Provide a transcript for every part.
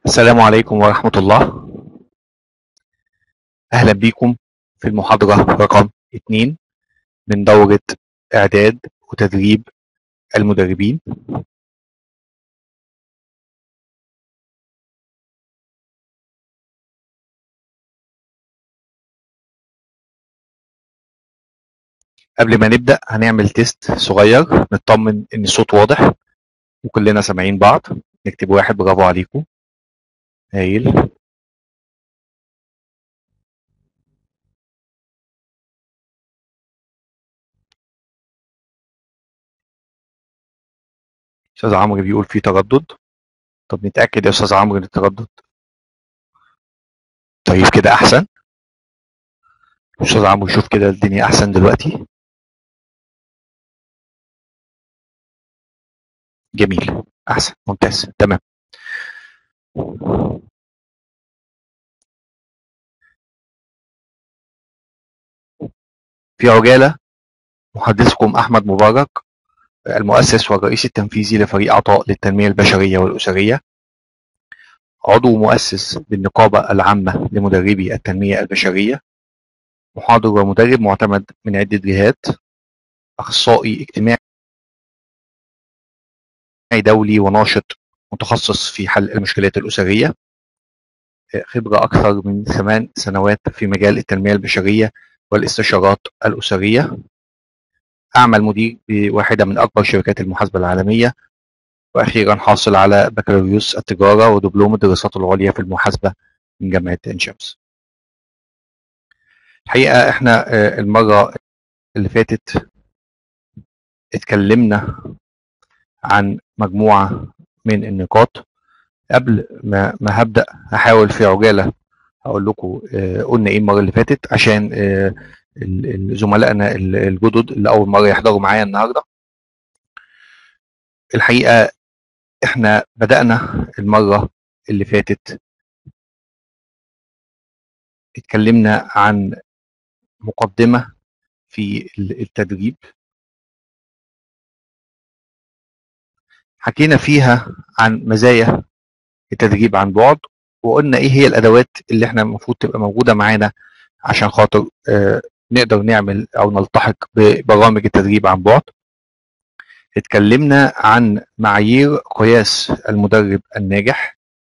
السلام عليكم ورحمة الله. أهلا بكم في المحاضرة رقم 2 من دورة إعداد وتدريب المدربين. قبل ما نبدأ هنعمل تيست صغير نطمن إن الصوت واضح وكلنا سامعين بعض. نكتب 1. برافو عليكم، هايل. أستاذ عمرو بيقول في تردد. طب نتأكد يا أستاذ عمرو إن التردد طيب كده أحسن. أستاذ عمرو شوف كده الدنيا أحسن دلوقتي. جميل، أحسن، ممتاز، تمام. في عجالة محدثكم أحمد مبارك، المؤسس والرئيس التنفيذي لفريق عطاء للتنمية البشرية والأسرية، عضو مؤسس بالنقابة العامة لمدربي التنمية البشرية، محاضر ومدرب معتمد من عدة جهات، أخصائي اجتماعي دولي وناشط متخصص في حل المشكلات الأسرية، خبرة أكثر من 8 سنوات في مجال التنمية البشرية والاستشارات الأسرية، أعمل مدير بواحدة من أكبر شركات المحاسبة العالمية، وأخيرا حاصل على بكالوريوس التجارة ودبلوم الدراسات العليا في المحاسبة من جامعة عين شمس. الحقيقة احنا المرة اللي فاتت اتكلمنا عن مجموعة من النقاط. قبل ما هبدأ هحاول في عجالة هقول لكم قلنا ايه المرة اللي فاتت عشان زملائنا الجدد اللي أول مرة يحضروا معايا النهاردة. الحقيقة احنا بدأنا المرة اللي فاتت اتكلمنا عن مقدمة في التدريب، حكينا فيها عن مزايا التدريب عن بعد، وقلنا ايه هي الادوات اللي احنا المفروض تبقى موجوده معانا عشان خاطر نقدر نعمل او نلتحق ببرامج التدريب عن بعد. اتكلمنا عن معايير قياس المدرب الناجح.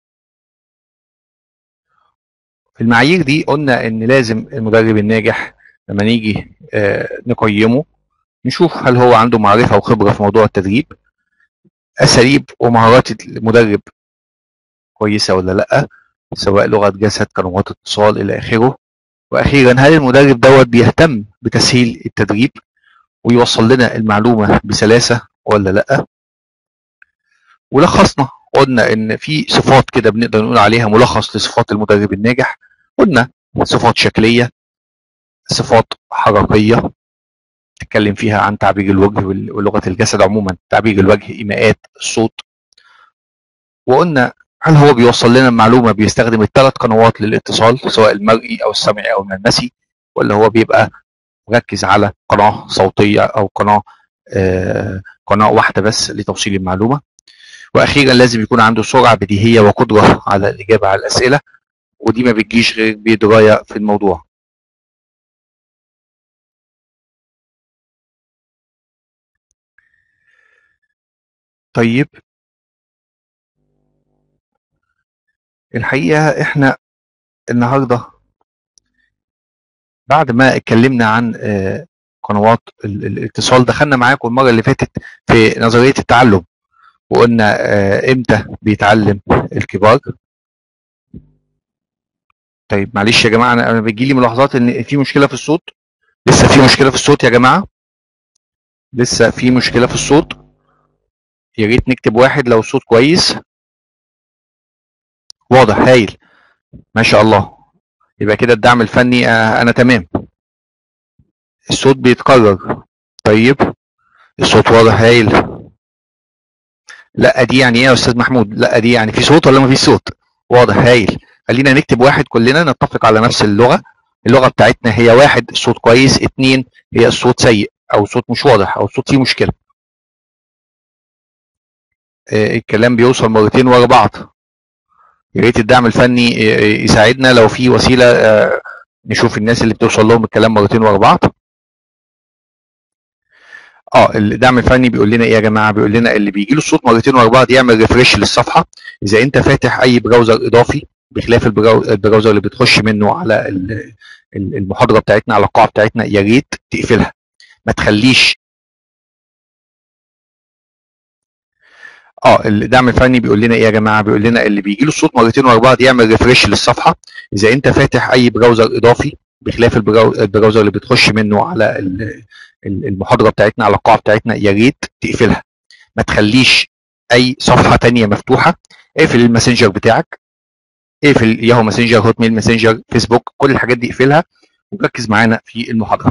في المعايير دي قلنا ان لازم المدرب الناجح لما نيجي نقيمه نشوف هل هو عنده معرفه وخبره في موضوع التدريب، اساليب ومهارات المدرب كويسه ولا لا، سواء لغه جسد، قنوات اتصال، الى اخره. واخيرا هل المدرب دوت بيهتم بتسهيل التدريب ويوصل لنا المعلومه بسلاسه ولا لا. ولخصنا قلنا ان في صفات كده بنقدر نقول عليها ملخص لصفات المدرب الناجح. قلنا صفات شكليه، صفات حركيه نتكلم فيها عن تعبير الوجه ولغه الجسد عموما، تعبير الوجه، ايماءات الصوت. وقلنا هل هو بيوصل لنا المعلومه بيستخدم الثلاث قنوات للاتصال سواء المرئي او السمعي او الملمسي، ولا هو بيبقى مركز على قناة صوتية أو قناة واحدة بس لتوصيل المعلومة. وأخيرا لازم يكون عنده سرعة بديهية وقدرة على الإجابة على الأسئلة، ودي ما بتجيش غير بدراية في الموضوع. طيب الحقيقة احنا النهاردة بعد ما اتكلمنا عن قنوات الاتصال، دخلنا معاكم المرة اللي فاتت في نظرية التعلم، وقلنا امتى بيتعلم الكبار. طيب معلش يا جماعة أنا بيجيلي ملاحظات إن في مشكلة في الصوت. لسه في مشكلة في الصوت يا جماعة؟ لسه في مشكلة في الصوت؟ يا ريت نكتب 1 لو الصوت كويس. واضح، هايل، ما شاء الله. يبقى كده الدعم الفني أنا تمام. الصوت بيتكرر. طيب الصوت واضح، هايل. لا دي يعني ايه يا استاذ محمود؟ لا دي يعني في صوت ولا ما فيش صوت؟ واضح، هايل. خلينا نكتب 1 كلنا نتفق على نفس اللغة. اللغة بتاعتنا هي 1 الصوت كويس، 2 هي الصوت سيء او الصوت مش واضح او الصوت فيه مشكلة. الكلام بيوصل مرتين ورا بعض. يا ريت الدعم الفني يساعدنا لو في وسيله نشوف الناس اللي بتوصل لهم الكلام مرتين ورا بعض. الدعم الفني بيقول لنا ايه يا جماعه؟ بيقول لنا اللي بيجي له الصوت مرتين ورا بعض يعمل ريفريش للصفحه. اذا انت فاتح اي براوزر اضافي بخلاف البراوزر اللي بتخش منه على المحاضره بتاعتنا، على القاعه بتاعتنا، يا ريت تقفلها، ما تخليش. الدعم الفني بيقول لنا ايه يا جماعه؟ بيقول لنا اللي بيجي له الصوت مرتين ورا بعض يعمل ريفريش للصفحه. اذا انت فاتح اي براوزر اضافي بخلاف البراوزر اللي بتخش منه على المحاضره بتاعتنا، على القاعه بتاعتنا، يا ريت تقفلها، ما تخليش اي صفحه تانية مفتوحه. اقفل الماسنجر بتاعك، اقفل ياهو ماسنجر، هوت ميل ماسنجر، فيسبوك، كل الحاجات دي اقفلها وركز معانا في المحاضره.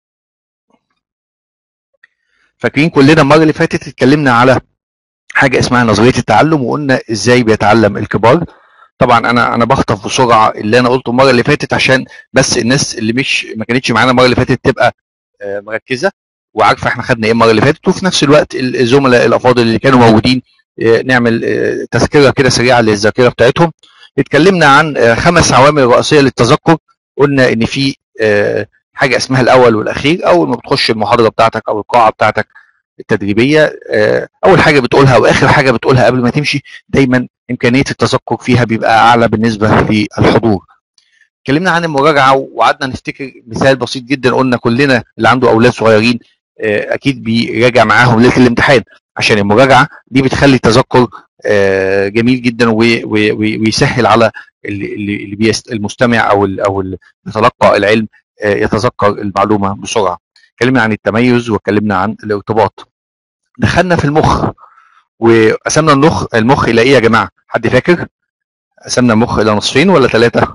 فاكرين كلنا المره اللي فاتت اتكلمنا على حاجه اسمها نظريه التعلم، وقلنا ازاي بيتعلم الكبار. طبعا انا بخطف بسرعه اللي انا قلته المره اللي فاتت عشان بس الناس اللي ما كانتش معانا المره اللي فاتت تبقى مركزه وعارفه احنا خدنا ايه المره اللي فاتت، وفي نفس الوقت الزملاء الافاضل اللي كانوا موجودين نعمل تذكره كده سريعه للذاكره بتاعتهم. اتكلمنا عن 5 عوامل رئيسيه للتذكر. قلنا ان في حاجه اسمها الاول والاخير. اول ما بتخش المحاضره بتاعتك او القاعه بتاعتك التدريبيه، اول حاجه بتقولها واخر حاجه بتقولها قبل ما تمشي دايما امكانيه التذكر فيها بيبقى اعلى بالنسبه للحضور. اتكلمنا عن المراجعه وقعدنا نفتكر مثال بسيط جدا. قلنا كلنا اللي عنده اولاد صغيرين اكيد بيراجع معاهم ليله الامتحان، عشان المراجعه دي بتخلي التذكر جميل جدا ويسهل على المستمع او اللي بيتلقى العلم يتذكر المعلومه بسرعه. اتكلمنا عن التميز واتكلمنا عن الارتباط. دخلنا في المخ وقسمنا المخ الى ايه يا جماعه؟ حد فاكر؟ قسمنا المخ الى نصفين ولا 3؟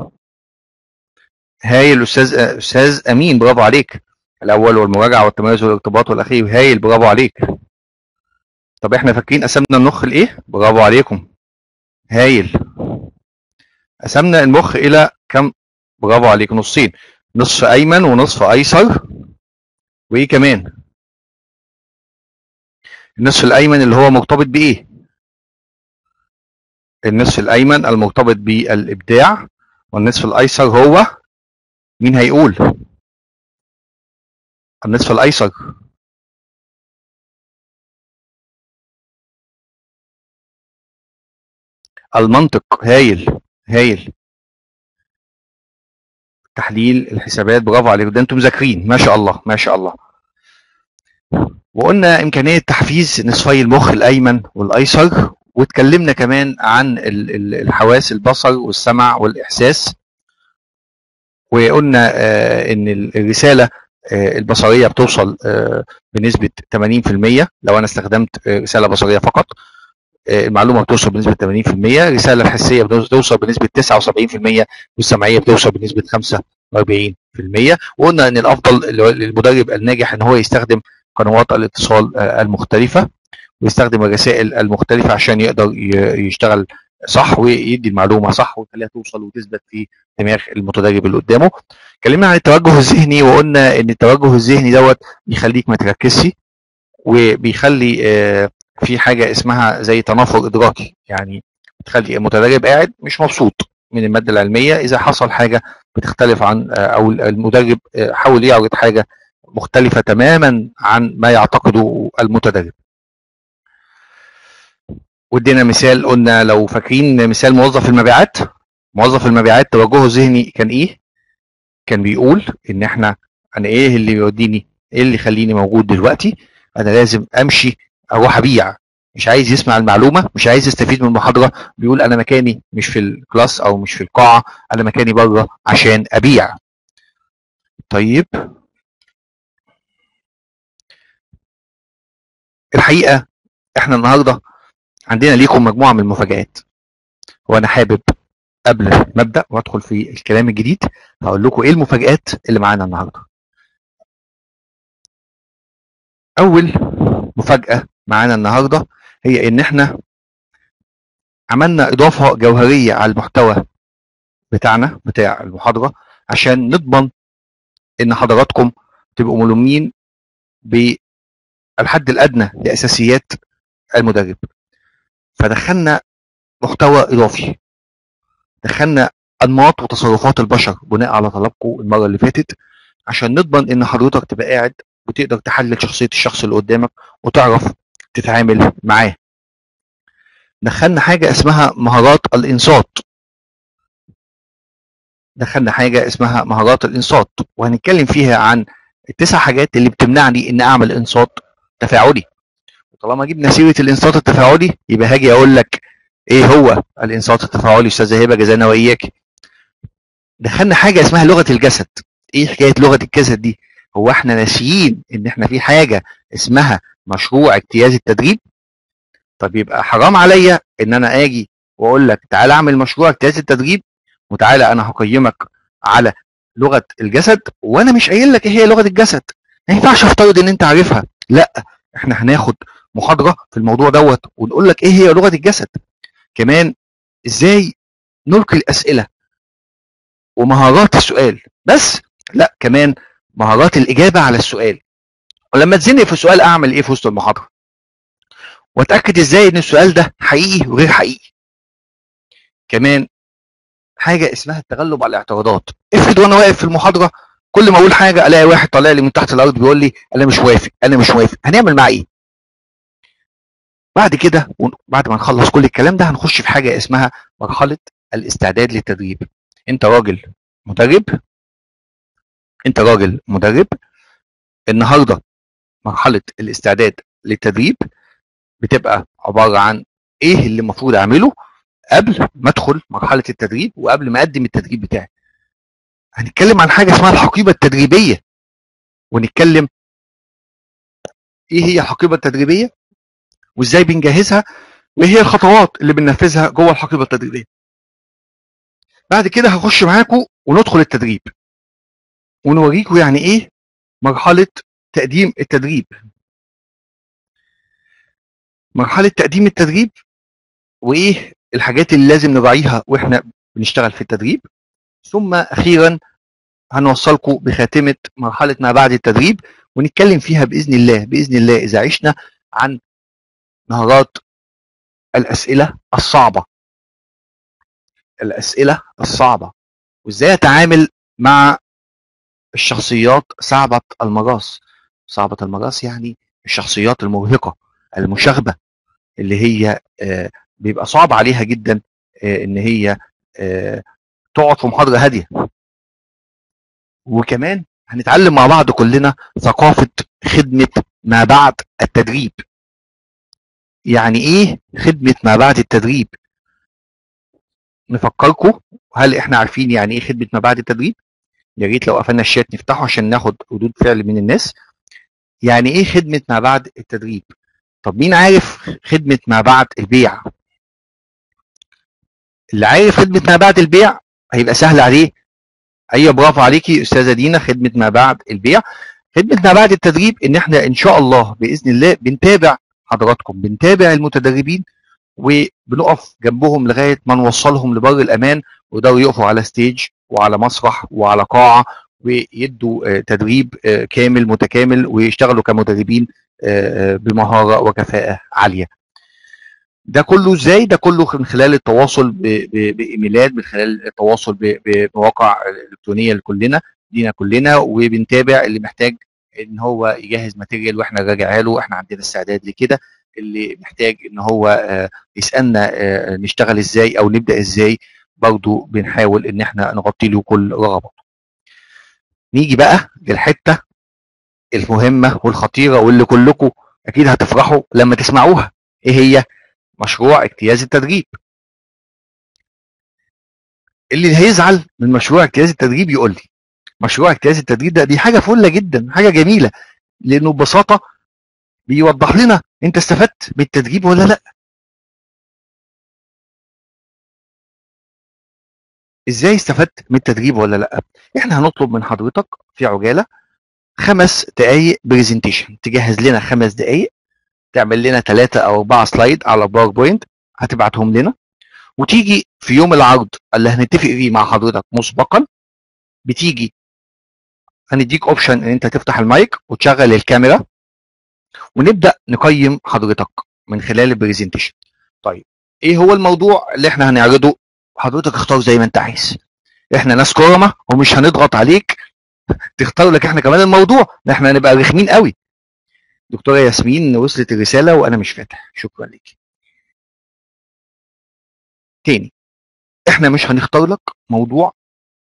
هايل استاذ امين، برافو عليك. الاول والمراجعه والتميز والارتباط والاخير، هايل، برافو عليك. طب احنا فاكرين قسمنا المخ لايه؟ برافو عليكم، هايل. قسمنا المخ الى كم؟ برافو عليك، نصين، نصف ايمن ونصف ايسر. وايه كمان؟ النصف الايمن اللي هو مرتبط بايه؟ النصف الايمن المرتبط بالابداع، والنصف الايسر هو مين هيقول؟ النصف الايسر المنطق، هايل هايل. تحليل الحسابات، برافو عليكم، ده انتم مذاكرين ما شاء الله ما شاء الله. وقلنا امكانيه تحفيز نصفي المخ الايمن والايسر، واتكلمنا كمان عن الحواس، البصر والسمع والاحساس. وقلنا ان الرساله البصريه بتوصل بنسبه 80% لو انا استخدمت رساله بصريه فقط. المعلومه بتوصل بنسبه 80%. الرساله الحسيه بتوصل بنسبه 79%، والسمعيه بتوصل بنسبه 45%. وقلنا ان الافضل للمدرب الناجح ان هو يستخدم قنوات الاتصال المختلفه ويستخدم الرسائل المختلفه عشان يقدر يشتغل صح ويدي المعلومه صح ويخليها توصل وتثبت في دماغ المتدرب اللي قدامه. اتكلمنا عن التوجه الذهني وقلنا ان التوجه الذهني دوت بيخليك ما تركزش، وبيخلي في حاجه اسمها زي تنافر ادراكي، يعني بتخلي المتدرب قاعد مش مبسوط من الماده العلميه اذا حصل حاجه بتختلف عن او المدرب حاول يعرض حاجه مختلفه تماما عن ما يعتقده المتدرب. ودينا مثال، قلنا لو فاكرين مثال موظف المبيعات. موظف المبيعات توجهه الذهني كان ايه؟ كان بيقول ان انا ايه اللي يوديني، ايه اللي يخليني موجود دلوقتي؟ انا لازم امشي اروح ابيع. مش عايز يسمع المعلومه، مش عايز يستفيد من المحاضره، بيقول انا مكاني مش في الكلاس او مش في القاعه، انا مكاني بره عشان ابيع. طيب الحقيقه احنا النهارده عندنا ليكم مجموعه من المفاجآت، وانا حابب قبل ما ابدا وادخل في الكلام الجديد هقول لكم ايه المفاجآت اللي معانا النهارده. اول مفاجاه معانا النهارده هي ان احنا عملنا اضافه جوهريه على المحتوى بتاعنا بتاع المحاضره عشان نضمن ان حضراتكم تبقوا ملمين بالحد الادنى لاساسيات المدرب. فدخلنا محتوى اضافي دخلنا انماط وتصرفات البشر بناء على طلبكم المره اللي فاتت، عشان نضمن ان حضرتك تبقى قاعد وتقدر تحلل شخصيه الشخص اللي قدامك وتعرف تتعامل معاه. دخلنا حاجه اسمها مهارات الانصات. وهنتكلم فيها عن ال9 حاجات اللي بتمنعني ان اعمل انصات تفاعلي. وطالما جبنا سيره الانصات التفاعلي يبقى هاجي اقول لك ايه هو الانصات التفاعلي استاذه هبه، جزانا واياك. دخلنا حاجه اسمها لغه الجسد. ايه حكايه لغه الجسد دي؟ هو احنا ناسيين ان احنا في حاجه اسمها مشروع اجتياز التدريب؟ طب يبقى حرام عليا ان انا اجي واقول لك تعالى اعمل مشروع اجتياز التدريب وتعالى انا هقيمك على لغه الجسد وانا مش قايل لك ايه هي لغه الجسد. ما ينفعش افترض ان انت عارفها، لا، احنا هناخد محاضره في الموضوع دوت ونقول لك ايه هي لغه الجسد، كمان ازاي نلقي الاسئله ومهارات السؤال، بس لا كمان مهارات الاجابه على السؤال، ولما اتزنق في سؤال اعمل ايه في وسط المحاضره، واتاكد ازاي ان السؤال ده حقيقي وغير حقيقي. كمان حاجه اسمها التغلب على الاعتراضات. افرض وانا واقف في المحاضره كل ما اقول حاجه الاقي واحد طالع لي من تحت الارض بيقول لي انا مش وافق انا مش موافق، هنعمل معاه ايه؟ بعد كده بعد ما نخلص كل الكلام ده هنخش في حاجه اسمها مرحله الاستعداد للتدريب. انت راجل مدرب، النهارده مرحله الاستعداد للتدريب بتبقى عباره عن ايه اللي المفروض اعمله قبل ما ادخل مرحله التدريب وقبل ما اقدم التدريب بتاعي. هنتكلم عن حاجه اسمها الحقيبه التدريبيه، ونتكلم ايه هي الحقيبه التدريبيه وازاي بنجهزها وايه هي الخطوات اللي بننفذها جوه الحقيبه التدريبيه. بعد كده هخش معاكم وندخل التدريب ونوريكم يعني ايه مرحله تقديم التدريب. مرحله تقديم التدريب وايه الحاجات اللي لازم نراعيها واحنا بنشتغل في التدريب، ثم اخيرا هنوصلكم بخاتمه مرحله ما بعد التدريب ونتكلم فيها باذن الله اذا عشنا عن مهارات الاسئله الصعبه وازاي اتعامل مع الشخصيات صعبه المراس، يعني الشخصيات المرهقه المشاغبه اللي هي بيبقى صعب عليها جدا ان هي تقعد في محاضره هاديه. وكمان هنتعلم مع بعض كلنا ثقافه خدمه ما بعد التدريب. يعني ايه خدمه ما بعد التدريب؟ نفكركم، هل احنا عارفين يعني ايه خدمه ما بعد التدريب؟ يا ريت لو قفلنا الشات نفتحه عشان ناخد ردود فعل من الناس. يعني ايه خدمه ما بعد التدريب؟ طب مين عارف خدمه ما بعد البيع؟ اللي عارف خدمه ما بعد البيع هيبقى سهل عليه. ايوه برافو عليكي استاذه دينا، خدمه ما بعد البيع. خدمه ما بعد التدريب ان احنا ان شاء الله باذن الله بنتابع حضراتكم، بنتابع المتدربين وبنقف جنبهم لغايه ما نوصلهم لبر الامان ويقدروا يقفوا على ستيج وعلى مسرح وعلى قاعه ويدوا تدريب كامل متكامل ويشتغلوا كمدربين بمهاره وكفاءه عاليه. ده كله ازاي؟ ده كله من خلال التواصل بايميلات، من خلال التواصل بمواقع الالكترونيه لينا كلنا، وبنتابع اللي محتاج ان هو يجهز ماتيريال واحنا نراجعها له، احنا عندنا استعداد لكده. اللي محتاج ان هو يسالنا نشتغل ازاي او نبدا ازاي برضو بنحاول ان احنا نغطي له كل رغباته. نيجي بقى للحته المهمه والخطيره واللي كلكم اكيد هتفرحوا لما تسمعوها. ايه هي؟ مشروع اجتياز التدريب. اللي هيزعل من مشروع اجتياز التدريب يقول لي مشروع اجتياز التدريب دي حاجه فله جدا، حاجه جميله، لانه ببساطه بيوضح لنا انت استفدت بالتدريب ولا لا. ازاي استفدت من التدريب ولا لا؟ احنا هنطلب من حضرتك في عجاله 5 دقائق برزنتيشن، تجهز لنا 5 دقائق تعمل لنا 3 أو 4 سلايد على باوربوينت هتبعتهم لنا، وتيجي في يوم العرض اللي هنتفق فيه مع حضرتك مسبقا بتيجي هنديك اوبشن ان انت تفتح المايك وتشغل الكاميرا ونبدا نقيم حضرتك من خلال البرزنتيشن. طيب ايه هو الموضوع اللي احنا هنعرضه؟ حضرتك اختار زي ما انت عايز، احنا ناس كرمه ومش هنضغط عليك تختار لك احنا كمان الموضوع، احنا هنبقى رخمين قوي. دكتوره ياسمين وصلت الرساله وانا مش فاتح، شكرا لك. تاني، احنا مش هنختار لك موضوع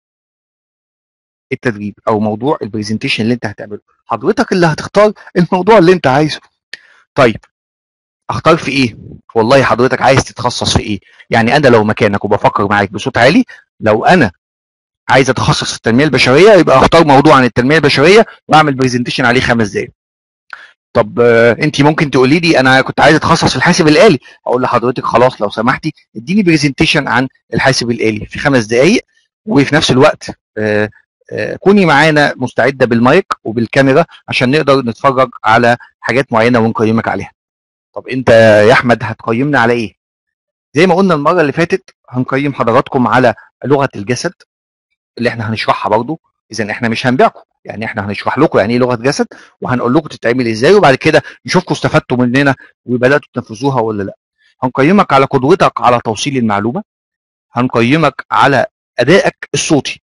التدريب او موضوع البرزنتيشن اللي انت هتعمله، حضرتك اللي هتختار الموضوع اللي انت عايزه. طيب اختار في ايه؟ والله حضرتك عايز تتخصص في ايه؟ يعني انا لو مكانك وبفكر معاك بصوت عالي، لو انا عايز اتخصص في التنميه البشريه يبقى اختار موضوع عن التنميه البشريه واعمل برزنتيشن عليه 5 دقائق. طب انت ممكن تقولي لي انا كنت عايز اتخصص في الحاسب الالي، اقول لحضرتك خلاص لو سمحتي اديني برزنتيشن عن الحاسب الالي في 5 دقائق، وفي نفس الوقت كوني معانا مستعده بالمايك وبالكاميرا عشان نقدر نتفرج على حاجات معينه ونقيمك عليها. طب انت يا احمد هتقيمنا على ايه؟ زي ما قلنا المره اللي فاتت هنقيم حضراتكم على لغه الجسد اللي احنا هنشرحها برضو. اذا احنا مش هنبيعكم، يعني احنا هنشرح لكم يعني ايه لغه جسد وهنقول لكم تتعمل ازاي، وبعد كده نشوفكم استفدتوا مننا وبداتوا تنفذوها ولا لا. هنقيمك على قدرتك على توصيل المعلومه، هنقيمك على ادائك الصوتي،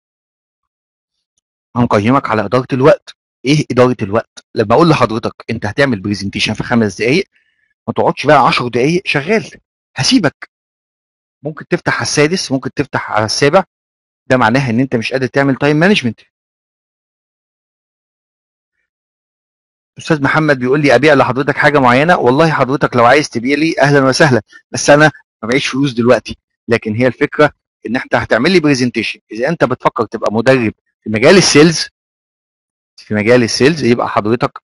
هنقيمك على اداره الوقت. ايه اداره الوقت؟ لما اقول لحضرتك انت هتعمل برزنتيشن في 5 دقائق، ما تقعدش بقى 10 دقائق شغال، هسيبك. ممكن تفتح على السادس، ممكن تفتح على السابع، ده معناها ان انت مش قادر تعمل تايم مانجمنت. استاذ محمد بيقول لي ابيع لحضرتك حاجه معينه، والله حضرتك لو عايز تبيع لي اهلا وسهلا، بس انا ما معيش فلوس دلوقتي. لكن هي الفكره ان انت هتعمل لي برزنتيشن، اذا انت بتفكر تبقى مدرب في مجال السيلز، في مجال السيلز يبقى حضرتك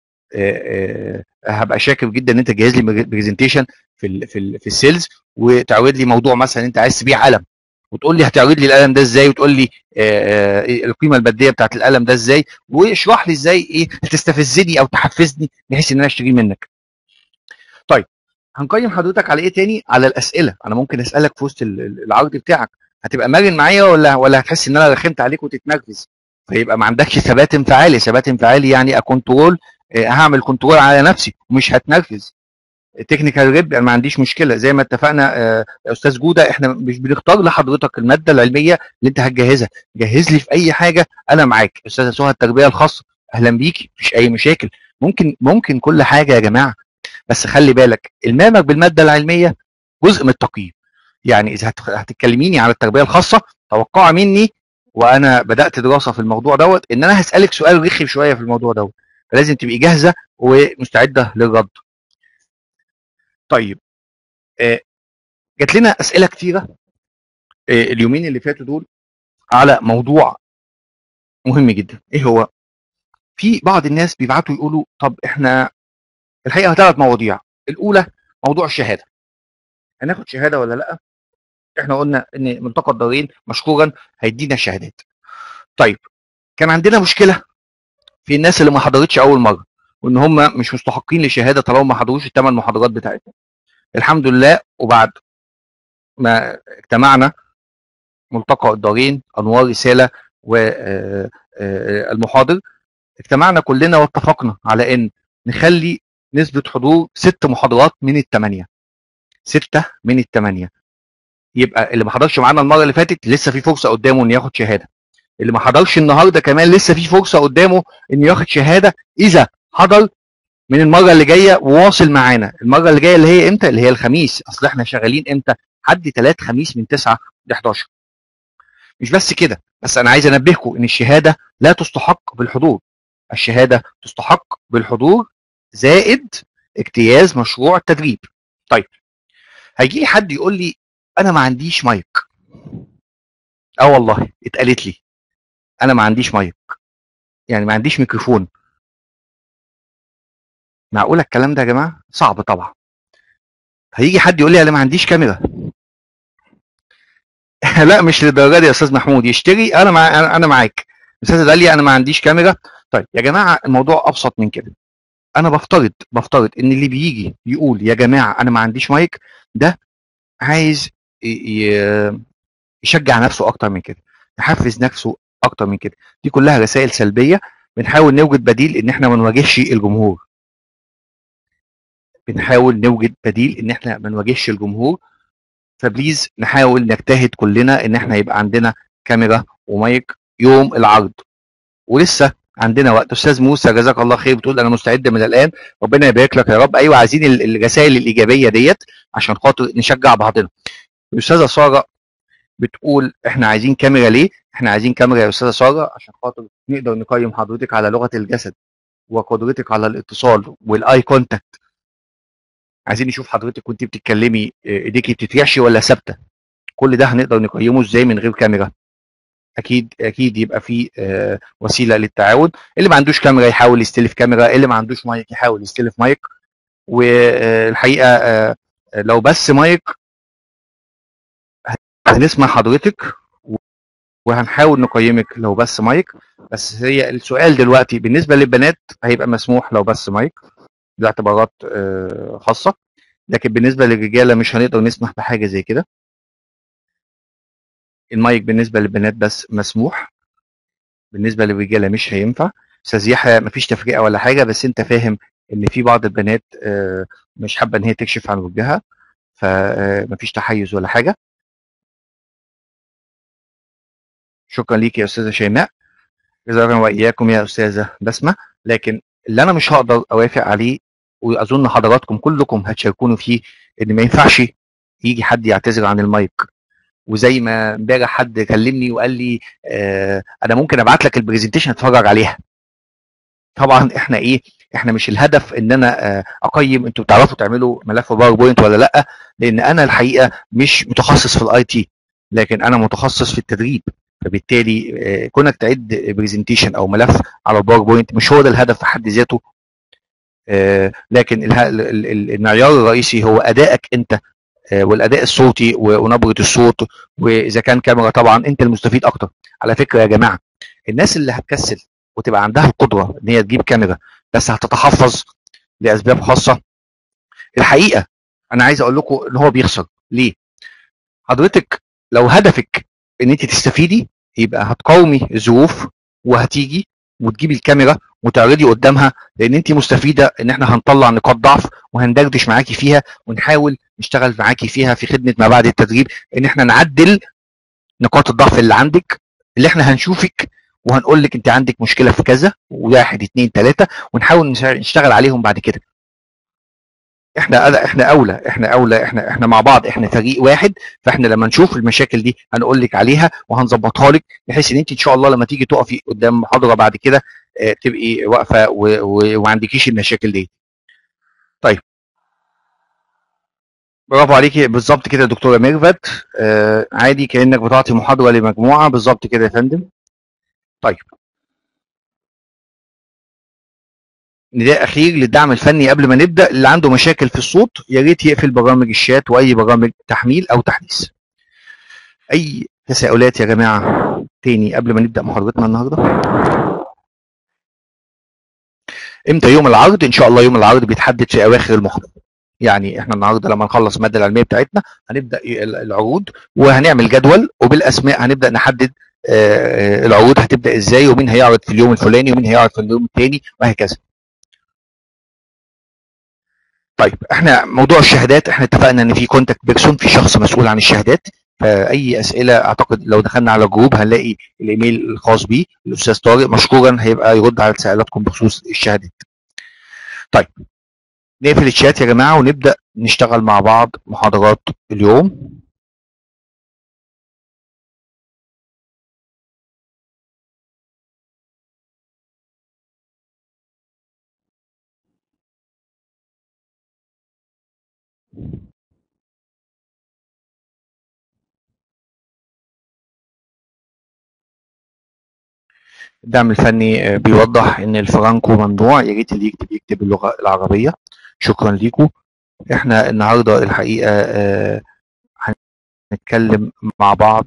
هبقى شاكر جدا ان انت تجهز لي برزنتيشن في السيلز، وتعرض لي موضوع مثلا انت عايز تبيع قلم، وتقول لي هتعرض لي القلم ده ازاي، وتقول لي القيمه الماديه بتاعت القلم ده ازاي، واشرح لي ازاي ايه هتستفزني او تحفزني بحيث ان انا اشتري منك. طيب هنقيم حضرتك على ايه تاني؟ على الاسئله. انا ممكن اسالك في وسط العرض بتاعك، هتبقى مرن معايا ولا هتحس ان انا رخمت عليك وتتنرفز، فيبقى ما عندكش ثبات انفعالي. ثبات انفعالي يعني اكونترول، هعمل كنترول على نفسي ومش هتنرفز. تكنيكال ريب انا ما عنديش مشكله، زي ما اتفقنا يا استاذ جوده، احنا مش بنختار لحضرتك الماده العلميه اللي انت هتجهزها، جهز لي في اي حاجه انا معاك. استاذه سهى التربيه الخاصه اهلا بيكي، مفيش اي مشاكل، ممكن كل حاجه يا جماعه، بس خلي بالك المامك بالماده العلميه جزء من التقييم. يعني اذا هتتكلميني على التربيه الخاصه توقع مني وانا بدات دراسه في الموضوع دوت ان انا هسالك سؤال رخم شويه في الموضوع دوت، فلازم تبقي جاهزه ومستعده للرد. طيب جات لنا اسئله كتيره اليومين اللي فاتوا دول على موضوع مهم جدا. ايه هو؟ في بعض الناس بيبعتوا يقولوا طب احنا الحقيقه 3 مواضيع. الاولى موضوع الشهاده، هناخد شهاده ولا لا؟ احنا قلنا ان ملتقى الدارين مشكورا هيدينا الشهادات. طيب كان عندنا مشكله في الناس اللي ما حضرتش اول مره، وان هم مش مستحقين لشهاده طالما ما حضروش ال8 محاضرات بتاعتنا. الحمد لله، وبعد ما اجتمعنا ملتقى الدارين انوار رساله والمحاضر، اجتمعنا كلنا واتفقنا على ان نخلي نسبة حضور 6 محاضرات من ال8، 6 من ال8. يبقى اللي ما حضرش معانا المرة اللي فاتت لسه في فرصة قدامه انه ياخد شهادة، اللي ما حضرش النهارده كمان لسه في فرصة قدامه انه ياخد شهادة اذا حضر من المرة اللي جاية وواصل معانا. المرة اللي جاية اللي هي امتى؟ اللي هي الخميس، اصل احنا شغالين امتى؟ حد 3 خميس من 9 ل 11. مش بس كده، بس انا عايز انبهكم ان الشهادة لا تستحق بالحضور، الشهادة تستحق بالحضور زائد اجتياز مشروع التدريب. طيب هيجي لي حد يقول لي انا ما عنديش مايك. والله اتقالت لي انا ما عنديش مايك، يعني ما عنديش ميكروفون. معقوله الكلام ده يا جماعه؟ صعب طبعا. هيجي حد يقول لي انا ما عنديش كاميرا. لا مش للدرجه دي يا استاذ محمود، يشتري انا معاك. استاذ قال لي انا ما عنديش كاميرا. طيب يا جماعه الموضوع ابسط من كده. انا بفترض ان اللي بيجي يقول يا جماعه انا ما عنديش مايك ده عايز يشجع نفسه اكتر من كده، يحفز نفسه اكتر من كده. دي كلها رسائل سلبيه. بنحاول نوجد بديل ان احنا ما نواجهش الجمهور، بنحاول نوجد بديل ان احنا ما نواجهش الجمهور فبليز نحاول نجتهد كلنا ان احنا يبقى عندنا كاميرا ومايك يوم العرض، ولسه عندنا وقت. استاذ موسى جزاك الله خير بتقول انا مستعد من الان. ربنا يبارك لك يا رب. ايوه، عايزين الرسائل الايجابيه ديت عشان خاطر نشجع بعضنا. الاستاذه ساره بتقول احنا عايزين كاميرا ليه؟ احنا عايزين كاميرا يا استاذه ساره عشان خاطر نقدر نقيم حضرتك على لغه الجسد وقدرتك على الاتصال والاي كونتاكت. عايزين نشوف حضرتك وانت بتتكلمي ايديكي بتترعشي ولا ثابته. كل ده هنقدر نقيمه ازاي من غير كاميرا؟ اكيد اكيد يبقى في وسيله للتعاون. اللي ما عندوش كاميرا يحاول يستلف كاميرا، اللي ما عندوش مايك يحاول يستلف مايك. والحقيقه لو بس مايك هنسمع حضرتك وهنحاول نقيمك لو بس مايك. بس هي السؤال دلوقتي بالنسبه للبنات هيبقى مسموح لو بس مايك لاعتبارات خاصه، لكن بالنسبه للرجاله مش هنقدر نسمح بحاجه زي كده. المايك بالنسبه للبنات بس مسموح، بالنسبه للرجاله مش هينفع. استاذ يحيى مفيش تفرقه ولا حاجه، بس انت فاهم ان في بعض البنات مش حابه ان هي تكشف عن وجهها، فمفيش تحيز ولا حاجه. شكرا ليك يا استاذه شيماء، جزاكم واياكم يا استاذه بسمه. لكن اللي انا مش هقدر اوافق عليه، واظن حضراتكم كلكم هتشاركوني فيه، ان ما ينفعش يجي حد يعتذر عن المايك. وزي ما امبارح حد كلمني وقال لي انا ممكن ابعت لك البرزنتيشن اتفرج عليها. طبعا احنا ايه، احنا مش الهدف ان انا اقيم انتوا بتعرفوا تعملوا ملف باوربوينت ولا لا، لان انا الحقيقه مش متخصص في الاي تي، لكن انا متخصص في التدريب. فبالتالي كونك تعد برزنتيشن او ملف على الباوربوينت مش هو ده الهدف في حد ذاته. لكن المعيار الرئيسي هو ادائك انت، والاداء الصوتي ونبره الصوت. واذا كان كاميرا طبعا انت المستفيد اكتر. على فكره يا جماعه، الناس اللي هتكسل وتبقى عندها القدره ان هي تجيب كاميرا بس هتتحفظ لاسباب خاصه، الحقيقه انا عايز اقول لكم ان هو بيخسر. ليه؟ حضرتك لو هدفك ان انت تستفيدي يبقى هتقاومي الظروف وهتيجي وتجيبي الكاميرا وتعرضي قدامها، لان انت مستفيده ان احنا هنطلع نقاط ضعف وهندردش معاكي فيها ونحاول نشتغل معاكي فيها في خدمه ما بعد التدريب، ان احنا نعدل نقاط الضعف اللي عندك، اللي احنا هنشوفك وهنقول لك انت عندك مشكله في كذا واحد اتنين تلاته، ونحاول نشتغل عليهم بعد كده. احنا مع بعض، احنا فريق واحد. فاحنا لما نشوف المشاكل دي هنقول لك عليها وهنظبطها لك، بحيث ان انت ان شاء الله لما تيجي تقفي قدام محاضره بعد كده تبقي واقفه وما عندكيش المشاكل دي. طيب، برافو عليكي، بالظبط كده يا دكتوره ميرفت. عادي كانك بتعطي محاضره لمجموعه، بالظبط كده يا فندم. طيب، نداء اخير للدعم الفني قبل ما نبدا. اللي عنده مشاكل في الصوت يا ريت يقفل برامج الشات واي برامج تحميل او تحديث. اي تساؤلات يا جماعه تاني قبل ما نبدا محاضرتنا النهارده؟ امتى يوم العرض؟ ان شاء الله يوم العرض بيتحدد في اواخر المحاضره. يعني احنا النهارده لما نخلص الماده العلميه بتاعتنا هنبدا العروض وهنعمل جدول وبالاسماء هنبدا نحدد العروض هتبدا ازاي ومين هيعرض في اليوم الفلاني ومين هيعرض في اليوم الثاني وهكذا. طيب، احنا موضوع الشهادات احنا اتفقنا ان في كونتاكت بيرسون، في شخص مسؤول عن الشهادات. فاي اسئله اعتقد لو دخلنا على الجروب هنلاقي الايميل الخاص بيه الاستاذ طارق مشكورا هيبقى يرد على تساؤلاتكم بخصوص الشهادات. طيب، نقفل الشات يا جماعه ونبدا نشتغل مع بعض محاضرات اليوم. الدعم الفني بيوضح ان الفرانكو ممنوع، يا ريت اللي يكتب يكتب اللغه العربيه. شكرا ليكم. احنا النهارده الحقيقه هنتكلم مع بعض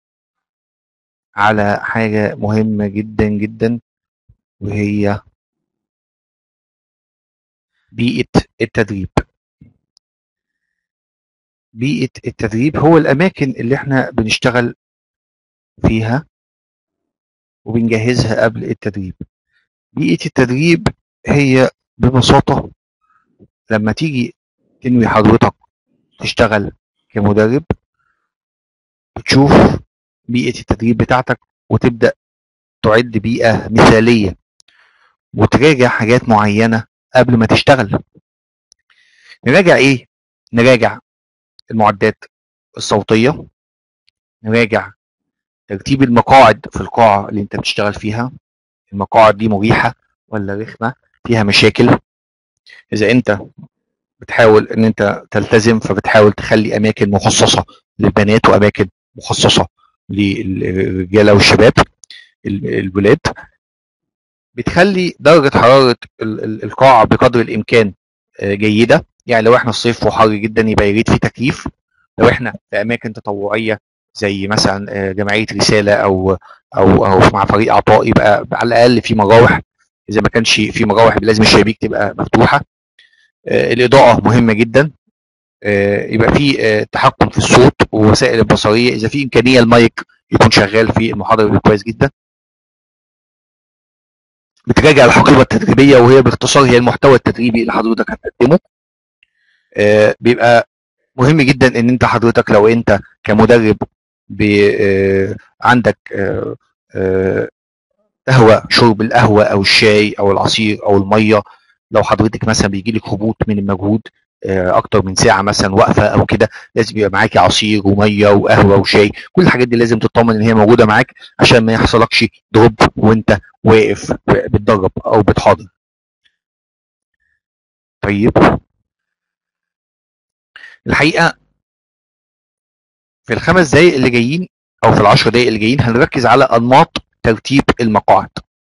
على حاجه مهمه جدا جدا، وهي بيئه التدريب. بيئه التدريب هو الاماكن اللي احنا بنشتغل فيها وبنجهزها قبل التدريب. بيئه التدريب هي ببساطه لما تيجي تنوي حضرتك تشتغل كمدرب، بتشوف بيئة التدريب بتاعتك وتبدأ تعد بيئة مثالية وتراجع حاجات معينة قبل ما تشتغل. نراجع ايه؟ نراجع المعدات الصوتية، نراجع ترتيب المقاعد في القاعة اللي انت بتشتغل فيها، المقاعد دي مريحة ولا رخمة، فيها مشاكل. اذا انت بتحاول ان انت تلتزم فبتحاول تخلي اماكن مخصصة للبنات واماكن مخصصة للرجالة والشباب الولاد. بتخلي درجة حرارة القاعة بقدر الامكان جيدة. يعني لو احنا الصيف وحر جدا يبقى يا ريت في تكييف. لو احنا في اماكن تطوعيه زي مثلا جمعيه رساله او مع فريق عطاء يبقى على الاقل في مراوح. اذا ما كانش في مراوح لازم الشبابيك تبقى مفتوحه. الاضاءه مهمه جدا. يبقى في تحكم في الصوت ووسائل البصريه. اذا في امكانيه المايك يكون شغال في المحاضره يبقى كويس جدا. بتراجع الحقيبه التدريبيه وهي باختصار هي المحتوى التدريبي اللي حضرتك هتقدمه. بيبقى مهم جدا ان انت حضرتك لو انت كمدرب عندك قهوه، شرب القهوه او الشاي او العصير او الميه. لو حضرتك مثلا بيجي لك هبوط من المجهود اكتر من ساعه مثلا واقفه او كده، لازم يبقى معاكي عصير وميه وقهوه وشاي. كل الحاجات دي لازم تطمن ان هي موجوده معاك عشان ما يحصلكش دروب وانت واقف بتدرب او بتحاضر. طيب، الحقيقه في الخمس دقايق اللي جايين او في العشر دقايق اللي جايين هنركز على انماط ترتيب المقاعد.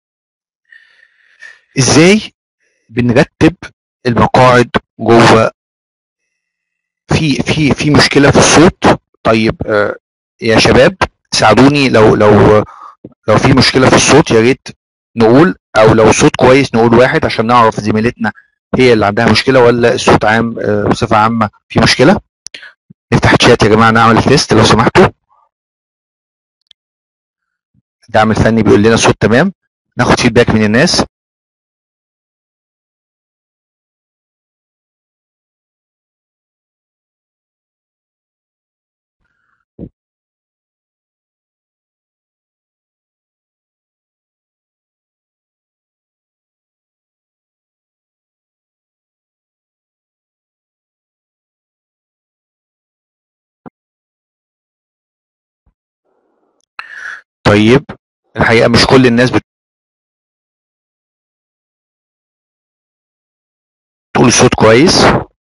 ازاي بنرتب المقاعد جوه. في مشكله في الصوت. طيب يا شباب ساعدوني لو في مشكله في الصوت يا ريت نقول، او لو الصوت كويس نقول واحد عشان نعرف زميلتنا هي اللي عندها مشكله ولا الصوت عام بصفه عامه في مشكله. نفتح الشات يا جماعه نعمل تيست لو سمحتوا. الدعم الفني بيقول لنا الصوت تمام. ناخد فيدباك من الناس. طيب، الحقيقه مش كل الناس بتقول الصوت كويس.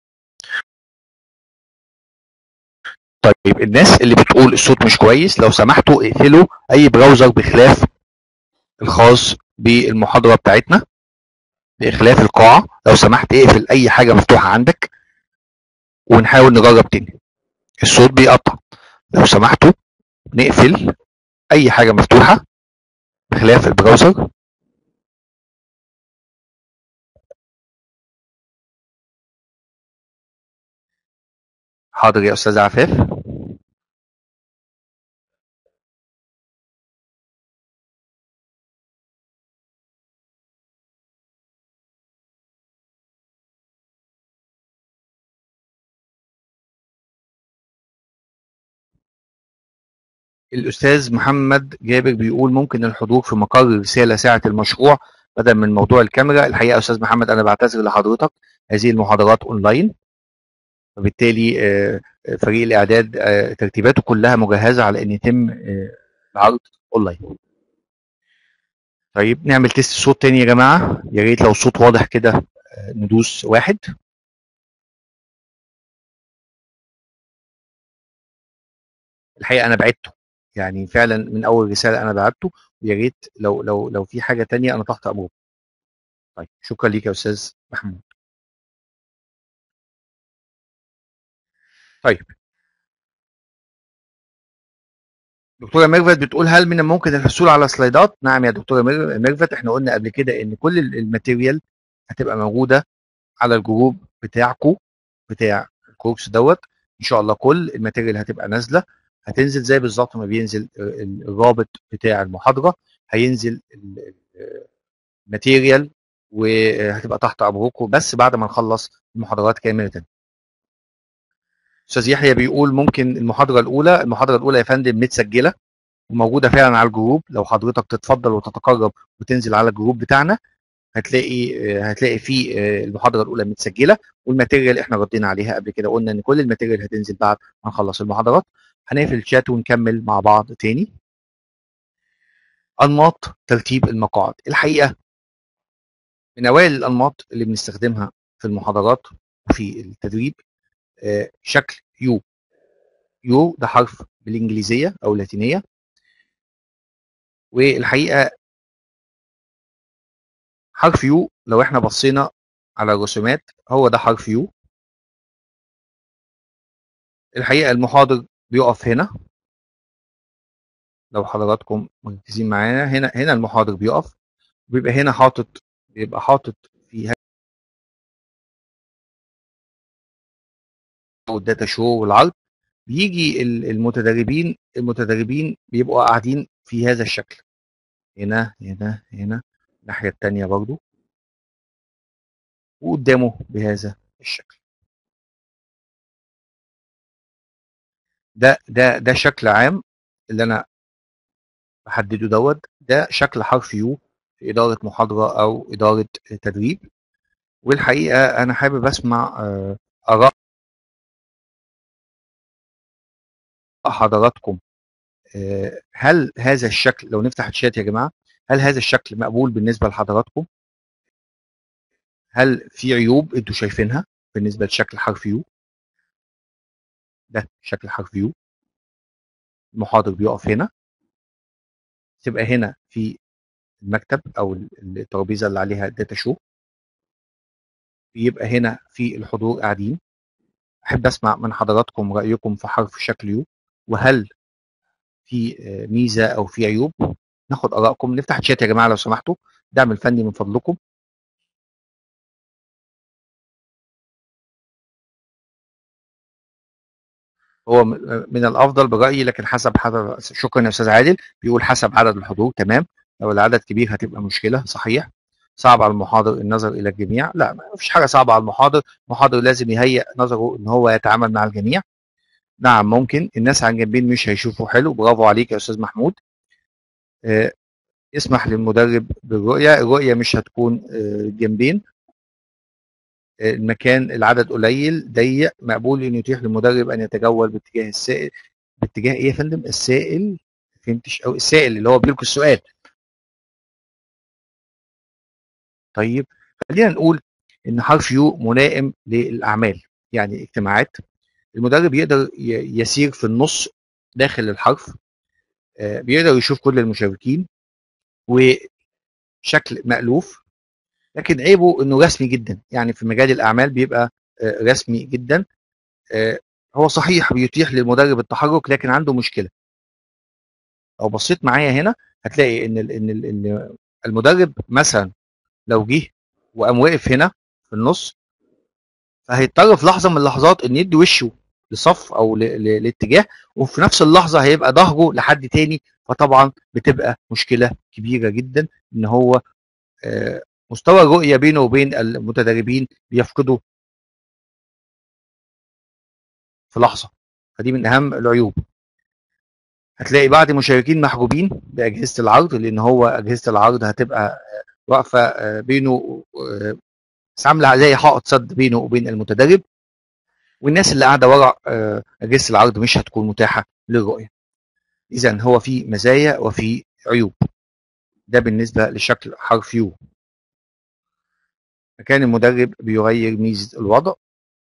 طيب، الناس اللي بتقول الصوت مش كويس لو سمحتوا اقفلوا اي براوزر بخلاف الخاص بالمحاضره بتاعتنا، باخلاف القاعه. لو سمحت اقفل اي حاجه مفتوحه عندك ونحاول نجرب تاني. الصوت بيقطع. لو سمحتوا نقفل اي حاجه مفتوحه بخلاف البراوزر. حاضر يا استاذ عفاف. الاستاذ محمد جابر بيقول ممكن الحضور في مقر رساله ساعه المشروع بدل من موضوع الكاميرا. الحقيقه يا استاذ محمد انا بعتذر لحضرتك، هذه المحاضرات اونلاين، وبالتالي فريق الاعداد ترتيباته كلها مجهزه على ان يتم العرض اونلاين. طيب نعمل تيست صوت تاني يا جماعه، يا ريت لو الصوت واضح كده ندوس واحد. الحقيقه انا بعته، يعني فعلا من اول رساله انا بعته، ويا ريت لو في حاجه تانية انا تحت امركم. طيب شكرا ليك يا استاذ محمود. طيب، دكتوره ميرفت بتقول هل من الممكن الحصول على سلايدات؟ نعم يا دكتوره ميرفت، احنا قلنا قبل كده ان كل الماتيريال هتبقى موجوده على الجروب بتاعكم بتاع الكورس دوت. ان شاء الله كل الماتيريال هتبقى نازله، هتنزل زي بالظبط ما بينزل الرابط بتاع المحاضره، هينزل الماتيريال وهتبقى تحت امركم بس بعد ما نخلص المحاضرات كامله. استاذ يحيى بيقول ممكن المحاضره الاولى يا فندم متسجله وموجوده فعلا على الجروب، لو حضرتك تتفضل وتتقرب وتنزل على الجروب بتاعنا هتلاقي فيه المحاضره الاولى متسجله، والماتيريال احنا ردينا عليها قبل كده، قلنا ان كل الماتيريال هتنزل بعد ما نخلص المحاضرات. هنقفل الشات ونكمل مع بعض تاني. انماط ترتيب المقاعد، الحقيقه من اوائل الانماط اللي بنستخدمها في المحاضرات وفي التدريب شكل يو. يو ده حرف بالانجليزيه او اللاتينيه، والحقيقه حرف يو لو احنا بصينا على الرسومات هو ده حرف يو. الحقيقه المحاضر بيقف هنا، لو حضراتكم مركزين معانا هنا المحاضر بيقف، بيبقى هنا حاطط في الداتا شو والعرض. بيجي المتدربين بيبقوا قاعدين في هذا الشكل، هنا الناحيه الثانيه برضو، وقدامه بهذا الشكل. ده شكل عام اللي انا بحدده ده شكل حرف يو في اداره محاضره او اداره تدريب. والحقيقه انا حابب اسمع اراء حضراتكم. هل هذا الشكل، لو نفتح الشات يا جماعه، هل هذا الشكل مقبول بالنسبه لحضراتكم؟ هل في عيوب انتوا شايفينها بالنسبه لشكل حرف يو؟ ده شكل حرف يو، المحاضر بيقف هنا، تبقى هنا في المكتب او الترابيزه اللي عليها الداتا شو، بيبقى هنا في الحضور قاعدين. احب اسمع من حضراتكم رايكم في حرف شكل يو، وهل في ميزه او في عيوب. ناخد ارائكم. نفتح الشات يا جماعه لو سمحتوا، دعم الفني من فضلكم. هو من الافضل برايي، لكن حسب شكرا يا استاذ عادل، بيقول حسب عدد الحضور. تمام، لو العدد كبير هتبقى مشكله، صحيح. صعب على المحاضر النظر الى الجميع، لا ما فيش حاجه صعبه على المحاضر لازم يهيئ نظره ان هو يتعامل مع الجميع. نعم ممكن الناس عن جنبين مش هيشوفوا حلو، برافو عليك يا استاذ محمود. اسمح للمدرب بالرؤيه، الرؤيه مش هتكون جنبين. المكان العدد قليل ضيق، مقبول ان يتيح للمدرب ان يتجول باتجاه السائل. باتجاه ايه يا فندم؟ السائل. فهمتش، او السائل اللي هو بيلقي السؤال. طيب خلينا نقول ان حرف يو ملائم للاعمال، يعني اجتماعات. المدرب يقدر يسير في النص داخل الحرف، بيقدر يشوف كل المشاركين وشكل مألوف، لكن عيبه انه رسمي جدا، يعني في مجال الاعمال بيبقى رسمي جدا. هو صحيح بيتيح للمدرب التحرك، لكن عنده مشكله. لو بصيت معايا هنا هتلاقي ان المدرب مثلا لو جه وقام واقف هنا في النص، فهيضطر في لحظه من اللحظات ان يدي وشه لصف او لاتجاه، وفي نفس اللحظه هيبقى ظهره لحد تاني، فطبعا بتبقى مشكله كبيره جدا ان هو مستوى الرؤيه بينه وبين المتدربين بيفقدوا في لحظه. فدي من اهم العيوب. هتلاقي بعض المشاركين محجوبين باجهزه العرض، لان هو اجهزه العرض هتبقى واقفه بينه، بس عامله زي حائط سد بينه وبين المتدرب، والناس اللي قاعده ورا اجهزه العرض مش هتكون متاحه للرؤيه. اذا هو في مزايا وفي عيوب. ده بالنسبه لشكل حرف يو. مكان المدرب بيغير ميزه الوضع.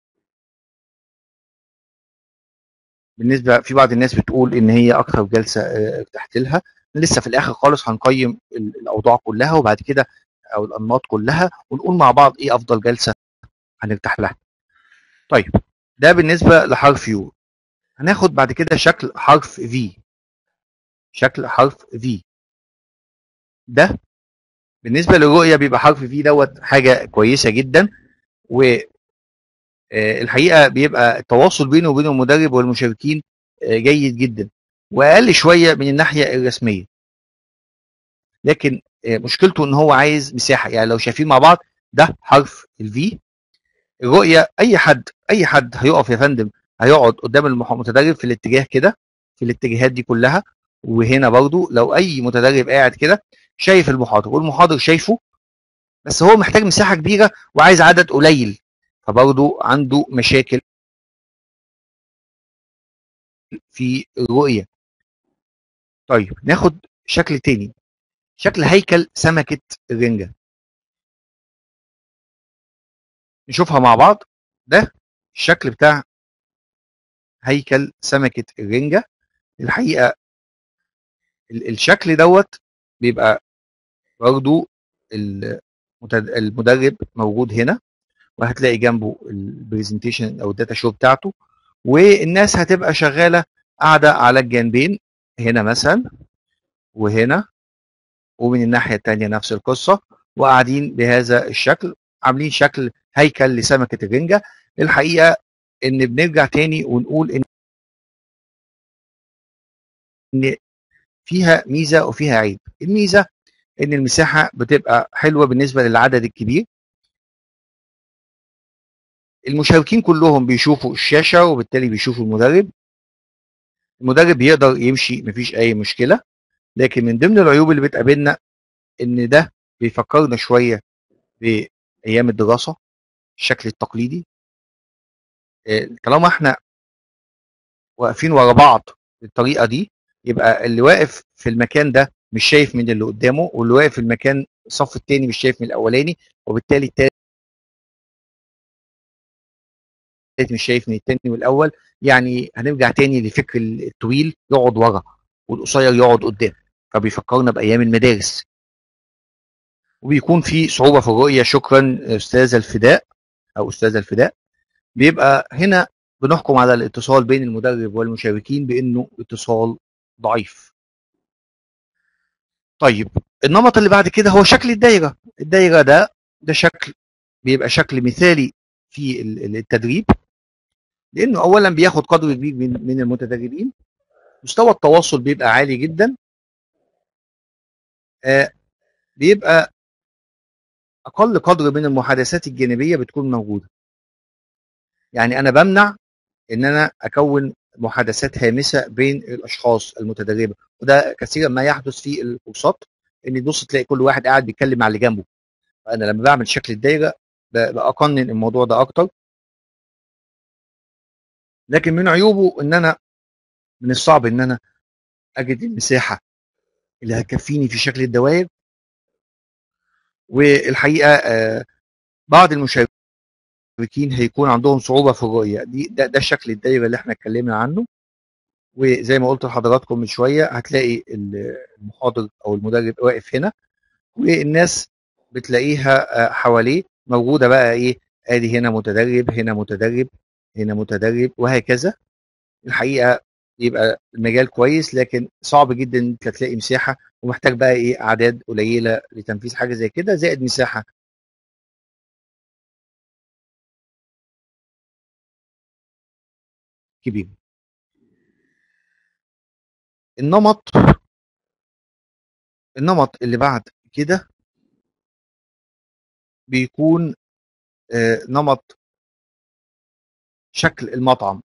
بالنسبه في بعض الناس بتقول ان هي اكثر جلسه ارتحت لها. لسه في الاخر خالص هنقيم الاوضاع كلها، وبعد كده او الانماط كلها، ونقول مع بعض ايه افضل جلسه هنرتاح لها. طيب ده بالنسبه لحرف يو. هناخد بعد كده شكل حرف في. شكل حرف في ده بالنسبه للرؤيه بيبقى حرف في حاجه كويسه جدا، والحقيقه بيبقى التواصل بينه وبين المدرب والمشاركين جيد جدا، واقل شويه من الناحيه الرسميه. لكن مشكلته ان هو عايز مساحه، يعني لو شايفين مع بعض ده حرف الفي. الرؤيه اي حد هيقف يا فندم هيقعد قدام المتدرب في الاتجاه كده، في الاتجاهات دي كلها. وهنا برضو لو اي متدرب قاعد كده شايف المحاضر والمحاضر شايفه، بس هو محتاج مساحه كبيره وعايز عدد قليل، فبرضو عنده مشاكل في الرؤيه. طيب ناخد شكل تاني، شكل هيكل سمكه الرنجه، نشوفها مع بعض. ده الشكل بتاع هيكل سمكه الرنجه. الحقيقه الشكل دوت بيبقى برضو المدرب موجود هنا، وهتلاقي جنبه البرزنتيشن او الداتا شو بتاعته، والناس هتبقى شغاله قاعده على الجانبين، هنا مثلا وهنا، ومن الناحيه الثانيه نفس القصه، وقاعدين بهذا الشكل، عاملين شكل هيكل لسمكه الرنجه. الحقيقه ان بنرجع تاني ونقول ان فيها ميزه وفيها عيب. الميزه ان المساحه بتبقى حلوه بالنسبه للعدد الكبير، المشاركين كلهم بيشوفوا الشاشه وبالتالي بيشوفوا المدرب، المدرب بيقدر يمشي مفيش اي مشكله. لكن من ضمن العيوب اللي بتقابلنا ان ده بيفكرنا شويه بايام الدراسه، الشكل التقليدي. طالما احنا واقفين ورا بعض بالطريقه دي، يبقى اللي واقف في المكان ده مش شايف من اللي قدامه، واللي واقف في المكان الصف الثاني مش شايف من الاولاني، وبالتالي الثالث مش شايف من الثاني والاول. يعني هنرجع تاني لفكر الطويل يقعد ورا والقصير يقعد قدام، فبيفكرنا بايام المدارس. وبيكون في صعوبه في الرؤيه. شكرا استاذه الفداء او استاذه الفداء. بيبقى هنا بنحكم على الاتصال بين المدرب والمشاركين بانه اتصال ضعيف. طيب النمط اللي بعد كده هو شكل الدايره. الدايره ده شكل بيبقى شكل مثالي في التدريب، لانه اولا بياخد قدر كبير من المتدربين، مستوى التواصل بيبقى عالي جدا، بيبقى اقل قدر من المحادثات الجانبيه بتكون موجوده. يعني انا بمنع ان انا اكون محادثات هامسه بين الاشخاص المتدربه، وده كثيرا ما يحدث في الكورسات، ان تبص تلاقي كل واحد قاعد بيتكلم مع اللي جنبه. فانا لما بعمل شكل الدايره بقنن الموضوع ده اكتر. لكن من عيوبه ان انا من الصعب ان انا اجد المساحه اللي هتكفيني في شكل الدوائر. والحقيقه بعض المشاركين هيكون عندهم صعوبه في الرؤيه دي. ده شكل الدايره اللي احنا اتكلمنا عنه. وزي ما قلت لحضراتكم من شويه، هتلاقي المحاضر او المدرب واقف هنا، والناس بتلاقيها حواليه موجوده بقى ايه، ادي هنا متدرب، هنا متدرب، هنا متدرب، وهكذا. الحقيقه يبقى المجال كويس، لكن صعب جدا انك تلاقي مساحه، ومحتاج بقى ايه اعداد قليله لتنفيذ حاجه زي كده، زائد مساحه كبيره. النمط النمط اللي بعد كده بيكون نمط شكل المطعم.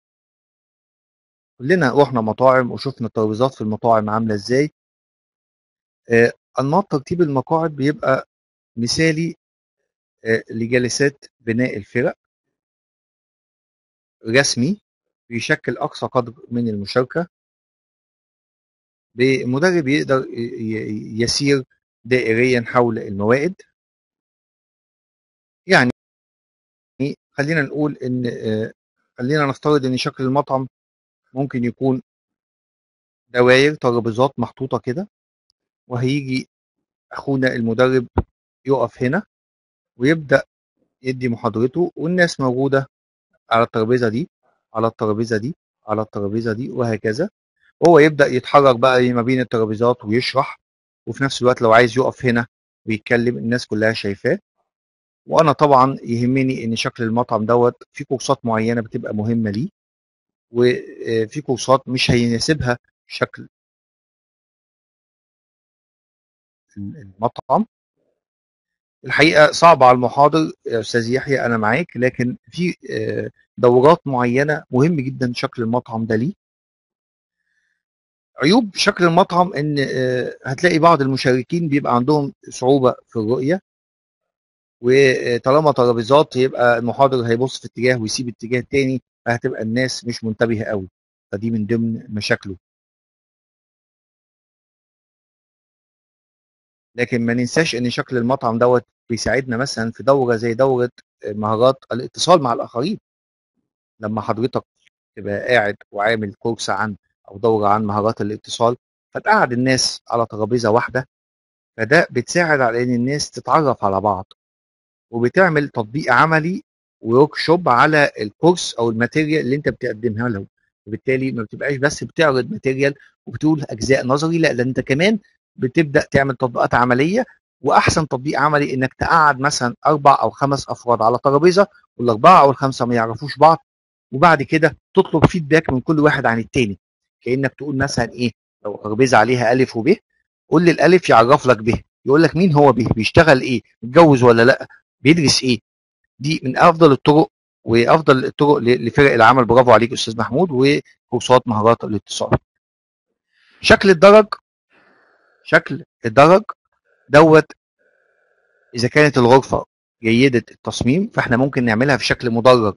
كلنا رحنا مطاعم وشفنا الترابيزات في المطاعم عامله ازاي. انماط ترتيب المقاعد بيبقى مثالي لجلسات بناء الفرق، رسمي، بيشكل اقصى قدر من المشاركه، بمدرب يقدر يسير دائريا حول الموائد. يعني خلينا نقول ان خلينا نفترض ان شكل المطعم ممكن يكون دوائر ترابيزات محطوطه كده، وهيجي اخونا المدرب يقف هنا ويبدا يدي محاضرته، والناس موجوده على الترابيزه دي، على الترابيزه دي، على الترابيزه دي، وهكذا. وهو يبدا يتحرك بقى ما بين الترابيزات ويشرح، وفي نفس الوقت لو عايز يقف هنا ويتكلم الناس كلها شايفاه. وانا طبعا يهمني ان شكل المطعم دوت في كورسات معينه بتبقى مهمه ليه، وفي كورسات مش هيناسبها شكل المطعم. الحقيقه صعب على المحاضر يا استاذ يحيى، انا معاك، لكن في دورات معينه مهم جدا شكل المطعم ده ليه. عيوب شكل المطعم ان هتلاقي بعض المشاركين بيبقى عندهم صعوبه في الرؤيه، وطالما ترابيزات يبقى المحاضر هيبص في اتجاه ويسيب اتجاه تاني، فهتبقى الناس مش منتبهه قوي، فدي من ضمن مشاكله. لكن ما ننساش ان شكل المطعم دوت بيساعدنا مثلا في دوره زي دوره مهارات الاتصال مع الاخرين. لما حضرتك تبقى قاعد وعامل كورس عن او دوره عن مهارات الاتصال، فتقعد الناس على ترابيزه واحده، فده بتساعد على ان الناس تتعرف على بعض، وبتعمل تطبيق عملي وورك شوب على الكورس او الماتيريال اللي انت بتقدمها لهم. وبالتالي ما بتبقاش بس بتعرض ماتيريال وبتقول اجزاء نظري، لا ده انت كمان بتبدا تعمل تطبيقات عمليه. واحسن تطبيق عملي انك تقعد مثلا 4 أو 5 افراد على ترابيزه، وال4 أو ال5 ما يعرفوش بعض، وبعد كده تطلب فيدباك من كل واحد عن التاني. كانك تقول مثلا ايه، لو ترابيزه عليها الف وب، قول للالف يعرف لك ب، يقول لك مين هو ب، بيشتغل ايه، متجوز ولا لا، بيدرس ايه. دي من افضل الطرق وافضل الطرق لفرق العمل. برافو عليك استاذ محمود. وكورسات مهارات الاتصال. شكل الدرج، شكل الدرج دوت، اذا كانت الغرفه جيده التصميم فاحنا ممكن نعملها في شكل مدرج.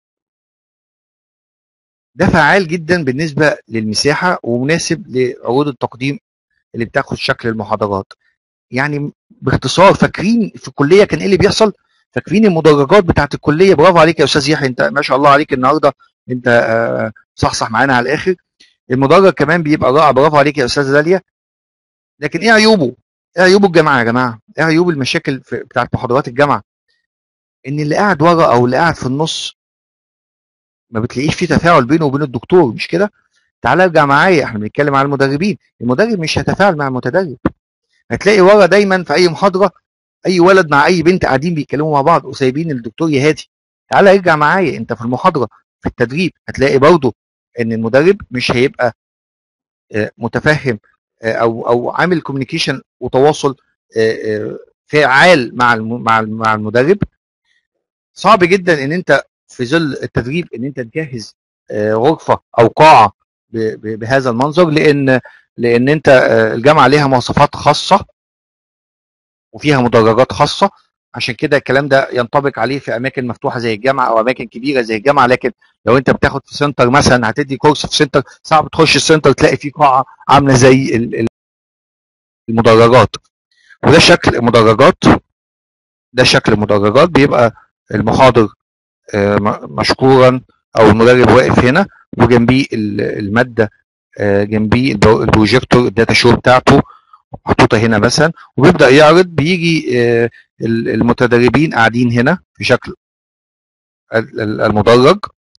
ده فعال جدا بالنسبه للمساحه ومناسب لعروض التقديم اللي بتاخد شكل المحاضرات. يعني باختصار، فاكرين في الكليه كان ايه اللي بيحصل؟ فاكرين المدرجات بتاعت الكليه؟ برافو عليك يا استاذ يحيى، انت ما شاء الله عليك النهارده، انت صح معانا على الاخر. المدرج كمان بيبقى رائع، برافو عليك يا استاذه داليا. لكن ايه عيوبه؟ ايه عيوب الجامعه يا جماعه؟ ايه عيوب المشاكل بتاعت محاضرات الجامعه؟ ان اللي قاعد ورا او اللي قاعد في النص ما بتلاقيش فيه تفاعل بينه وبين الدكتور، مش كده؟ تعالى ارجع معايا، احنا بنتكلم على المدربين. المدرب مش هيتفاعل مع المتدرب. هتلاقي ورا دايما في اي محاضره اي ولد مع اي بنت قاعدين بيتكلموا مع بعض وسايبين الدكتور يهادي. تعالى ارجع معايا انت في المحاضره، في التدريب هتلاقي برضه ان المدرب مش هيبقى متفهم او عامل كوميونيكيشن وتواصل فعال مع المدرب. صعب جدا ان انت في ظل التدريب ان انت تجهز غرفه او قاعه بهذا المنظر، لان انت الجامعه ليها مواصفات خاصه وفيها مدرجات خاصه. عشان كده الكلام ده ينطبق عليه في اماكن مفتوحه زي الجامعه او اماكن كبيره زي الجامعه. لكن لو انت بتاخد في سنتر مثلا، هتدي كورس في سنتر، صعب تخش السنتر تلاقي فيه قاعه عامله زي المدرجات. وده شكل مدرجات، ده شكل مدرجات بيبقى المحاضر مشكورا او المدرب واقف هنا وجنبيه الماده، جنبيه البروجيكتور الداتا شو بتاعته محطوطه هنا مثلا، وبيبدا يعرض. بيجي المتدربين قاعدين هنا في شكل المدرج.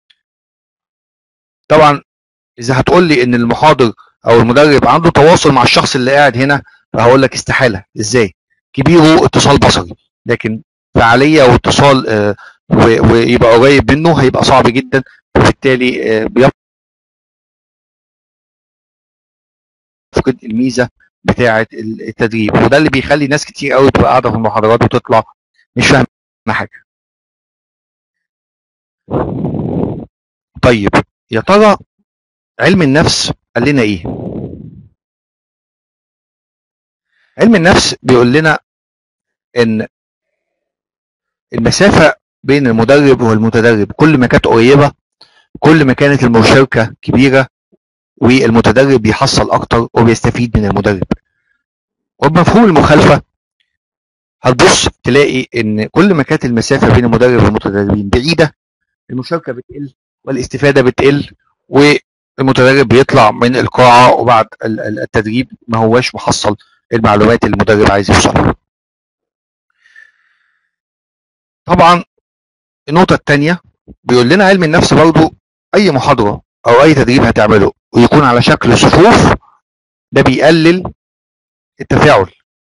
طبعا اذا هتقول لي ان المحاضر او المدرب عنده تواصل مع الشخص اللي قاعد هنا، فهقول لك استحاله. ازاي؟ كبيره اتصال بصري، لكن فعاليه واتصال ويبقى قريب منه هيبقى صعب جدا. وبالتالي بيفقد الميزه بتاعه التدريب، وده اللي بيخلي ناس كتير قوي تبقى قاعده في المحاضرات وتطلع مش فاهمه حاجه. طيب يا ترى علم النفس قال لنا ايه؟ علم النفس بيقول لنا ان المسافه بين المدرب والمتدرب كل ما كانت قريبه، كل ما كانت المشاركه كبيره، والمتدرب بيحصل اكتر وبيستفيد من المدرب. وبمفهوم المخالفه هتبص تلاقي ان كل ما كانت المسافه بين المدرب والمتدربين بعيده، المشاركه بتقل والاستفاده بتقل، والمتدرب بيطلع من القاعه وبعد التدريب ما هواش محصل المعلومات اللي المدرب عايز يوصلها. طبعا النقطه الثانيه بيقول لنا علم النفس برضو اي محاضره او اي تدريب هتعمله ويكون على شكل صفوف، ده بيقلل التفاعل.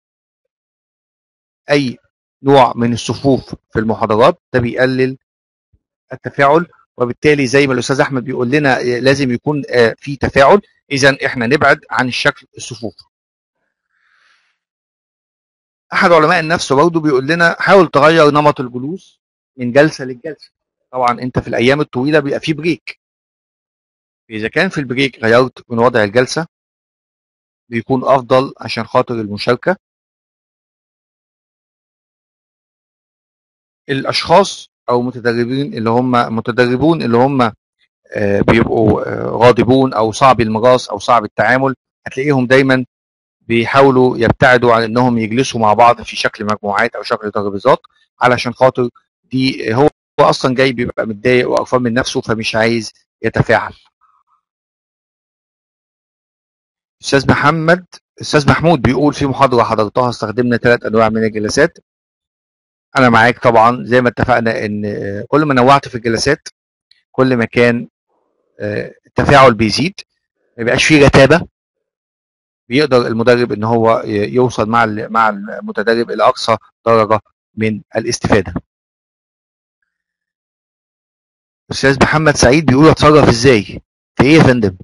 اي نوع من الصفوف في المحاضرات ده بيقلل التفاعل، وبالتالي زي ما الاستاذ احمد بيقول لنا لازم يكون في تفاعل. اذا احنا نبعد عن الشكل الصفوف. احد علماء النفس برضه بيقول لنا حاول تغير نمط الجلوس من جلسه للجلسه. طبعا انت في الايام الطويله بيبقى في بريك، اذا كان في البريك غيرت من وضع الجلسه بيكون افضل عشان خاطر المشاركه. الاشخاص او متدربون اللي هم بيبقوا غاضبون او صعب المراس او صعب التعامل، هتلاقيهم دايما بيحاولوا يبتعدوا عن انهم يجلسوا مع بعض في شكل مجموعات او شكل ترابيزات، علشان خاطر دي هو اصلا جاي بيبقى متضايق وقرفان من نفسه فمش عايز يتفاعل. استاذ محمود بيقول في محاضره حضرتها استخدمنا 3 انواع من الجلسات. انا معاك طبعا، زي ما اتفقنا ان كل ما نوعت في الجلسات كل ما كان التفاعل بيزيد، ما يبقاش فيه رتابه، بيقدر المدرب ان هو يوصل مع المتدرب الى اقصى درجه من الاستفاده. استاذ محمد سعيد بيقول اتصرف ازاي في ايه يا فندم؟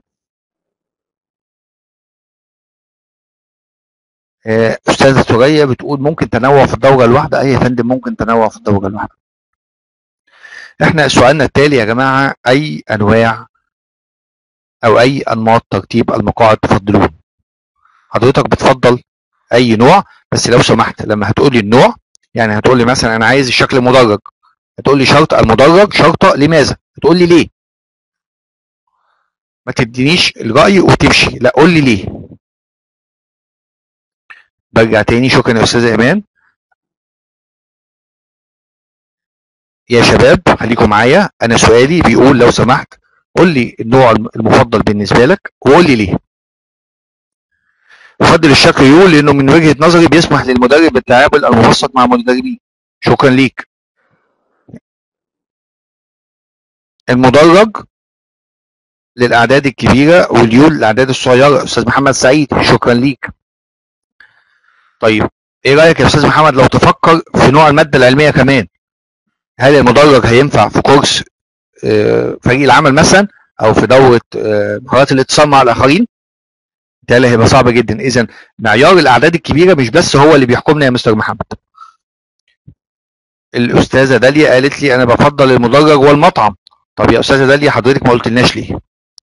استاذه ثريا بتقول ممكن تنوع في الدوره الواحده. اي يا فندم ممكن تنوع في الدوره الواحده. احنا سؤالنا التالي يا جماعه، اي انواع او اي انماط ترتيب المقاعد تفضلون؟ حضرتك بتفضل اي نوع؟ بس لو سمحت لما هتقول لي النوع، يعني هتقول لي مثلا انا عايز الشكل المدرج، هتقول لي شرط المدرج شرطه لماذا، هتقول لي ليه. ما تدينيش الراي وتمشي، لا قول لي ليه. برجع تاني، شكرا يا استاذه ايمان. يا شباب خليكم معايا، انا سؤالي بيقول لو سمحت قول لي النوع المفضل بالنسبه لك وقول لي ليه. افضل الشكل يقول لانه من وجهه نظري بيسمح للمدرب بالتعامل المبسط مع المدربين. شكرا ليك. المدرج للاعداد الكبيره واليول للاعداد الصغيره. استاذ محمد سعيد شكرا ليك. طيب ايه رايك يا استاذ محمد لو تفكر في نوع الماده العلميه كمان؟ هل المدرج هينفع في كورس فريق العمل مثلا، او في دوره مهارات الاتصال مع الاخرين؟ بالتالي هيبقى صعب جدا. اذا معيار الاعداد الكبيره مش بس هو اللي بيحكمنا يا مستر محمد. الاستاذه داليا قالت لي انا بفضل المدرج والمطعم. طب يا استاذه داليا حضرتك ما قلتلناش ليه؟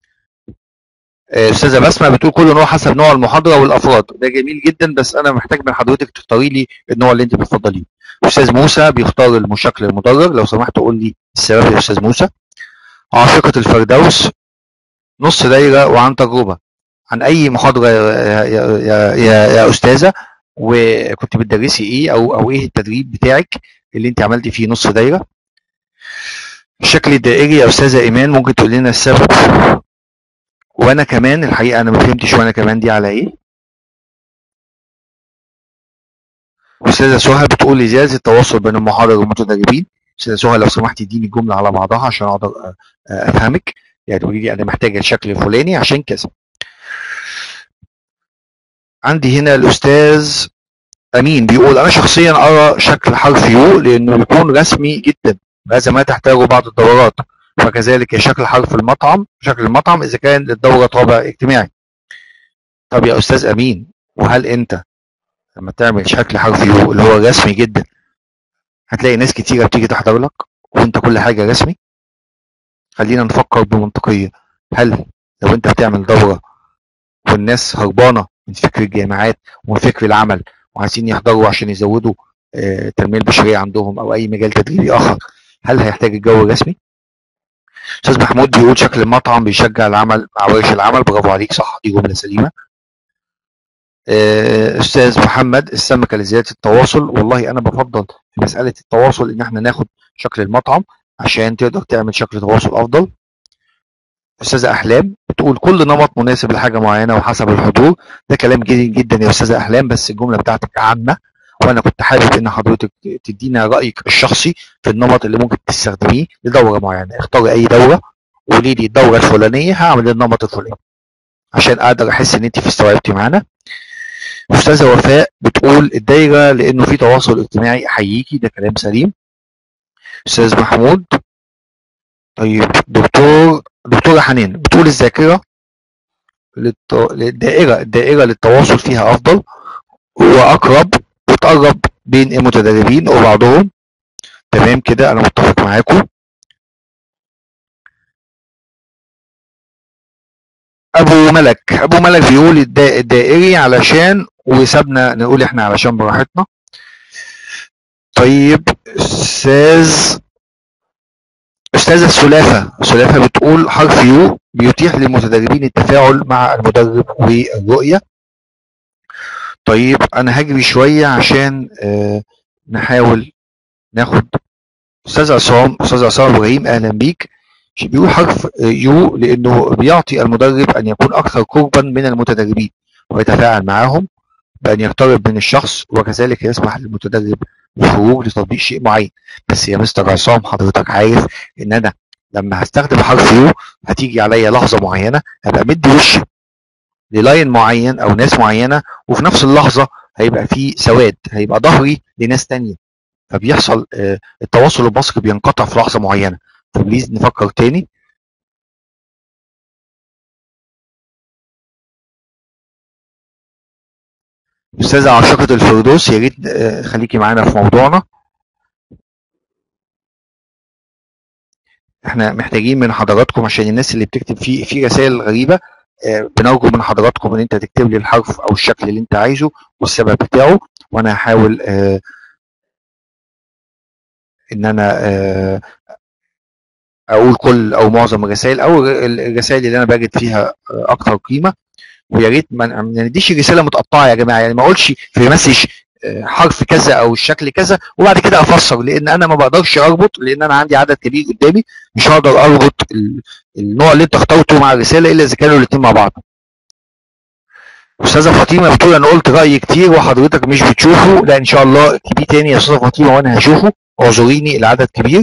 استاذه بسمه بتقول كل نوع حسب نوع المحاضره والافراد. ده جميل جدا، بس انا محتاج من حضرتك تختاري لي النوع اللي انت بتفضليه. استاذ موسى بيختار الشكل المدرج، لو سمحت قول لي السبب يا استاذ موسى. عاشقه الفردوس نص دايره وعن تجربه. عن اي محاضره يا استاذه، وكنت بتدرسي ايه او ايه التدريب بتاعك اللي انت عملتي فيه نص دايره؟ الشكل الدائري يا استاذه ايمان ممكن تقول لنا السبب؟ وانا كمان الحقيقه انا ما فهمتش وانا كمان دي على ايه. استاذه سهى بتقول ازاز التواصل بين المحاضر والمتدربين. استاذه سهى لو سمحتي اديني الجمله على بعضها عشان اقدر افهمك، يعني تقولي لي انا محتاجه الشكل الفلاني عشان كذا. عندي هنا الاستاذ امين بيقول انا شخصيا ارى شكل حرف يو لانه يكون رسمي جدا، هذا ما تحتاجه بعض الدورات، وكذلك شكل حرف المطعم، شكل المطعم اذا كان للدوره طابع اجتماعي. طب يا استاذ امين، وهل انت لما تعمل شكل حرف يو اللي هو رسمي جدا هتلاقي ناس كتيره بتيجي تحضر لك وانت كل حاجه رسمي؟ خلينا نفكر بمنطقيه. هل لو انت بتعمل دوره والناس هربانه من فكر الجامعات ومن فكر العمل وعايزين يحضروا عشان يزودوا التنميه البشريه عندهم او اي مجال تدريبي اخر، هل هيحتاج الجو الرسمي؟ استاذ محمود بيقول شكل المطعم بيشجع العمل مع ورش العمل. برافو عليك، صح، دي جمله سليمه. استاذ محمد السمكه لزياده التواصل. والله انا بفضل في مساله التواصل ان احنا ناخد شكل المطعم عشان تقدر تعمل شكل تواصل افضل. استاذه احلام بتقول كل نمط مناسب لحاجه معينه وحسب الحضور. ده كلام جيد جدا يا استاذه احلام، بس الجمله بتاعتك عامه وانا كنت حابب ان حضرتك تدينا رايك الشخصي في النمط اللي ممكن تستخدميه لدوره معينه. اختاري اي دوره وقولي لي الدوره الفلانيه هعمل النمط الفلاني عشان اقدر احس ان انت في استوعبتي معانا. استاذه وفاء بتقول الدايره لانه في تواصل اجتماعي. احييكي، ده كلام سليم. استاذ محمود. طيب دكتوره حنان بتقول الذاكره الدائره للتواصل فيها افضل واقرب وتقرب بين المتدربين وبعضهم. تمام كده انا متفق معاكم. ابو ملك بيقول الدائري علشان، وسابنا نقول احنا علشان براحتنا. طيب استاذة سلافة بتقول حرف يو بيتيح للمتدربين التفاعل مع المدرب والرؤية. طيب انا هجري شوية عشان نحاول ناخد استاذ عصام ابراهيم، اهلا بيك. بيقول حرف يو لانه بيعطي المدرب ان يكون اكثر قربا من المتدربين ويتفاعل معهم بان يقترب من الشخص، وكذلك يسمح للمتدرب بالخروج لتطبيق شيء معين. بس يا مستر عصام حضرتك عارف ان انا لما هستخدم حرف يو هتيجي عليا لحظه معينه هبقى مدي وشي للاين معين او ناس معينه، وفي نفس اللحظه هيبقى في سواد، هيبقى ظهري لناس تانية، فبيحصل التواصل البصري بينقطع في لحظه معينه. فبليز نفكر تاني. استاذه عاشقه الفردوس، يا ريت خليكي معانا في موضوعنا. احنا محتاجين من حضراتكم عشان الناس اللي بتكتب في رسائل غريبه، بنرجو من حضراتكم ان انت تكتب لي الحرف او الشكل اللي انت عايزه والسبب بتاعه، وانا هحاول ان انا اقول كل او معظم الرسائل او الرسائل اللي انا بجد فيها اكتر قيمه. ويا ريت ما نديش رساله متقطعه يا جماعه، يعني ما اقولش في مسج حرف كذا او الشكل كذا وبعد كده افسر، لان انا ما بقدرش اربط، لان انا عندي عدد كبير قدامي، مش هقدر اربط النوع اللي انت اخترته مع الرساله الا اذا كانوا الاثنين مع بعض. استاذه فاطمه بتقول انا قلت رايي كتير وحضرتك مش بتشوفه. لا ان شاء الله اكتبيه تاني يا استاذه فاطمه وانا هشوفه، اعذريني العدد كبير.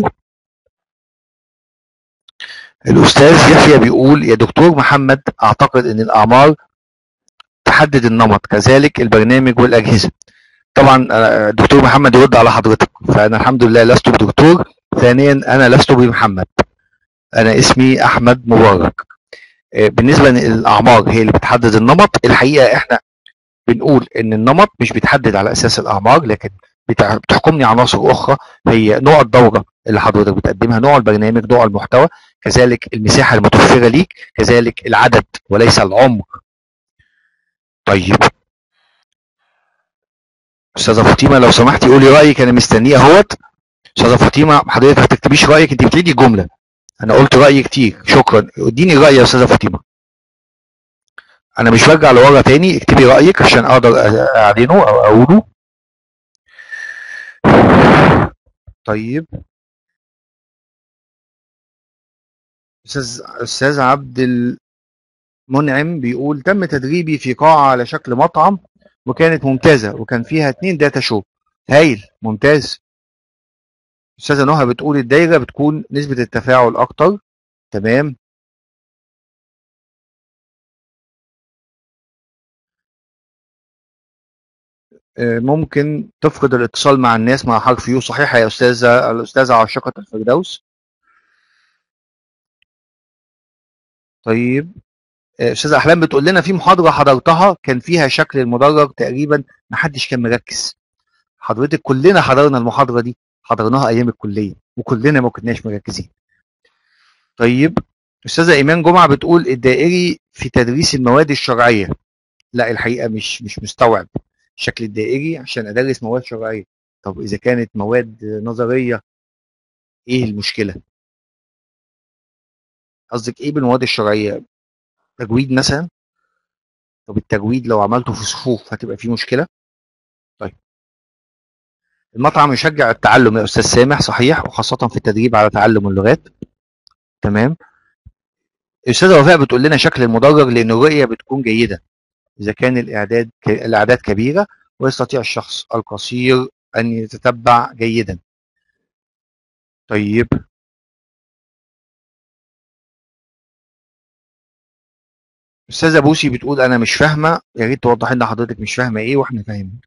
الاستاذ يحيى بيقول يا دكتور محمد اعتقد ان الاعمار تحدد النمط، كذلك البرنامج والاجهزه. طبعا الدكتور محمد يرد على حضرتك، فانا الحمد لله لست بدكتور، ثانيا انا لست بمحمد، انا اسمي احمد مبارك. بالنسبه للاعمار هي اللي بتحدد النمط، الحقيقه احنا بنقول ان النمط مش بيتحدد على اساس الاعمار، لكن بتحكمني عناصر اخرى، هي نوع الدوره اللي حضرتك بتقدمها، نوع البرنامج، نوع المحتوى، كذلك المساحه المتوفره ليك، كذلك العدد وليس العمر. طيب استاذه فاطمه لو سمحتي قولي رايك، انا مستنيه اهوت. استاذه فاطمه حضرتك ما تكتبيش رايك، انت بتعيدي الجمله. انا قلت رايي كتير، شكرا، اديني الراي يا استاذه فاطمه. انا مش برجع لورا تاني، اكتبي رايك عشان اقدر اعلنه او اقوله. طيب استاذ عبد المنعم بيقول تم تدريبي في قاعه على شكل مطعم وكانت ممتازه وكان فيها 2 داتا شو. هايل، ممتاز. استاذه نهى بتقول الدايره بتكون نسبه التفاعل اكتر. تمام. ممكن تفقد الاتصال مع الناس مع حرف يو. صحيح يا الاستاذه عاشقه الفردوس. طيب استاذه احلام بتقول لنا في محاضره حضرتها كان فيها شكل المدرج تقريبا ما حدش كان مركز. حضرتك كلنا حضرنا المحاضره دي، حضرناها ايام الكليه وكلنا ما كناش مركزين. طيب استاذه ايمان جمعه بتقول الدائري في تدريس المواد الشرعيه. لا الحقيقه مش مستوعب الشكل الدائري عشان ادرس مواد شرعيه. طب اذا كانت مواد نظريه ايه المشكله؟ قصدك ايه بالمواد الشرعيه؟ تجويد مثلا؟ طب التجويد لو عملته في صفوف هتبقى فيه مشكله؟ طيب المطعم يشجع التعلم يا استاذ سامح، صحيح، وخاصه في التدريب على تعلم اللغات. تمام. الاستاذه وفاء بتقول لنا شكل المدرج لان الرؤيه بتكون جيده اذا كان الاعداد كبيره ويستطيع الشخص القصير ان يتتبع جيدا. طيب استاذه بوسي بتقول انا مش فاهمه، يا ريت توضح لنا حضرتك مش فاهمه ايه واحنا فاهمين.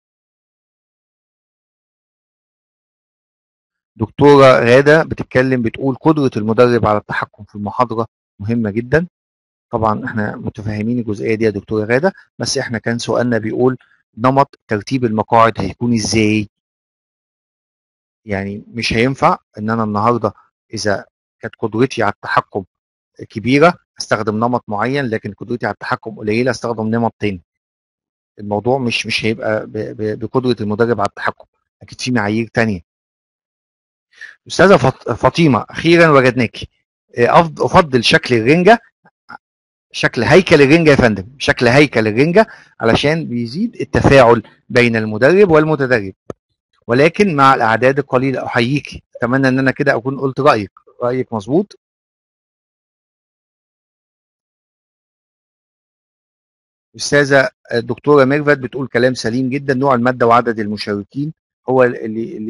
دكتوره غاده بتتكلم بتقول قدره المدرب على التحكم في المحاضره مهمه جدا. طبعا احنا متفاهمين الجزئيه دي يا دكتوره غاده، بس احنا كان سؤالنا بيقول نمط ترتيب المقاعد هيكون ازاي؟ يعني مش هينفع ان انا النهارده اذا كانت قدرتي على التحكم كبيره استخدم نمط معين لكن قدرتي على التحكم قليله استخدم نمط تاني. الموضوع مش هيبقى بقدره المدرب على التحكم، اكيد في معايير تانيه. استاذه فاطمه اخيرا وجدناكي. افضل شكل الرنجه، شكل هيكل الرنجه يا فندم، شكل هيكل الرنجه علشان بيزيد التفاعل بين المدرب والمتدرب، ولكن مع الاعداد القليله. احييكي، اتمنى ان انا كده اكون قلت رايك مظبوط. استاذه الدكتوره ميرفت بتقول كلام سليم جدا، نوع الماده وعدد المشاركين هو اللي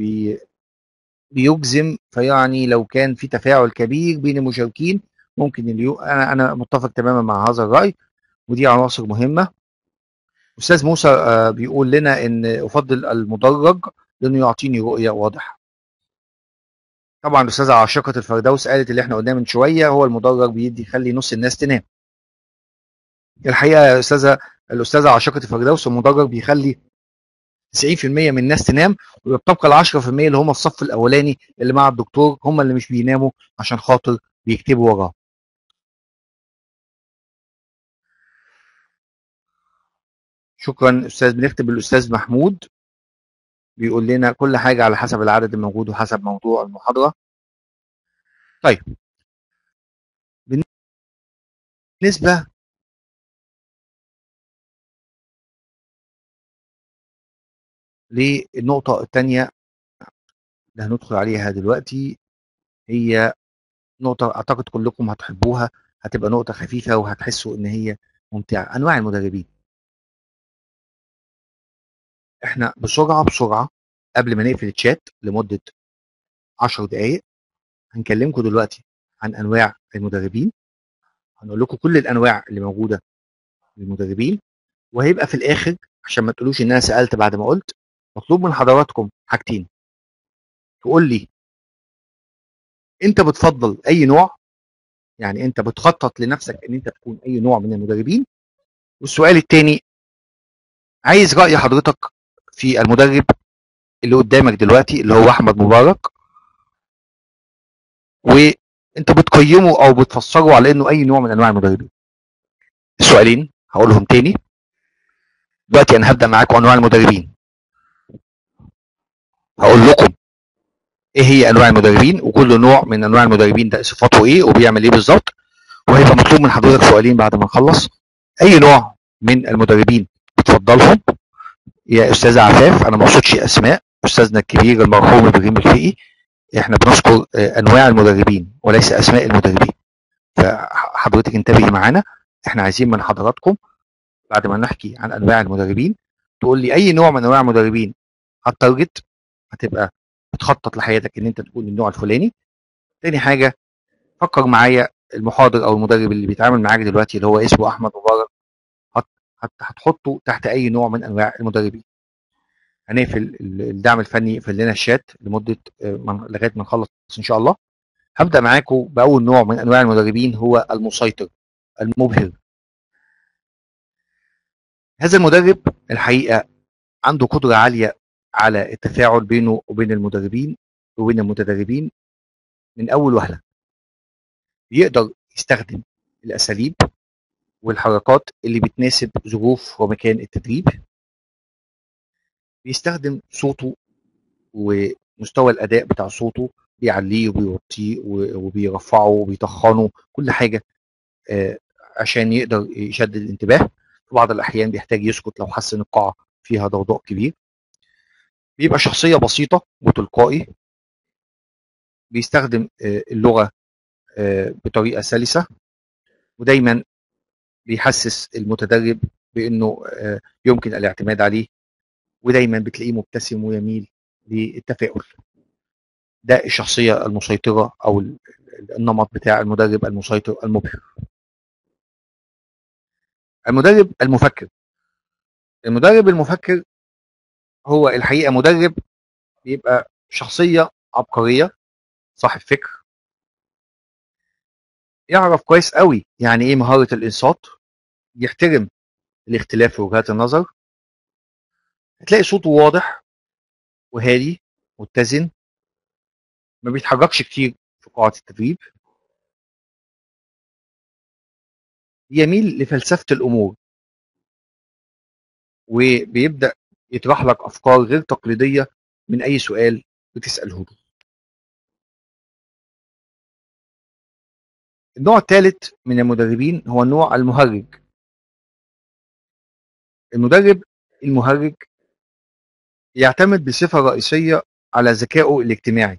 بيجزم، فيعني لو كان في تفاعل كبير بين المشاركين ممكن انا متفق تماما مع هذا الراي، ودي عناصر مهمه. استاذ موسى بيقول لنا ان افضل المدرج لانه يعطيني رؤيه واضحه. طبعا الاستاذه عاشقه الفردوس قالت اللي احنا قلناه من شويه، هو المدرج بيدي يخلي نص الناس تنام. الحقيقه يا الاستاذه عاشقه الفردوس، المدرج بيخلي 90% من الناس تنام، وبتبقى ال 10% اللي هم الصف الاولاني اللي مع الدكتور هم اللي مش بيناموا عشان خاطر بيكتبوا وراه. شكرا استاذ. بنكتب الاستاذ محمود بيقول لنا كل حاجه على حسب العدد الموجود وحسب موضوع المحاضره. طيب، بالنسبه للنقطه الثانيه اللي هندخل عليها دلوقتي، هي نقطة أعتقد كلكم هتحبوها، هتبقى نقطة خفيفة وهتحسوا إن هي ممتعة. أنواع المدربين. إحنا بسرعة قبل ما نقفل الشات لمدة 10 دقايق هنكلمكم دلوقتي عن أنواع المدربين، هنقول لكم كل الأنواع اللي موجودة للمدربين، وهيبقى في الآخر عشان ما تقولوش إن أنا سألت بعد ما قلت، مطلوب من حضراتكم حاجتين. تقول لي أنت بتفضل أي نوع، يعني أنت بتخطط لنفسك إن أنت تكون أي نوع من المدربين. والسؤال الثاني، عايز رأي حضرتك في المدرب اللي قدامك دلوقتي اللي هو احمد مبارك، وانت بتقيمه او بتفسره على انه اي نوع من انواع المدربين. السؤالين هقولهم تاني. دلوقتي انا هبدا معاكم انواع المدربين، هقول لكم ايه هي انواع المدربين وكل نوع من انواع المدربين ده صفاته ايه وبيعمل ايه بالظبط، وهيبقى مطلوب من حضرتك سؤالين بعد ما نخلص. اي نوع من المدربين بتفضلهم يا استاذه عفاف؟ انا ما اقصدش اسماء، استاذنا الكبير المرحوم ابراهيم الفقي، احنا بنذكر انواع المدربين وليس اسماء المدربين، فحضرتك انتبهي معانا. احنا عايزين من حضراتكم بعد ما نحكي عن انواع المدربين تقول لي اي نوع من انواع المدربين هتارجت، هتبقى بتخطط لحياتك ان انت تكون النوع الفلاني. تاني حاجه، فكر معايا المحاضر او المدرب اللي بيتعامل معاك دلوقتي اللي هو اسمه احمد مبارك، هتحطه تحت اي نوع من انواع المدربين. هنقفل الدعم الفني يقفل لنا الشات لمده لغايه ما نخلص ان شاء الله. هبدا معاكم باول نوع من انواع المدربين، هو المسيطر المبهر. هذا المدرب الحقيقه عنده قدره عاليه على التفاعل بينه وبين المدربين وبين المتدربين من اول وهله. يقدر يستخدم الاساليب والحركات اللي بتناسب ظروف ومكان التدريب. بيستخدم صوته ومستوى الاداء بتاع صوته، بيعليه وبيوطيه وبيرفعه وبيتخنه كل حاجه عشان يقدر يشدد الانتباه. في بعض الاحيان بيحتاج يسكت لو حس ان القاعه فيها ضوضاء كبير. بيبقى شخصيه بسيطه وتلقائي. بيستخدم اللغه بطريقه سلسه، ودايما بيحسس المتدرب بانه يمكن الاعتماد عليه، ودايما بتلاقيه مبتسم ويميل للتفاؤل. ده الشخصيه المسيطره او النمط بتاع المدرب المسيطر المبهر. المدرب المفكر. المدرب المفكر هو الحقيقه مدرب بيبقى شخصيه عبقريه، صاحب فكر، يعرف كويس قوي يعني ايه مهاره الانصات، يحترم الاختلاف في وجهات النظر. هتلاقي صوته واضح وهادي متزن، ما بيتحركش كتير في قاعة التدريب. يميل لفلسفة الأمور، وبيبدأ يطرح لك أفكار غير تقليدية من أي سؤال بتسأله له. النوع الثالث من المدربين هو النوع المهرج. المدرب المهرج يعتمد بصفة رئيسية على ذكائه الاجتماعي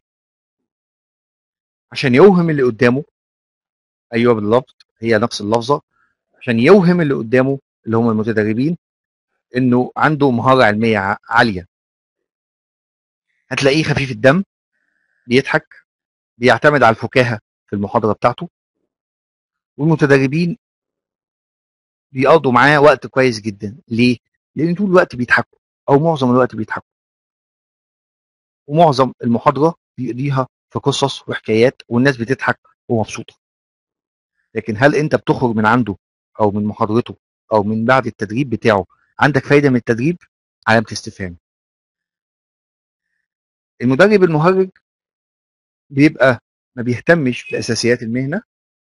عشان يوهم اللي قدامه. أيوه بالضبط، هي نفس اللفظة. عشان يوهم اللي قدامه اللي هم المتدربين إنه عنده مهارة علمية عالية. هتلاقيه خفيف الدم، بيضحك، بيعتمد على الفكاهة في المحاضرة بتاعته، والمتدربين بيقضوا معاه وقت كويس جدا. ليه؟ لأن طول الوقت بيضحكوا، أو معظم الوقت بيضحكوا، ومعظم المحاضرة بيقضيها في قصص وحكايات والناس بتضحك ومبسوطة. لكن هل أنت بتخرج من عنده أو من محاضرته أو من بعد التدريب بتاعه عندك فايدة من التدريب؟ علامة استفهام. المدرب المهرج بيبقى ما بيهتمش بأساسيات المهنة،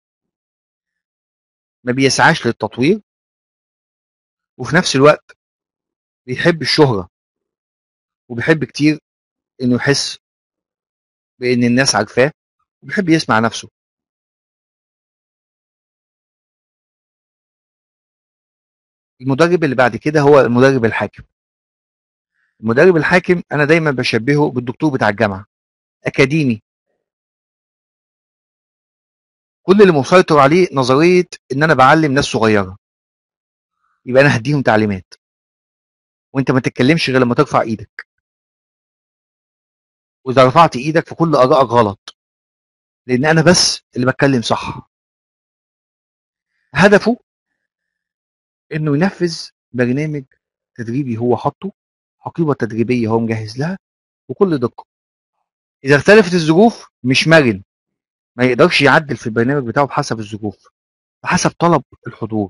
ما بيسعاش للتطوير، وفي نفس الوقت بيحب الشهرة، وبيحب كتير إنه يحس بإن الناس عارفاه، وبيحب يسمع نفسه. المدرب اللي بعد كده هو المدرب الحاكم. المدرب الحاكم أنا دايما بشبهه بالدكتور بتاع الجامعة، أكاديمي. كل اللي مسيطر عليه نظرية إن أنا بعلم ناس صغيرة، يبقى أنا هديهم تعليمات، وأنت ما تتكلمش غير لما ترفع إيدك، وإذا رفعت إيدك فكل آرائك غلط، لأن أنا بس اللي بتكلم صح. هدفه إنه ينفذ برنامج تدريبي هو حاطه، حقيبة تدريبية هو مجهز لها بكل دقة. إذا اختلفت الظروف مش مرن، ما يقدرش يعدل في البرنامج بتاعه بحسب الظروف، بحسب طلب الحضور،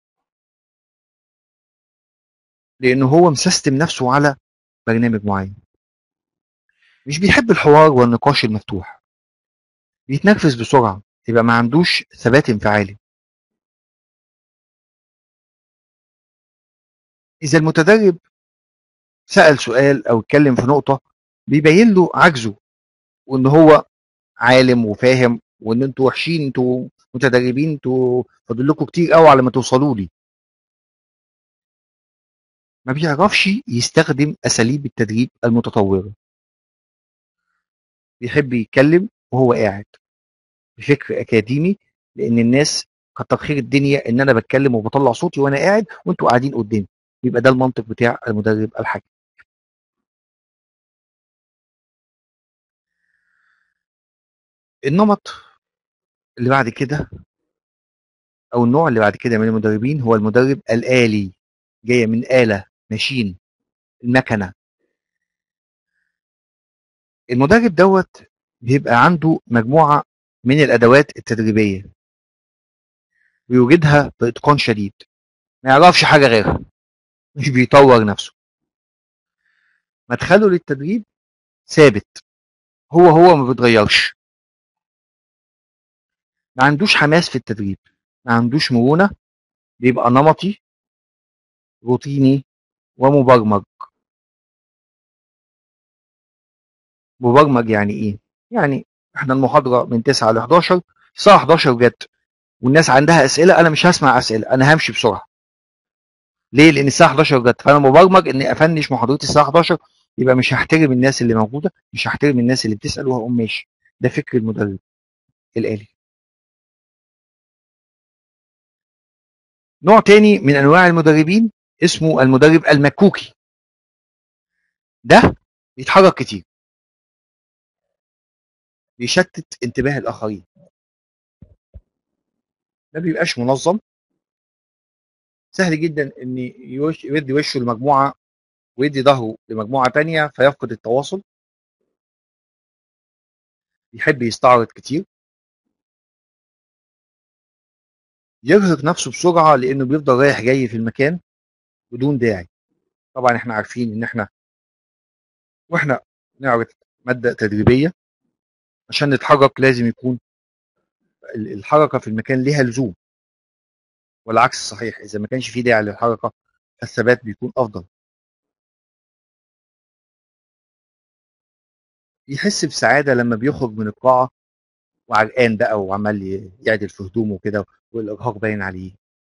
لأنه هو مسيستم نفسه على برنامج معين. مش بيحب الحوار والنقاش المفتوح، بيتنرفز بسرعة، يبقى ما عندوش ثبات انفعالي. إذا المتدرب سأل سؤال أو اتكلم في نقطة بيبين له عجزه، وإن هو عالم وفاهم، وإن أنتوا وحشين، أنتوا متدربين، أنتوا فاضل لكم كتير قوي على ما توصلوا لي. ما بيعرفش يستخدم أساليب التدريب المتطورة، بيحب يتكلم وهو قاعد بفكر أكاديمي، لأن الناس كتر خير الدنيا إن أنا بتكلم وبطلع صوتي وأنا قاعد وأنتوا قاعدين قدامي. يبقى ده المنطق بتاع المدرب الحكيم. النمط اللي بعد كده، أو النوع اللي بعد كده من المدربين، هو المدرب الآلي. جاية من آلة، ماشين، المكنة. المدرب دوت بيبقى عنده مجموعة من الأدوات التدريبية، ويوجدها بإتقان شديد، ما يعرفش حاجة غيرها، مش بيطور نفسه. مدخله للتدريب ثابت، هو ما بيتغيرش. ما عندوش حماس في التدريب، ما عندوش مرونة، بيبقى نمطي، روتيني، ومبرمج. مبرمج يعني إيه؟ يعني إحنا المحاضرة من 9 ل 11، الساعة 11 جت والناس عندها أسئلة، أنا مش هسمع أسئلة، أنا همشي بسرعة. ليه؟ لأن الساعة 11 جت، فأنا مبرمج إني أفنش محاضرتي الساعة 11، يبقى مش هحترم الناس اللي موجودة، مش هحترم الناس اللي بتسأل، وهقوم ماشي. ده فكر المدرب الآلي. نوع تاني من أنواع المدربين اسمه المدرب المكوكي. ده بيتحرك كتير، بيشتت انتباه الآخرين، ما بيبقاش منظم. سهل جدا ان يدي وشه لمجموعه ويدي ظهره لمجموعه تانية فيفقد التواصل. بيحب يستعرض كتير، يرهق نفسه بسرعه لانه بيفضل رايح جاي في المكان بدون داعي. طبعا احنا عارفين ان احنا واحنا نعرض ماده تدريبيه، عشان نتحرك لازم يكون الحركه في المكان ليها لزوم. والعكس صحيح، إذا ما كانش في داعي للحركة فالثبات بيكون أفضل. يحس بسعادة لما بيخرج من القاعة وعرقان بقى وعمال يعدل في هدومه كده والإرهاق باين عليه.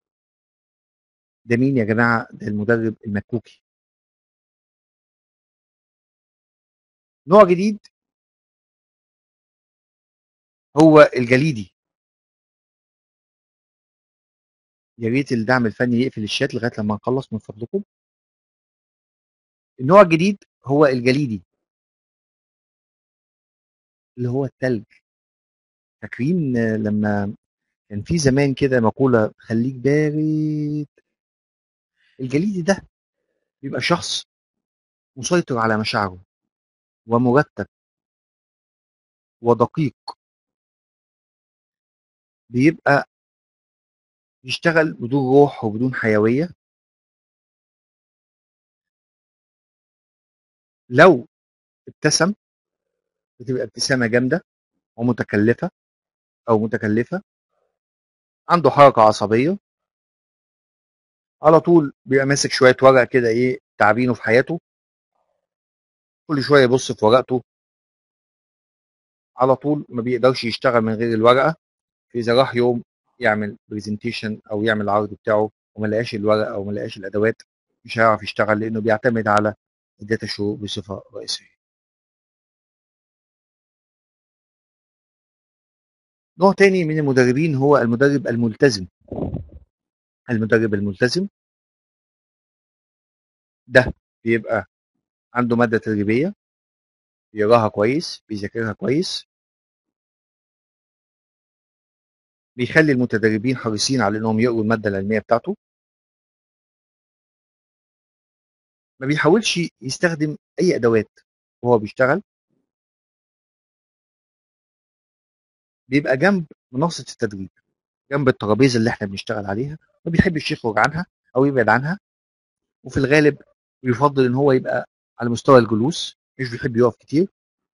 ده مين يا جماعة؟ ده المدرب المكوكي. نوع جديد هو الجليدي. يا ريت الدعم الفني يقفل الشات لغاية لما نخلص من فضلكم. النوع الجديد هو الجليدي اللي هو التلج. فاكرين لما كان في زمان كده مقولة خليك بارد؟ الجليدي ده بيبقى شخص مسيطر على مشاعره ومرتب ودقيق، بيبقى يشتغل بدون روح وبدون حيوية. لو ابتسم بتبقى ابتسامة جامدة ومتكلفة أو متكلفة. عنده حركة عصبية، على طول بيبقى ماسك شوية ورق كده إيه تعبينه في حياته، كل شوية يبص في ورقته، على طول ما بيقدرش يشتغل من غير الورقة. فإذا راح يوم يعمل برزنتيشن أو يعمل العرض بتاعه وما لقاش الورقة أو ما لقاش الأدوات، مش هيعرف يشتغل لأنه بيعتمد على الداتا شو بصفة رئيسية. نوع تاني من المدربين هو المدرب الملتزم. المدرب الملتزم ده بيبقى عنده مادة تدريبية، بيقراها كويس، بيذاكرها كويس، بيخلي المتدربين حريصين على انهم يقروا المادة العلمية بتاعته، ما بيحاولش يستخدم اي ادوات وهو بيشتغل، بيبقى جنب منصة التدريب، جنب الترابيزة اللي احنا بنشتغل عليها، ما بيحبش يخرج عنها او يبعد عنها. وفي الغالب بيفضل ان هو يبقى على مستوى الجلوس، مش بيحب يقف كتير.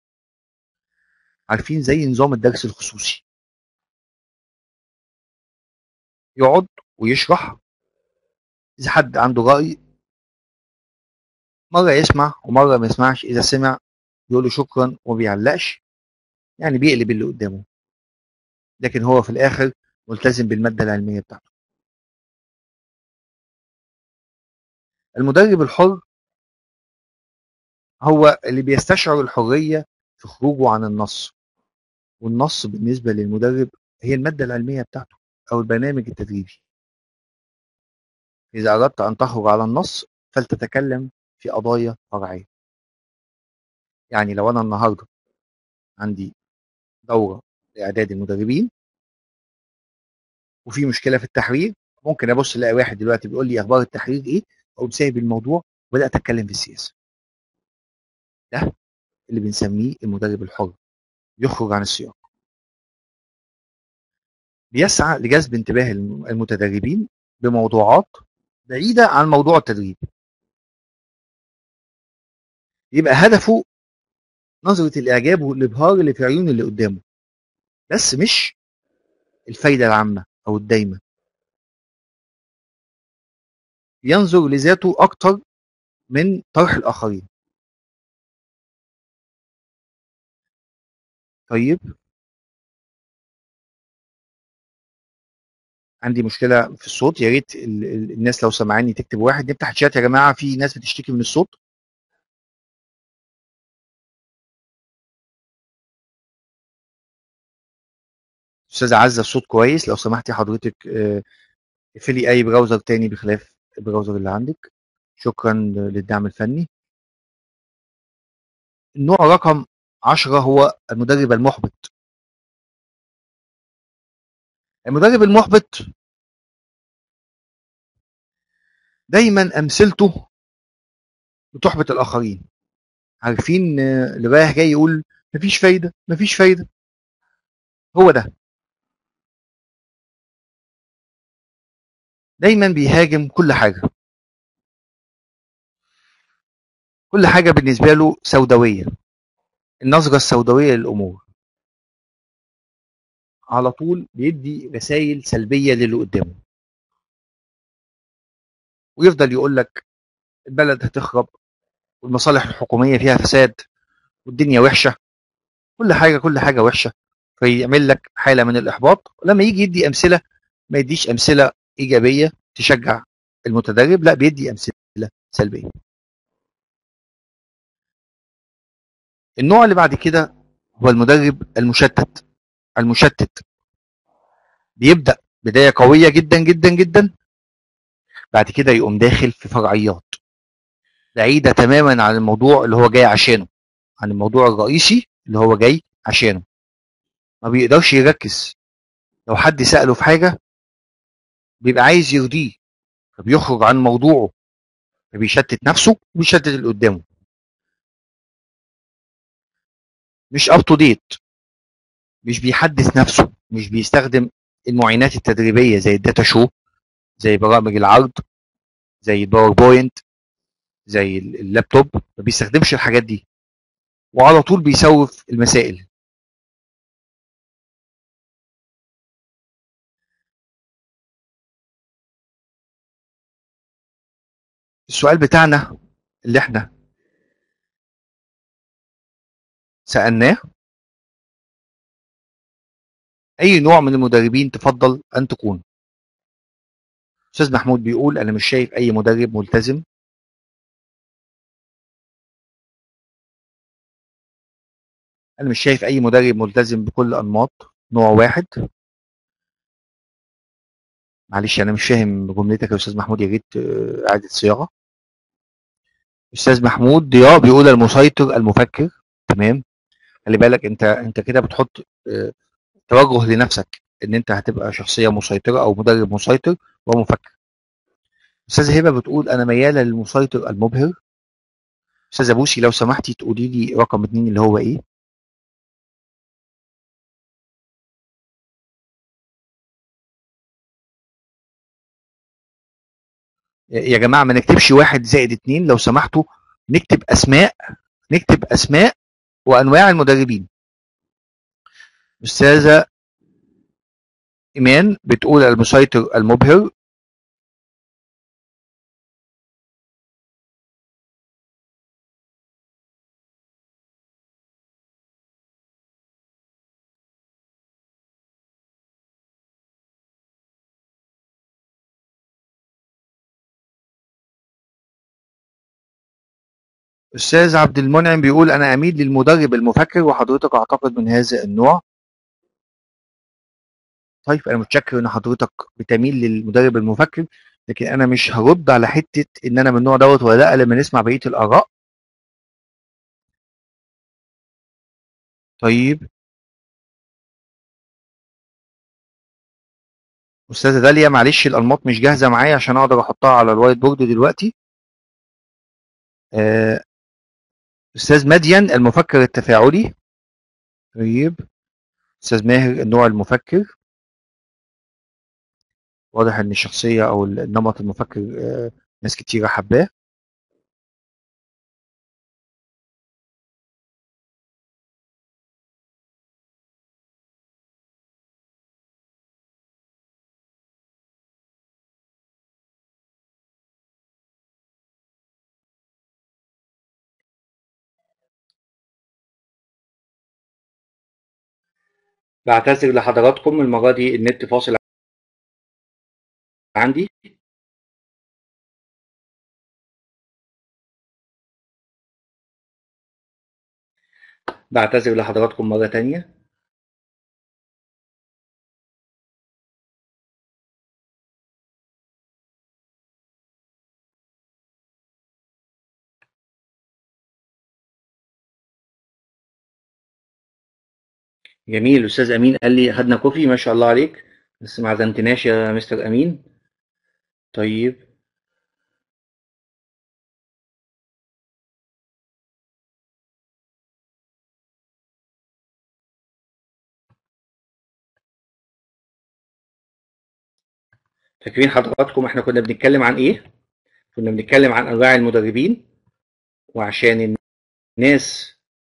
عارفين زي نظام الدرس الخصوصي، يقعد ويشرح، اذا حد عنده رأي مرة يسمع ومرة ما يسمعش، اذا سمع يقول له شكرا وما بيعلقش، يعني بيقلب اللي قدامه، لكن هو في الاخر ملتزم بالمادة العلمية بتاعته. المدرب الحر هو اللي بيستشعر الحرية في خروجه عن النص، والنص بالنسبة للمدرب هي المادة العلمية بتاعته أو البرنامج التدريبي. إذا أردت أن تخرج على النص فلتتكلم في قضايا فرعية. يعني لو أنا النهاردة عندي دورة لإعداد المدربين وفي مشكلة في التحرير، ممكن أبص ألاقي واحد دلوقتي بيقول لي أخبار التحرير إيه، أقوم سايب الموضوع وبدأت أتكلم في السياسة. ده اللي بنسميه المدرب الحر، يخرج عن السياق، بيسعى لجذب انتباه المتدربين بموضوعات بعيدة عن موضوع التدريب. يبقى هدفه نظرة الإعجاب والإبهار اللي في عيون اللي قدامه، بس مش الفايدة العامة أو الدايمة. ينظر لذاته أكتر من طرح الآخرين. طيب، عندي مشكلة في الصوت، يا ريت الناس لو سمعاني تكتب واحد. نفتح الشات يا جماعة، في ناس بتشتكي من الصوت. أستاذة عزة الصوت كويس، لو سمحتي حضرتك اقفلي أي براوزر تاني بخلاف البراوزر اللي عندك. شكرا للدعم الفني. النوع رقم 10 هو المدرب المحبط. المدرب المحبط دايما أمثلته بتحبط الآخرين. عارفين اللي رايح جاي يقول مفيش فايدة مفيش فايدة، هو ده. دايما بيهاجم كل حاجة، كل حاجة بالنسبة له سوداوية، النظرة السوداوية للأمور، على طول بيدي رسائل سلبية للي قدامه. ويفضل يقول لك البلد هتخرب والمصالح الحكوميه فيها فساد والدنيا وحشه، كل حاجه وحشه، فيعمل لك حاله من الاحباط. ولما يجي يدي امثله ما يديش امثله ايجابيه تشجع المتدرب، لا بيدي امثله سلبيه. النوع اللي بعد كده هو المدرب المشتت. بيبدا بدايه قويه جدا جدا جدا، بعد كده يقوم داخل في فرعيات بعيده تماما عن الموضوع اللي هو جاي عشانه، عن الموضوع الرئيسي اللي هو جاي عشانه. ما بيقدرش يركز، لو حد سأله في حاجة بيبقى عايز يرضيه، فبيخرج عن موضوعه، فبيشتت نفسه وبيشتت اللي قدامه. مش اب تو ديت، مش بيحدث نفسه، مش بيستخدم المعينات التدريبيه زي الداتا شو، زي برامج العرض، زي الباوربوينت، زي اللابتوب. ما بيستخدمش الحاجات دي، وعلى طول بيسوف المسائل. السؤال بتاعنا اللي احنا سألناه: اي نوع من المدربين تفضل ان تكون؟ استاذ محمود بيقول انا مش شايف اي مدرب ملتزم. انا مش شايف اي مدرب ملتزم بكل انماط، نوع واحد. معلش انا مش فاهم جملتك يا استاذ محمود، يا ريت اعاده صياغه. استاذ محمود ضياء بيقول المسيطر المفكر. تمام. خلي بالك انت كده بتحط توجه لنفسك ان انت هتبقى شخصيه مسيطره او مدرب مسيطر ومفكر. استاذه هبه بتقول انا مياله للمسيطر المبهر. استاذه بوسي لو سمحتي تقولي لي رقم 2 اللي هو ايه؟ يا جماعه ما نكتبش 1+2 لو سمحتوا، نكتب اسماء، نكتب اسماء وانواع المدربين. استاذه ايمان بتقول المسيطر المبهر. أستاذ عبد المنعم بيقول أنا أميل للمدرب المفكر، وحضرتك أعتقد من هذا النوع. طيب أنا متشكر إن حضرتك بتميل للمدرب المفكر، لكن أنا مش هرد على حتة إن أنا من النوع دوت ولا لأ لما نسمع بقية الآراء. طيب أستاذة داليا معلش الأنماط مش جاهزة معايا عشان أقدر أحطها على الوايت بورد دلوقتي. آه، أستاذ مدين المفكر التفاعلي. طيب أستاذ ماهر النوع المفكر. واضح إن الشخصية أو النمط المفكر ناس كتيرة حباه. بعتذر لحضراتكم المرة دي النت فاصل عندي. بعتذر لحضراتكم مرة تانية. جميل. الأستاذ أمين قال لي خدنا كوفي، ما شاء الله عليك، بس ما عزمتناش يا مستر أمين. طيب فاكرين حضراتكم احنا كنا بنتكلم عن ايه؟ كنا بنتكلم عن أنواع المدربين، وعشان الناس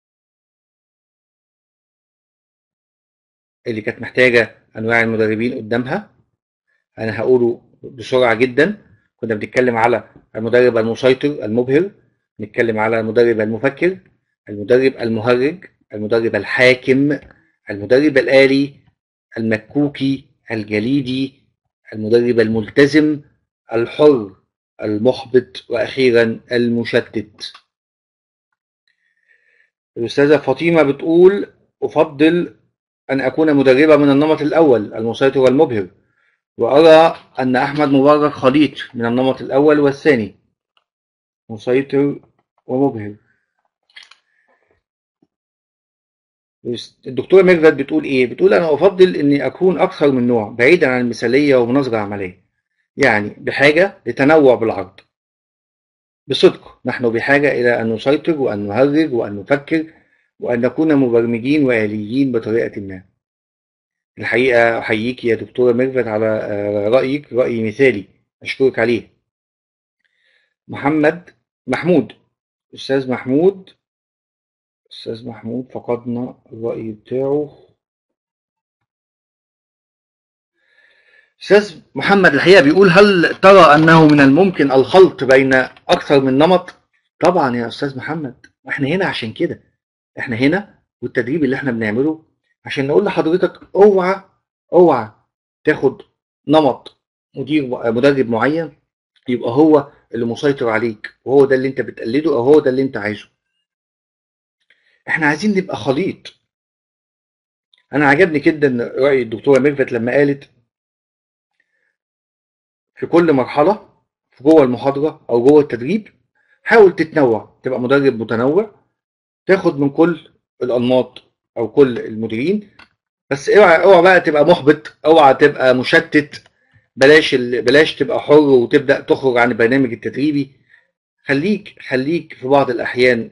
اللي كانت محتاجة أنواع المدربين قدامها أنا هقوله بسرعة جدا. كنا بنتكلم على المدرب المسيطر المبهر، نتكلم على المدرب المفكر، المدرب المهرج، المدرب الحاكم، المدرب الآلي، المكوكي، الجليدي، المدرب الملتزم، الحر، المحبط، وأخيرا المشتت. الأستاذة فاطمة بتقول: أفضل أن أكون مدربة من النمط الأول المسيطر والمبهر، وأرى أن أحمد مبارك خليط من النمط الأول والثاني مسيطر ومبهر. الدكتورة ميرفت بتقول إيه؟ بتقول: أنا أفضل إني أكون أكثر من نوع، بعيدا عن المثالية ومناظرة عملية، يعني بحاجة لتنوع بالعرض. بصدق نحن بحاجة إلى أن نسيطر وأن نهرج وأن نفكر وأن نكون مبرمجين وآليين بطريقة ما. الحقيقة أحييك يا دكتورة ميرفت على رأيك، رأي مثالي، أشكرك عليه. محمود، أستاذ محمود فقدنا الرأي بتاعه. أستاذ محمد الحقيقة بيقول: هل ترى أنه من الممكن الخلط بين أكثر من نمط؟ طبعا يا أستاذ محمد، احنا هنا عشان كده، احنا هنا والتدريب اللي احنا بنعمله عشان نقول لحضرتك اوعى تاخد نمط مدرب معين يبقى هو اللي مسيطر عليك وهو ده اللي انت بتقلده او هو ده اللي انت عايزه. احنا عايزين نبقى خليط. انا عجبني جدا رأي الدكتورة ميرفت لما قالت في كل مرحلة في جوه المحاضرة او جوه التدريب حاول تتنوع، تبقى مدرب متنوع، تاخد من كل الانماط او كل المديرين، بس اوعى بقى تبقى محبط، اوعى تبقى مشتت، بلاش تبقى حر وتبدأ تخرج عن البرنامج التدريبي. خليك في بعض الأحيان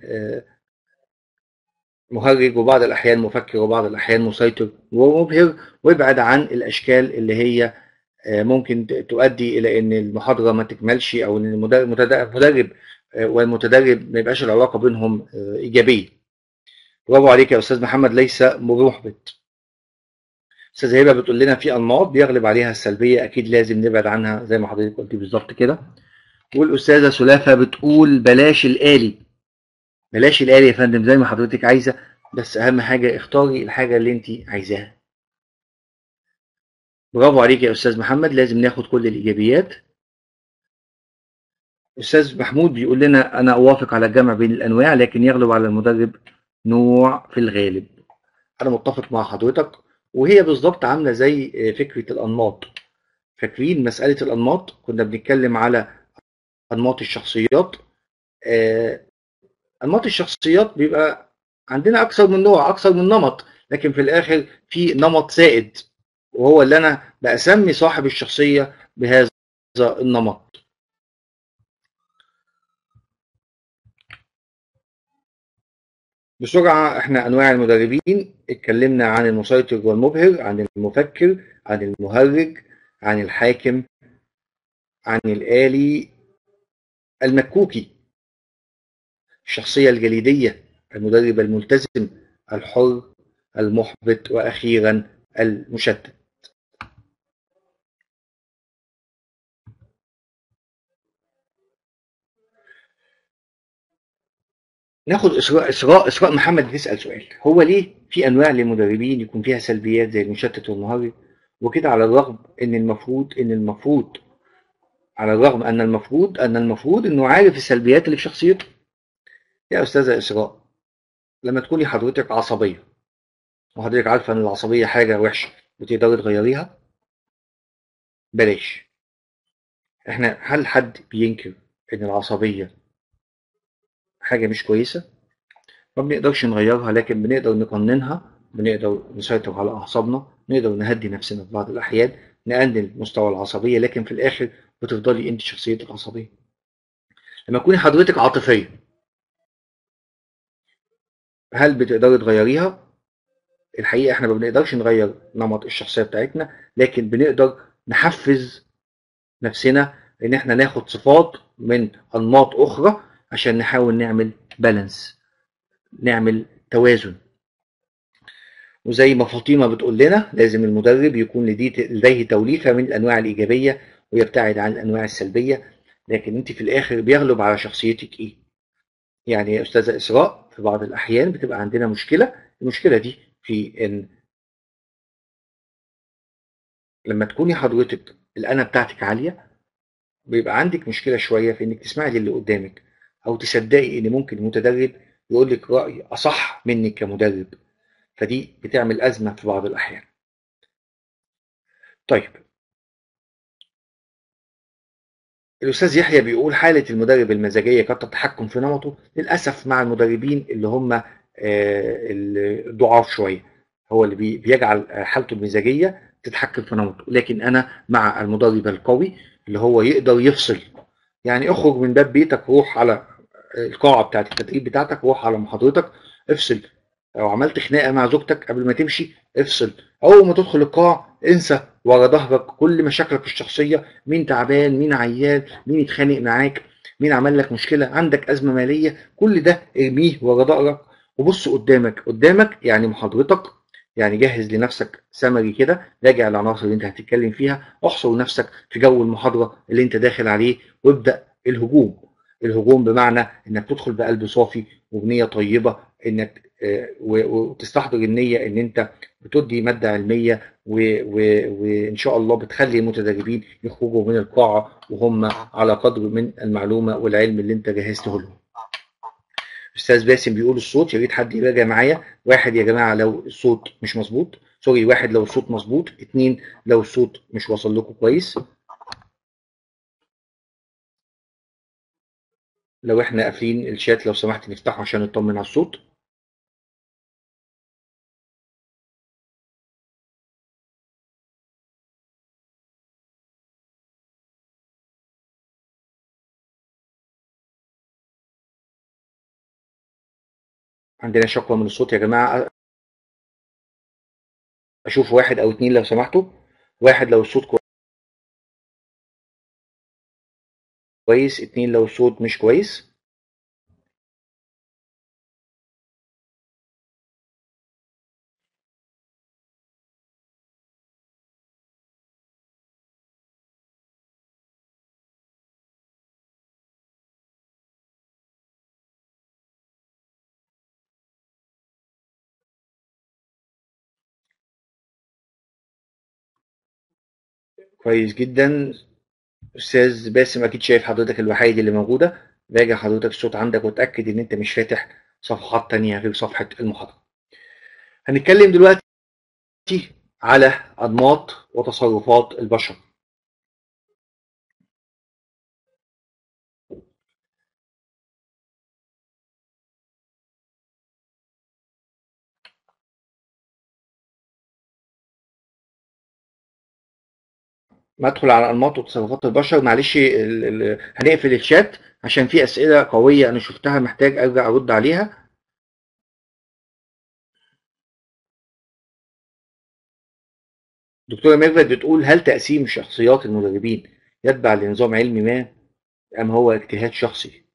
مهرج، وبعض الأحيان مفكر، وبعض الأحيان مسيطر ومبهر، وابعد عن الأشكال اللي هي ممكن تؤدي إلى إن المحاضرة ما تكملش، أو إن المدرب والمتدرب ما يبقاش العلاقة بينهم إيجابية. برافو عليك يا أستاذ محمد، ليس محبط. أستاذة هبة بتقول لنا: في أنماط بيغلب عليها السلبية، أكيد لازم نبعد عنها زي ما حضرتك قلتي بالظبط كده. والأستاذة سلافة بتقول: بلاش الآلي يا فندم، زي ما حضرتك عايزة، بس أهم حاجة اختاري الحاجة اللي أنت عايزاها. برافو عليك يا أستاذ محمد، لازم ناخد كل الإيجابيات. أستاذ محمود بيقول لنا: أنا أوافق على الجمع بين الأنواع، لكن يغلب على المدرب نوع في الغالب. أنا متفق مع حضرتك، وهي بالظبط عاملة زي فكرة الأنماط. فاكرين مسألة الأنماط؟ كنا بنتكلم على أنماط الشخصيات. أنماط الشخصيات بيبقى عندنا أكثر من نوع، أكثر من نمط، لكن في الآخر في نمط سائد، وهو اللي أنا بأسمي صاحب الشخصية بهذا النمط. بسرعة، احنا أنواع المدربين اتكلمنا عن المسيطر والمبهر، عن المفكر، عن المهرج، عن الحاكم، عن الآلي، المكوكي، الشخصية الجليدية، المدرب الملتزم، الحر، المحبط، وأخيرا المشتت. ناخد إسراء محمد بتسأل سؤال: هو ليه في أنواع للمدربين يكون فيها سلبيات زي المشتت والمهرج وكده، على الرغم إن المفروض على الرغم أن المفروض إنه عارف السلبيات اللي في شخصيته؟ يا أستاذة إسراء، لما تكوني حضرتك عصبية وحضرتك عارفة إن العصبية حاجة وحشة وتقدري تغيريها، بلاش. هل حد بينكر إن العصبية حاجة مش كويسة؟ ما بنقدرش نغيرها، لكن بنقدر نقننها، بنقدر نسيطر على أعصابنا، نقدر نهدي نفسنا في بعض الأحيان، نقلل مستوى العصبية، لكن في الآخر بتفضلي أنت شخصيتك عصبية. لما تكوني حضرتك عاطفية، هل بتقدري تغيريها؟ الحقيقة احنا ما بنقدرش نغير نمط الشخصية بتاعتنا، لكن بنقدر نحفز نفسنا ان احنا ناخد صفات من انماط اخرى عشان نحاول نعمل بالانس، نعمل توازن. وزي ما فاطمة بتقول لنا: لازم المدرب يكون لديه توليفة من الأنواع الإيجابية ويبتعد عن الأنواع السلبية. لكن انت في الاخر بيغلب على شخصيتك ايه. يعني يا استاذه اسراء في بعض الاحيان بتبقى عندنا مشكله، المشكله دي في ان لما تكوني حضرتك الانا بتاعتك عاليه، بيبقى عندك مشكله شويه في انك تسمعي للي قدامك، او تصدقي ان ممكن المتدرب يقول لك راي اصح منك كمدرب، فدي بتعمل ازمه في بعض الاحيان. طيب، الأستاذ يحيى بيقول حالة المدرب المزاجية قد تتحكم في نمطه للأسف مع المدربين اللي هم الضعاف شوية، هو اللي بيجعل حالته المزاجية تتحكم في نمطه، لكن أنا مع المدرب القوي اللي هو يقدر يفصل. يعني اخرج من باب بيتك، روح على القاعة بتاعت التدريب بتاعتك، روح على محاضرتك، افصل. لو عملت خناقة مع زوجتك قبل ما تمشي افصل. أول ما تدخل القاعة انسى ورا ظهرك كل مشاكلك الشخصية، مين تعبان، مين عيان، مين اتخانق معاك، مين عمل لك مشكلة، عندك أزمة مالية، كل ده ارميه ورا ظهرك وبص قدامك. قدامك يعني محاضرتك، يعني جهز لنفسك سمري كده، راجع العناصر اللي انت هتتكلم فيها، احصر نفسك في جو المحاضرة اللي انت داخل عليه، وابدأ الهجوم. الهجوم بمعنى انك تدخل بقلب صافي وبنية طيبة، انك وتستحضر النية ان انت بتدي مادة علمية، وان شاء الله بتخلي المتدربين يخرجوا من القاعة وهم على قدر من المعلومة والعلم اللي انت جهزته لهم. استاذ باسم بيقول الصوت، يا ريت حد يراجع معايا. واحد يا جماعة لو الصوت مش مظبوط، سوري، واحد لو الصوت مظبوط، اتنين لو الصوت مش واصل لكم كويس. لو احنا قافلين الشات لو سمحت نفتحه عشان نطمن على الصوت. عندنا شكوى من الصوت يا جماعة، اشوف واحد او اتنين لو سمحتوا. واحد لو الصوت كويس، اتنين لو الصوت مش كويس. كويس جدا. استاذ باسم اكيد شايف حضرتك الوحيد اللي موجودة، راجع حضرتك الصوت عندك وتأكد ان انت مش فاتح صفحات تانية غير صفحة المحاضرة. هنتكلم دلوقتي على أنماط وتصرفات البشر. ما ادخل على أنماط وتصرفات البشر، معلش هنقفل الشات عشان في أسئلة قوية أنا شفتها محتاج أرجع أرد عليها. دكتورة ميرفت بتقول هل تقسيم شخصيات المدربين يتبع لنظام علمي ما أم هو اجتهاد شخصي؟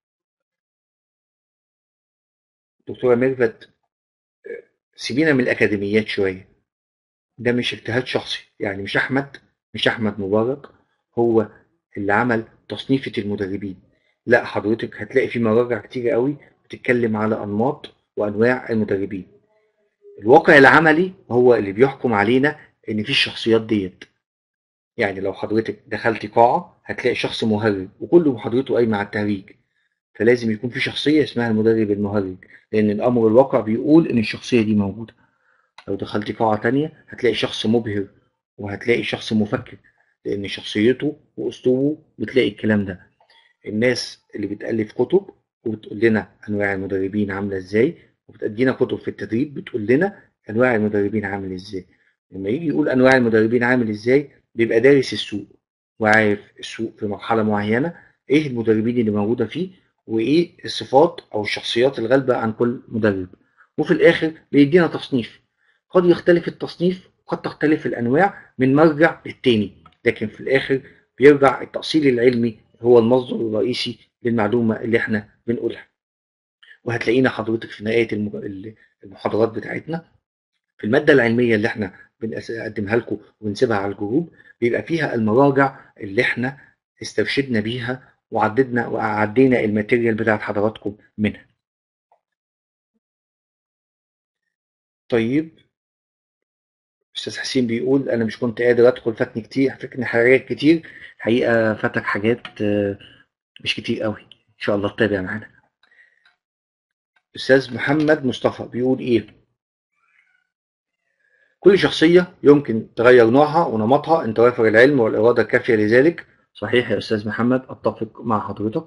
دكتورة ميرفت سيبينا من الأكاديميات شوية، ده مش اجتهاد شخصي. يعني مش أحمد مبارك هو اللي عمل تصنيفة المدربين، لا، حضرتك هتلاقي في مراجع كتير قوي بتتكلم على أنماط وأنواع المدربين. الواقع العملي هو اللي بيحكم علينا إن في الشخصيات ديت. يعني لو حضرتك دخلتي قاعة هتلاقي شخص مهرج وكل محاضرته قايمة على التهريج، فلازم يكون في شخصية اسمها المدرب المهرج، لأن الأمر الواقع بيقول إن الشخصية دي موجودة. لو دخلتي قاعة تانية هتلاقي شخص مبهر وهتلاقي شخص مفكر، لأن شخصيته وأسلوبه بتلاقي الكلام ده. الناس اللي بتألف كتب وبتقول لنا أنواع المدربين عاملة إزاي، وبتدينا كتب في التدريب بتقول لنا أنواع المدربين عامل إزاي. لما يجي يقول أنواع المدربين عامل إزاي بيبقى دارس السوق وعارف السوق في مرحلة معينة إيه المدربين اللي موجودة فيه، وإيه الصفات أو الشخصيات الغالبة عن كل مدرب، وفي الآخر بيدينا تصنيف. قد يختلف التصنيف، قد تختلف الأنواع من مرجع للتاني، لكن في الآخر بيرجع التأصيل العلمي هو المصدر الرئيسي للمعلومة اللي احنا بنقولها. وهتلاقينا حضرتك في نهاية المحاضرات بتاعتنا في المادة العلمية اللي احنا بنقدمها لكم وبنسيبها على الجروب، بيبقى فيها المراجع اللي احنا استرشدنا بيها وعدينا الماتيريال بتاعت حضراتكم منها. طيب استاذ حسين بيقول انا مش كنت قادر ادخل، فاتني حاجات كتير حقيقه، فاتك حاجات مش كتير قوي، ان شاء الله تتابع معانا. استاذ محمد مصطفى بيقول ايه؟ كل شخصيه يمكن تغير نوعها ونمطها ان توافر العلم والاراده الكافيه لذلك. صحيح يا استاذ محمد، اتفق مع حضرتك.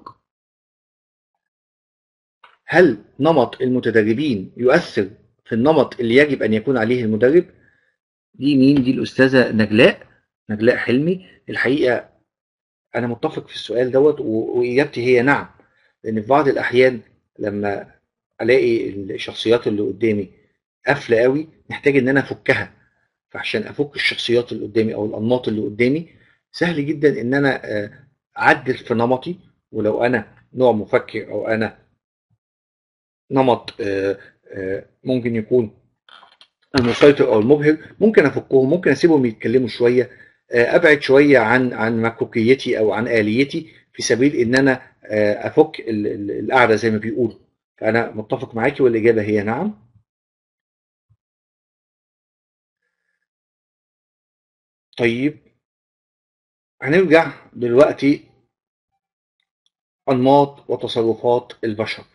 هل نمط المتدربين يؤثر في النمط اللي يجب ان يكون عليه المدرب؟ دي مين؟ دي الاستاذه نجلاء حلمي. الحقيقه انا متفق في السؤال دوت، واجابتي هي نعم. لان في بعض الاحيان لما الاقي الشخصيات اللي قدامي قافله قوي، محتاج ان انا افكها. فعشان افك الشخصيات اللي قدامي او الانماط اللي قدامي، سهل جدا ان انا اعدل في نمطي. ولو انا نوع مفكر او انا نمط ممكن يكون المسيطر او المبهر، ممكن افكهم، ممكن اسيبهم يتكلموا شويه، ابعد شويه عن مكوكيتي او عن اليتي في سبيل ان انا افك القعده زي ما بيقولوا. فانا متفق معاكي والاجابه هي نعم. طيب هنرجع دلوقتي انماط وتصرفات البشر.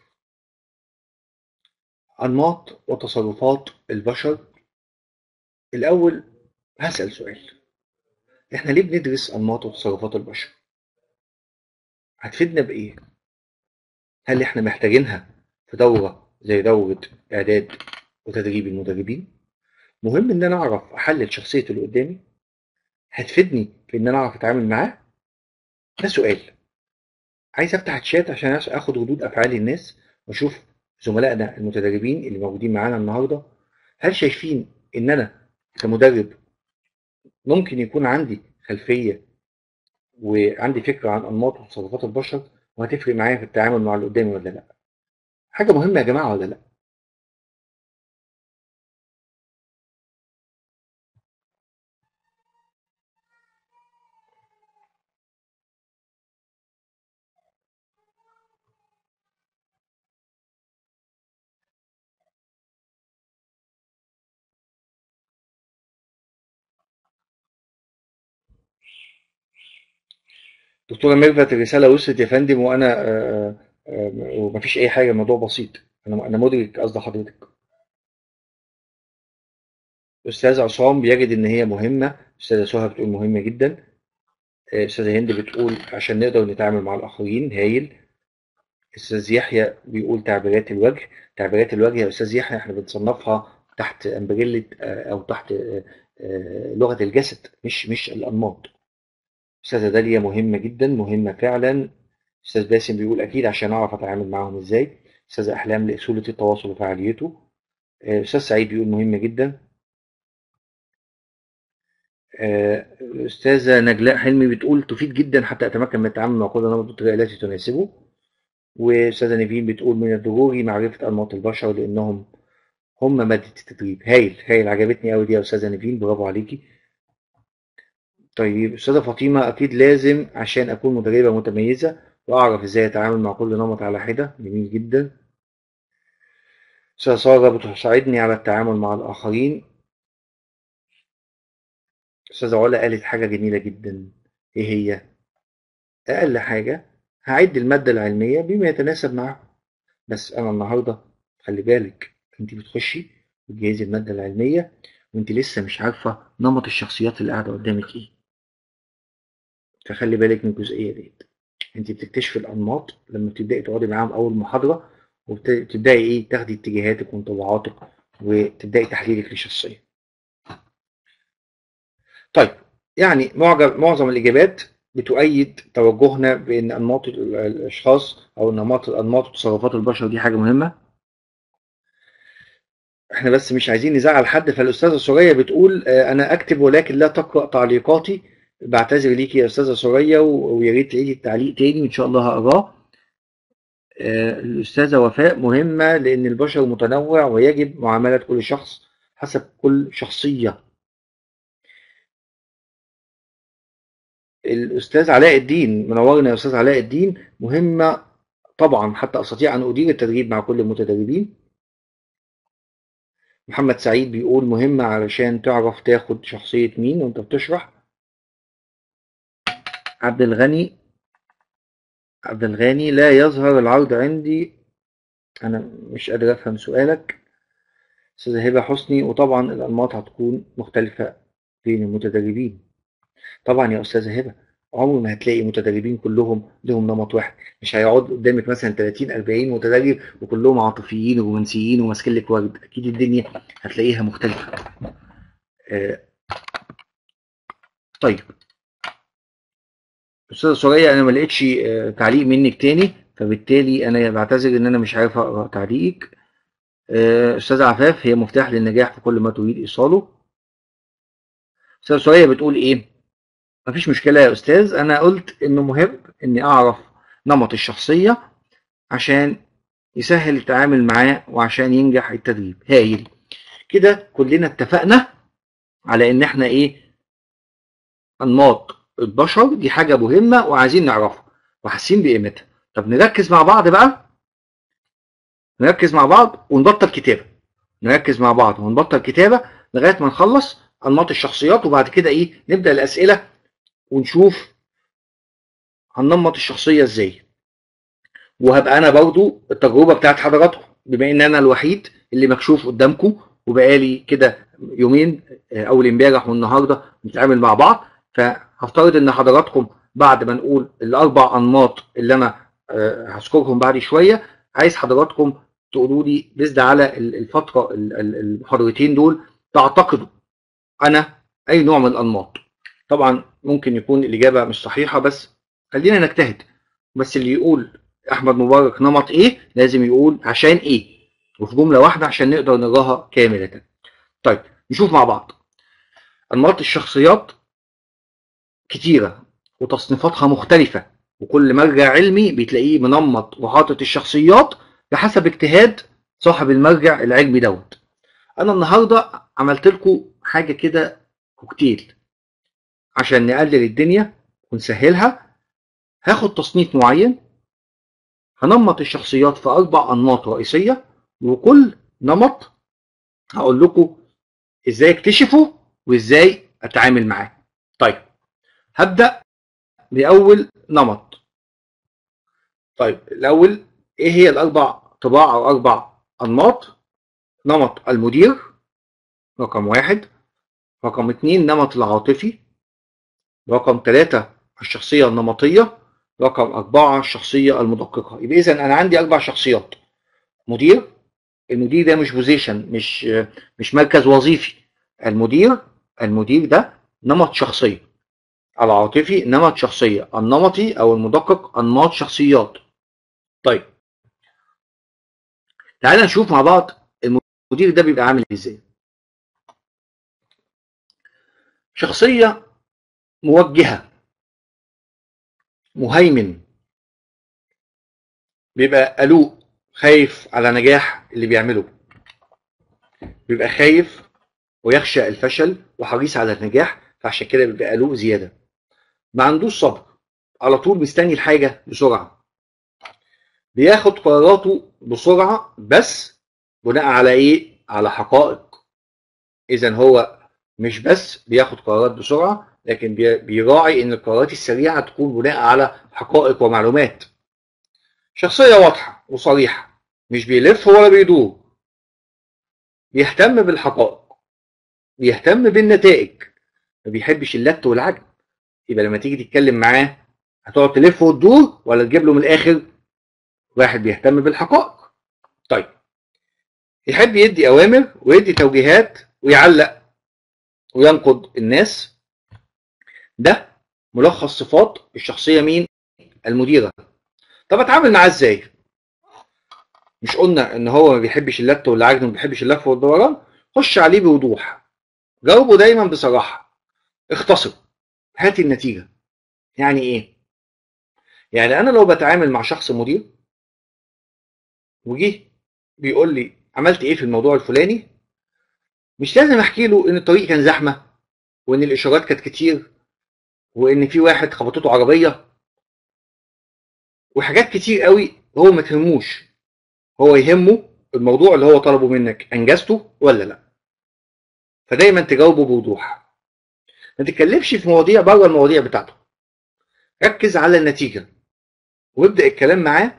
انماط وتصرفات البشر. الاول هسأل سؤال: احنا ليه بندرس انماط وتصرفات البشر؟ هتفيدنا بايه؟ هل احنا محتاجينها في دورة زي دورة إعداد وتدريب المدربين؟ مهم إن أنا أعرف أحلل شخصية اللي قدامي. هتفيدني في إن أنا أعرف أتعامل معاه؟ ده سؤال. عايز أفتح الشات عشان آخد ردود أفعال الناس وأشوف زملائنا المتدربين اللي موجودين معانا النهاردة، هل شايفين إن أنا كمدرب ممكن يكون عندي خلفية وعندي فكرة عن أنماط وتصرفات البشر، وهتفرق معايا في التعامل مع اللي قدامي ولا لأ؟ حاجة مهمة يا جماعة ولا لأ؟ دكتورة ميرفت الرسالة وصلت يا فندم، وأنا ومفيش أي حاجة، الموضوع بسيط. أنا مدرك قصد حضرتك. أستاذ عصام بيجد إن هي مهمة. أستاذة سهى بتقول مهمة جدا. أستاذة هند بتقول عشان نقدر نتعامل مع الآخرين. هايل. أستاذ يحيى بيقول تعبيرات الوجه. تعبيرات الوجه يا أستاذ يحيى إحنا بنصنفها تحت أمبريلة أو تحت لغة الجسد، مش الأنماط. أستاذة داليا مهمة جدا، مهمة فعلا. أستاذ باسم بيقول أكيد عشان أعرف أتعامل معاهم إزاي. أستاذ أحلام لأصولة التواصل وفعاليته. أستاذ سعيد بيقول مهمة جدا. الأستاذة نجلاء حلمي بتقول تفيد جدا حتى أتمكن من التعامل مع كل نمط بالطريقة التي تناسبه. وأستاذة نيفين بتقول من الضروري معرفة أنماط البشر لأنهم هم مادة التدريب. هايل هايل، عجبتني أوي دي يا أستاذة نيفين، برافو عليكي. طيب أستاذة فاطمة أكيد لازم عشان أكون مدربة متميزة وأعرف إزاي أتعامل مع كل نمط على حدة. جميل جدا. أستاذة سارة بتساعدني على التعامل مع الآخرين. أستاذة علا قالت حاجة جميلة جدا. إيه هي؟ أقل حاجة هعد المادة العلمية بما يتناسب معاهم. بس أنا النهاردة خلي بالك، أنت بتخشي وتجهزي المادة العلمية وأنت لسه مش عارفة نمط الشخصيات اللي قاعدة قدامك إيه. فخلي بالك من الجزئية دي. أنت بتكتشفي الأنماط لما بتبدأي تقعدي معاهم أول محاضرة، وتبدأي إيه تاخدي اتجاهاتك وانطباعاتك وتبدأي تحليلك للشخصية. طيب يعني معظم الإجابات بتؤيد توجهنا بأن أنماط الأشخاص أو الأنماط وتصرفات البشر دي حاجة مهمة. احنا بس مش عايزين نزعل حد. فالأستاذة سوريا بتقول أنا أكتب ولكن لا تقرأ تعليقاتي. بعتذر ليكي يا أستاذة سوريا، ويا ريت تعيدي التعليق تاني وإن شاء الله هقراه. الأستاذة وفاء مهمة لأن البشر متنوع ويجب معاملة كل شخص حسب كل شخصية. الأستاذ علاء الدين، منورنا يا أستاذ علاء الدين. مهمة طبعا حتى أستطيع أن أدير التدريب مع كل المتدربين. محمد سعيد بيقول مهمة علشان تعرف تاخد شخصية مين وأنت بتشرح. عبد الغني لا يظهر العرض عندي. أنا مش قادر أفهم سؤالك. أستاذة هبة حسني، وطبعا الأنماط هتكون مختلفة بين المتدربين. طبعا يا أستاذة هبة، عمر ما هتلاقي متدربين كلهم لهم نمط واحد. مش هيقعد قدامك مثلا 30 40 متدرب وكلهم عاطفيين ورومانسيين وماسكين لك ورد. أكيد الدنيا هتلاقيها مختلفة. آه طيب أستاذة سوريا، أنا ما لقيتش تعليق منك تاني، فبالتالي أنا بعتذر إن أنا مش عارف أقرأ تعليقك. أستاذة عفاف، هي مفتاح للنجاح في كل ما تريد إيصاله. أستاذة سوريا بتقول إيه؟ مفيش مشكلة يا أستاذ، أنا قلت إنه مهم إني أعرف نمط الشخصية عشان يسهل التعامل معاه وعشان ينجح التدريب. هايل كده، كلنا اتفقنا على إن إحنا إيه؟ أنماط البشر دي حاجة مهمة وعايزين نعرفها وحاسين بقيمتها. طب نركز مع بعض بقى، نركز مع بعض ونبطل كتابة. نركز مع بعض ونبطل كتابة لغاية ما نخلص أنماط الشخصيات، وبعد كده إيه؟ نبدأ الأسئلة ونشوف هننمط الشخصية إزاي. وهبقى انا برضو التجربه بتاعت حضراتكم، بما ان انا الوحيد اللي مكشوف قدامكم وبقالي كده يومين، اول امبارح والنهارده بنتعامل مع بعض. فهفترض ان حضراتكم بعد ما نقول الاربع انماط اللي انا هذكرهم بعد شويه، عايز حضراتكم تقولوا لي بزد على الفتره المحاضرتين دول تعتقدوا انا اي نوع من الانماط. طبعا ممكن يكون الاجابه مش صحيحه، بس خلينا نجتهد. بس اللي يقول احمد مبارك نمط ايه لازم يقول عشان ايه، وفي جمله واحده عشان نقدر نراها كامله. طيب نشوف مع بعض. انماط الشخصيات كتيره وتصنيفاتها مختلفه، وكل مرجع علمي بتلاقيه منمط وحاطط الشخصيات بحسب اجتهاد صاحب المرجع العلمي دوت. انا النهارده عملت لكم حاجه كده كوكتيل عشان نقلل الدنيا ونسهلها. هاخد تصنيف معين، هنمط الشخصيات في 4 أنماط رئيسية، وكل نمط هقول لكم ازاي اكتشفه وازاي اتعامل معاه. طيب هبدأ بأول نمط. طيب الأول، ايه هي ال4 طباع أو 4 أنماط؟ نمط المدير رقم 1، رقم 2 نمط العاطفي، رقم 3 الشخصية النمطية، رقم 4 الشخصية المدققة. يبقى إذا أنا عندي 4 شخصيات. مدير، المدير ده مش بوزيشن، مش مركز وظيفي. المدير ده نمط شخصية. العاطفي نمط شخصية، النمطي أو المدقق أنماط شخصيات. طيب تعالى نشوف مع بعض المدير ده بيبقى عامل ازاي. شخصية موجهة، مهيمن، بيبقى قلوق، خايف على نجاح اللي بيعمله، بيبقى خايف ويخشى الفشل وحريص على النجاح، فعشان كده بيبقى قلوق زيادة. ما عندوش صبر، على طول مستني الحاجة بسرعة، بياخد قراراته بسرعة بس بناء على ايه؟ على حقائق. اذا هو مش بس بياخد قرارات بسرعة، لكن بيراعي ان القرارات السريعة تكون بناء على حقائق ومعلومات. شخصية واضحة وصريحة، مش بيلف ولا بيدور، بيهتم بالحقائق، بيهتم بالنتائج، ما بيحبش اللت والعجب. يبقى لما تيجي تتكلم معاه هتقعد تلف وتدور ولا تجيب له من الاخر؟ واحد بيهتم بالحقائق. طيب يحب يدي اوامر ويدي توجيهات ويعلق وينقد الناس. ده ملخص صفات الشخصيه مين؟ المديره. طب اتعامل معاه ازاي؟ مش قلنا ان هو ما بيحبش اللت والعجن وما بيحبش اللف والدوران؟ خش عليه بوضوح، جاوبه دايما بصراحه، اختصر، هات النتيجه. يعني ايه؟ يعني انا لو بتعامل مع شخص مدير وجه بيقول لي عملت ايه في الموضوع الفلاني، مش لازم احكي له ان الطريق كان زحمه وان الاشارات كانت كتير وان في واحد خبطته عربيه، وحاجات كتير قوي هو ما تهموش. هو يهمه الموضوع اللي هو طلبه منك انجزته ولا لا. فدايما تجاوبه بوضوح، ما تتكلمش في مواضيع بره المواضيع بتاعته. ركز على النتيجه وابدا الكلام معاه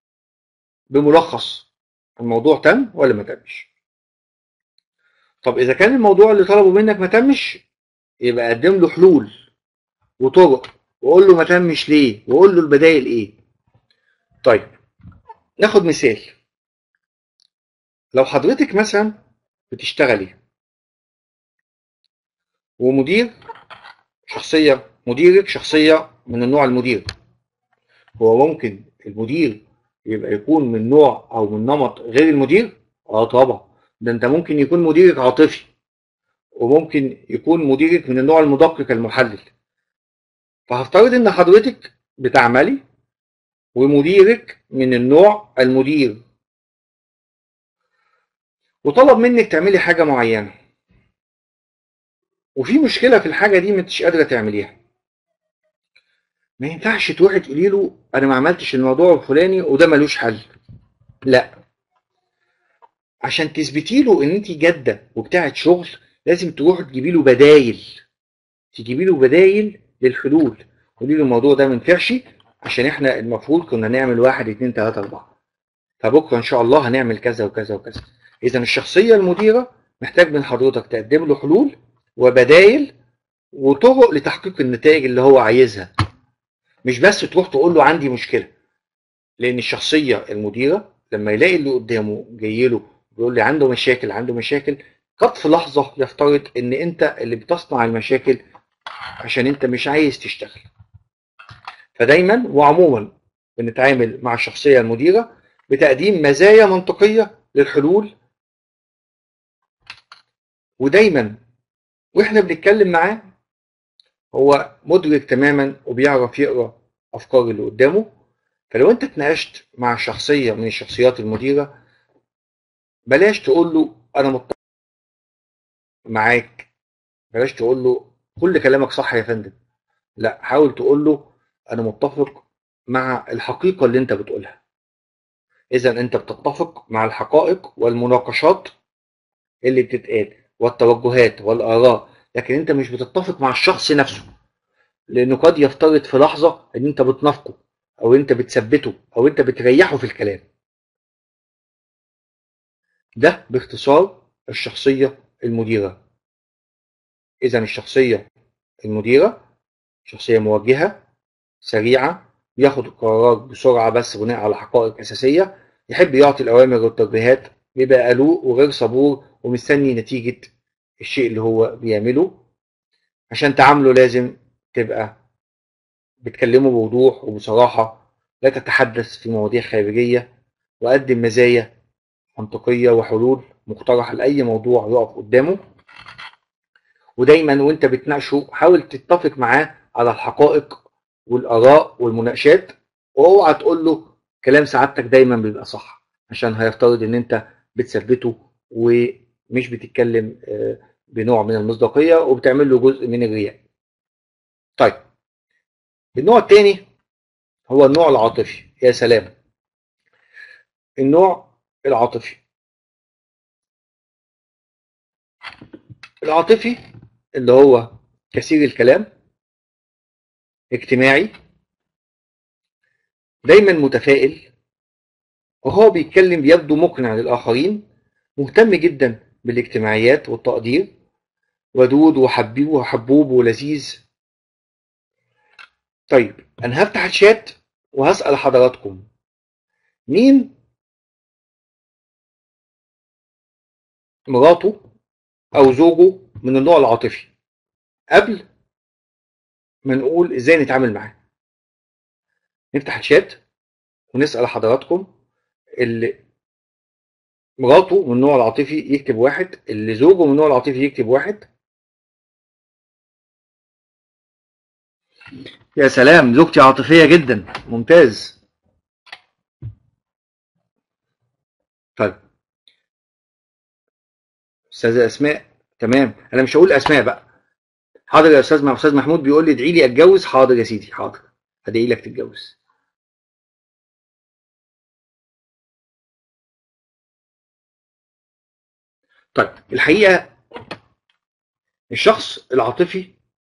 بملخص الموضوع تم ولا ما تمش. طب اذا كان الموضوع اللي طلبه منك ما تمش، يبقى قدم له حلول وطرق، وقول له ما تمش ليه، وقول له البدائل ايه. طيب ناخد مثال. لو حضرتك مثلا بتشتغلي ومدير مديرك شخصية من النوع المدير، هو ممكن المدير يبقى يكون من نوع او من نمط غير المدير؟ اه طبعا. ده انت ممكن يكون مديرك عاطفي، وممكن يكون مديرك من النوع المدقق المحلل. فهفترض ان حضرتك بتعملي ومديرك من النوع المدير، وطلب منك تعملي حاجة معينة، وفي مشكلة في الحاجة دي مش قادرة تعمليها. ما ينفعش تروحي تقولي له انا ما عملتش الموضوع الفلاني وده ملوش حل. لا، عشان تثبتي له ان انت جاده وبتاعه شغل، لازم تروحي تجيبي له بدايل، للحلول. قولي له الموضوع ده ما ينفعش، عشان احنا المفروض كنا نعمل واحد اتنين تلاته اربعه، فبكره ان شاء الله هنعمل كذا وكذا وكذا. اذا الشخصيه المديره محتاج من حضرتك تقدم له حلول وبدايل وطرق لتحقيق النتائج اللي هو عايزها، مش بس تروح تقول له عندي مشكله. لان الشخصيه المديره لما يلاقي اللي قدامه جاي له بيقول لي عنده مشاكل، قد في لحظه يفترض ان انت اللي بتصنع المشاكل عشان انت مش عايز تشتغل. فدايما وعموما بنتعامل مع الشخصيه المديره بتقديم مزايا منطقيه للحلول، ودايما واحنا بنتكلم معاه هو مدرك تماما وبيعرف يقرا افكار اللي قدامه. فلو انت اتناقشت مع شخصيه من الشخصيات المديره، بلاش تقول له انا متفق معاك، بلاش تقول له كل كلامك صح يا فندم. لا، حاول تقول له انا متفق مع الحقيقه اللي انت بتقولها. اذا انت بتتفق مع الحقائق والمناقشات اللي بتتقال والتوجهات والاراء، لكن انت مش بتتفق مع الشخص نفسه، لانه قد يفترض في لحظه ان انت بتنافقه او انت بتثبته او انت بتريحه في الكلام. ده باختصار الشخصيه المديره. اذا الشخصيه المديره شخصيه موجهه، سريعة، بياخد القرارات بسرعة بس بناء على حقائق أساسية، يحب يعطي الأوامر والتوجيهات، بيبقى قلوق وغير صبور ومستني نتيجة الشيء اللي هو بيعمله. عشان تعامله لازم تبقى بتكلمه بوضوح وبصراحة، لا تتحدث في مواضيع خارجية، وقدم مزايا منطقية وحلول مقترحة لأي موضوع يقف قدامه. ودايما وانت بتناقشه حاول تتفق معاه على الحقائق والاراء والمناقشات، واوعى تقول له كلام سعادتك دايما بيبقى صح، عشان هيفترض ان انت بتثبته ومش بتتكلم بنوع من المصداقيه وبتعمل له جزء من الرياء. طيب النوع الثاني هو النوع العاطفي. يا سلام، النوع العاطفي. العاطفي اللي هو كثير الكلام، اجتماعي، دايما متفائل، وهو بيتكلم بيبدو مقنع للآخرين، مهتم جدا بالاجتماعيات والتقدير، ودود وحبوب ولذيذ. طيب أنا هفتح الشات وهسأل حضراتكم، مين مراته أو زوجه من النوع العاطفي، قبل ما نقول إزاي نتعامل معاه. نفتح الشات ونسأل حضراتكم، اللي مراته من النوع العاطفي يكتب واحد، اللي زوجه من النوع العاطفي يكتب واحد. يا سلام، زوجتي عاطفية جدا، ممتاز. طيب استاذة اسماء، تمام، انا مش هقول اسماء بقى، حاضر يا استاذ محمود بيقول لي ادعي لي اتجوز. حاضر يا سيدي، حاضر، ادعي لك تتجوز. طيب الحقيقه الشخص العاطفي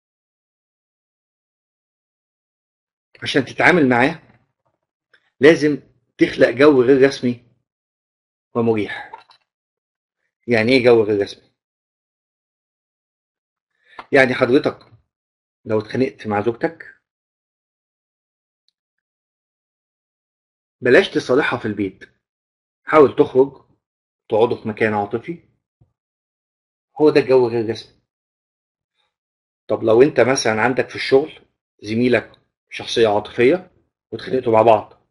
عشان تتعامل معاه لازم تخلق جو غير رسمي ومريح. يعني ايه جو غير رسمي؟ يعني حضرتك لو اتخانقت مع زوجتك بلاش تصالحها في البيت، حاول تخرج تقعدوا في مكان عاطفي، هو ده الجو غير رسمي. طب لو انت مثلا عندك في الشغل زميلك شخصية عاطفية واتخانقتوا مع بعض،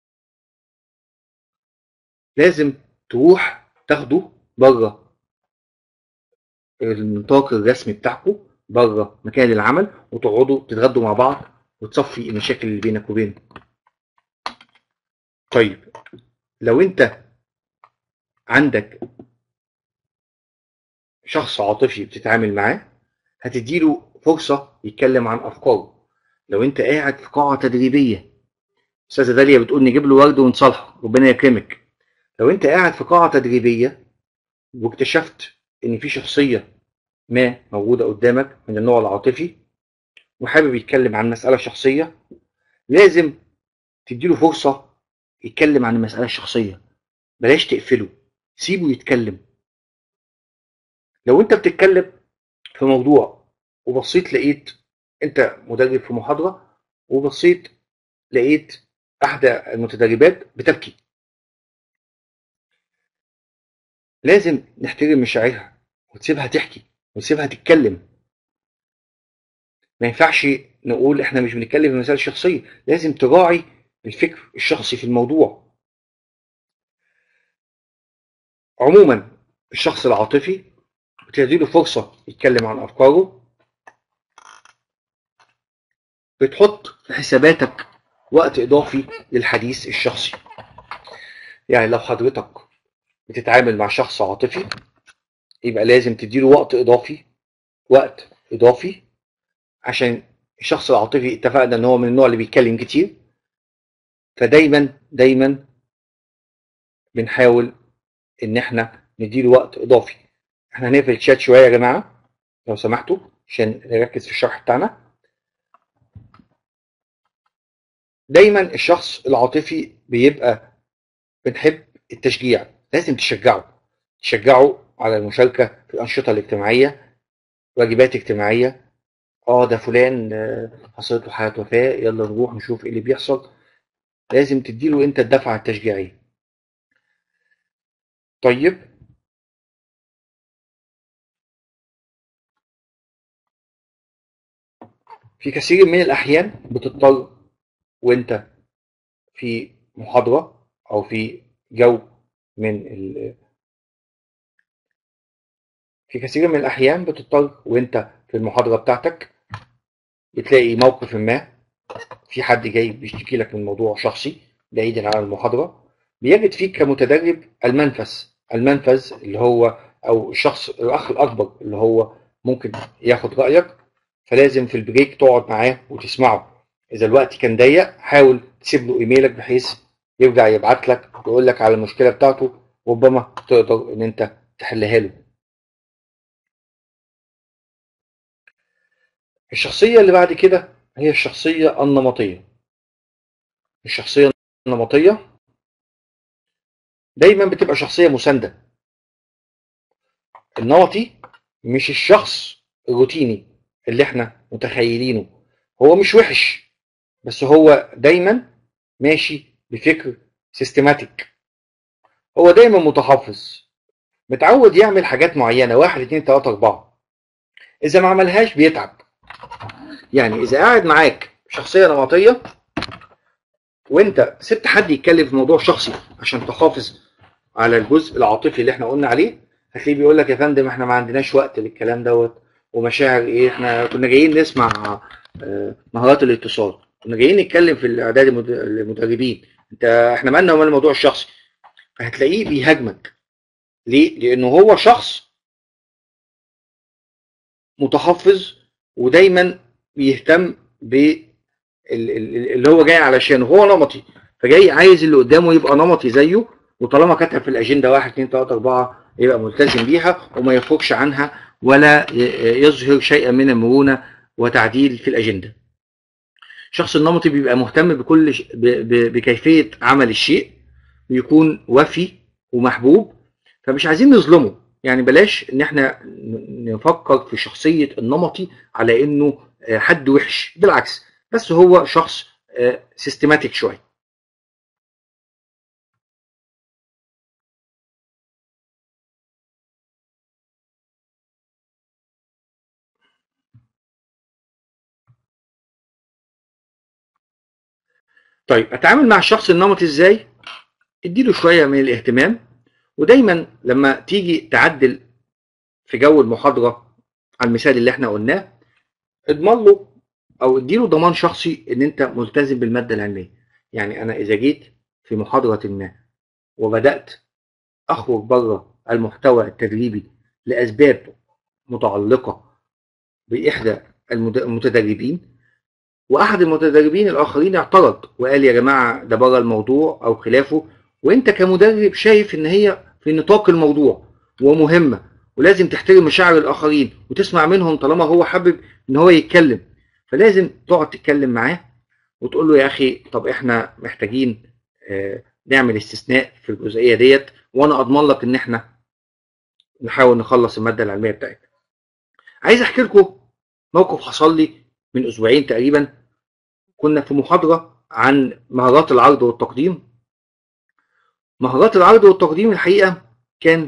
لازم تروح تاخده بره النطاق الرسمي بتاعكم، بره مكان العمل، وتقعدوا تتغدوا مع بعض وتصفي المشاكل اللي بينك وبينه. طيب لو انت عندك شخص عاطفي بتتعامل معاه هتديله فرصة يتكلم عن أفكاره. لو انت قاعد في قاعة تدريبية، أستاذة داليا بتقول نجيب له ورد ونصالحه، ربنا يكرمك. لو انت قاعد في قاعة تدريبية واكتشفت ان في شخصية ما موجودة قدامك من النوع العاطفي وحابب يتكلم عن مسألة شخصية، لازم تديله فرصة يتكلم عن المسألة الشخصية، بلاش تقفله، سيبه يتكلم. لو انت بتتكلم في موضوع وبصيت لقيت انت مدرب في محاضرة وبصيت لقيت احدى المتدربات بتبكي، لازم نحترم مشاعرها وتسيبها تحكي وتسيبها تتكلم. ما ينفعش نقول احنا مش بنتكلم في مسائل شخصية، لازم تراعي الفكر الشخصي في الموضوع. عموما الشخص العاطفي بتديله فرصة يتكلم عن أفكاره، بتحط في حساباتك وقت إضافي للحديث الشخصي. يعني لو حضرتك بتتعامل مع شخص عاطفي يبقى لازم تديله وقت إضافي عشان الشخص العاطفي اتفقنا ان هو من النوع اللي بيتكلم كتير، فدايما دايما بنحاول ان احنا نديله وقت اضافي. احنا هنقفل الشات شويه يا جماعه لو سمحتوا عشان نركز في الشرح بتاعنا. دايما الشخص العاطفي بيبقى بنحب التشجيع، لازم تشجعه على المشاركه في الانشطه الاجتماعيه، واجبات اجتماعيه. ده فلان حصلت له حالة وفاة، يلا نروح نشوف ايه اللي بيحصل. لازم تديله انت الدفعة التشجيعية. طيب في كثير من الأحيان بتضطر وانت في محاضرة أو في جو من ال... في كثير من الأحيان بتضطر وانت في المحاضرة بتاعتك بتلاقي موقف ما، في حد جاي بيشتكي لك من موضوع شخصي بعيدا عن المحاضرة، بيجد فيك كمتدرب المنفذ اللي هو أو الشخص الأخ الأكبر اللي هو ممكن ياخد رأيك. فلازم في البريك تقعد معاه وتسمعه. إذا الوقت كان ضيق حاول تسيب له إيميلك بحيث يرجع يبعت لك ويقول لك على المشكلة بتاعته، وربما تقدر إن أنت تحلها له. الشخصية اللي بعد كده هي الشخصية النمطية. الشخصية النمطية دايما بتبقى شخصية مساندة. النمطي مش الشخص الروتيني اللي احنا متخيلينه، هو مش وحش بس هو دايما ماشي بفكر سيستماتيك، هو دايما متحفظ، متعود يعمل حاجات معينة، 1 2 3 4، إذا ما عملهاش بيتعب. يعني إذا قاعد معاك شخصية نمطية وأنت سبت حد يتكلم في موضوع شخصي عشان تحافظ على الجزء العاطفي اللي احنا قلنا عليه، هتلاقيه بيقول لك يا فندم احنا ما عندناش وقت للكلام دوت ومشاعر ايه، احنا كنا جايين نسمع مهارات الاتصال، كنا جايين نتكلم في الاعداد المدربين، احنا مالنا ومال الموضوع الشخصي. فهتلاقيه بيهاجمك. ليه؟ لانه هو شخص متحفظ ودايما بيهتم اللي هو جاي علشانه، هو نمطي، فجاي عايز اللي قدامه يبقى نمطي زيه، وطالما كتب في الاجنده 1 2 3 4 يبقى ملتزم بيها وما يخرجش عنها ولا يظهر شيئا من المرونه وتعديل في الاجنده. الشخص النمطي بيبقى مهتم بكيفيه عمل الشيء، ويكون وفي ومحبوب، فمش عايزين نظلمه. يعني بلاش ان احنا نفكر في شخصيه النمطي على انه حد وحش، بالعكس، بس هو شخص سيستماتيك شويه. طيب اتعامل مع الشخص النمطي ازاي؟ اديله شويه من الاهتمام، ودايما لما تيجي تعدل في جو المحاضره على المثال اللي احنا قلناه، اضمن له او اديله ضمان شخصي ان انت ملتزم بالماده العلميه. يعني انا اذا جيت في محاضره ما وبدات اخرج بره المحتوى التدريبي لاسباب متعلقه باحدى المتدربين، واحد المتدربين الاخرين اعترض وقال يا جماعه ده بره الموضوع او خلافه، وانت كمدرب شايف ان هي في نطاق الموضوع ومهمه ولازم تحترم مشاعر الاخرين وتسمع منهم طالما هو حابب ان هو يتكلم، فلازم تقعد تتكلم معاه وتقول له يا اخي طب احنا محتاجين نعمل استثناء في الجزئيه ديت، وانا اضمن لك ان احنا نحاول نخلص الماده العلميه بتاعتنا. عايز احكي لكم موقف حصل لي من اسبوعين تقريبا. كنا في محاضره عن مهارات العرض والتقديم. مهارات العرض والتقديم الحقيقه كان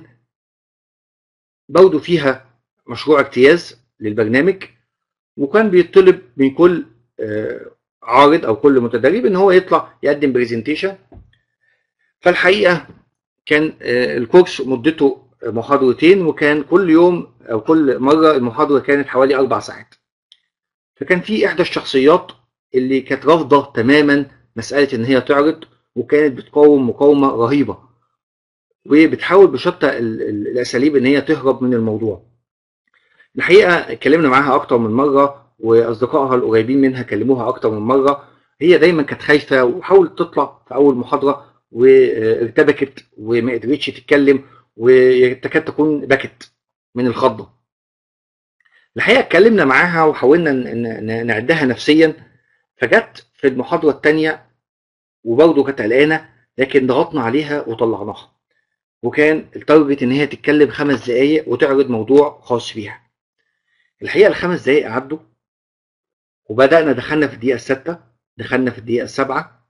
برضه فيها مشروع اجتياز للبرنامج، وكان بيطلب من كل عارض او كل متدرب ان هو يطلع يقدم برزنتيشن. فالحقيقه كان الكورس مدته محاضرتين، وكان كل يوم او كل مره المحاضره كانت حوالي 4 ساعات. فكان في احدى الشخصيات اللي كانت رافضه تماما مساله ان هي تعرض، وكانت بتقاوم مقاومه رهيبه وبتحاول بشتى الاساليب ان هي تهرب من الموضوع. الحقيقه اتكلمنا معاها اكتر من مره، واصدقائها القريبين منها كلموها اكتر من مره. هي دايما كانت خايفه وحاولت تطلع في اول محاضره وارتبكت وما قدرتش تتكلم، وتكاد تكون بكت من الخضه. الحقيقه اتكلمنا معاها وحاولنا نعدها نفسيا، فجت في المحاضره الثانيه وبرضه كانت قلقانه، لكن ضغطنا عليها وطلعناها، وكان التارجت ان هي تتكلم 5 دقائق وتعرض موضوع خاص بيها. الحقيقه ال5 دقائق عدوا، وبدانا دخلنا في الدقيقه السادسه، دخلنا في الدقيقه السابعه،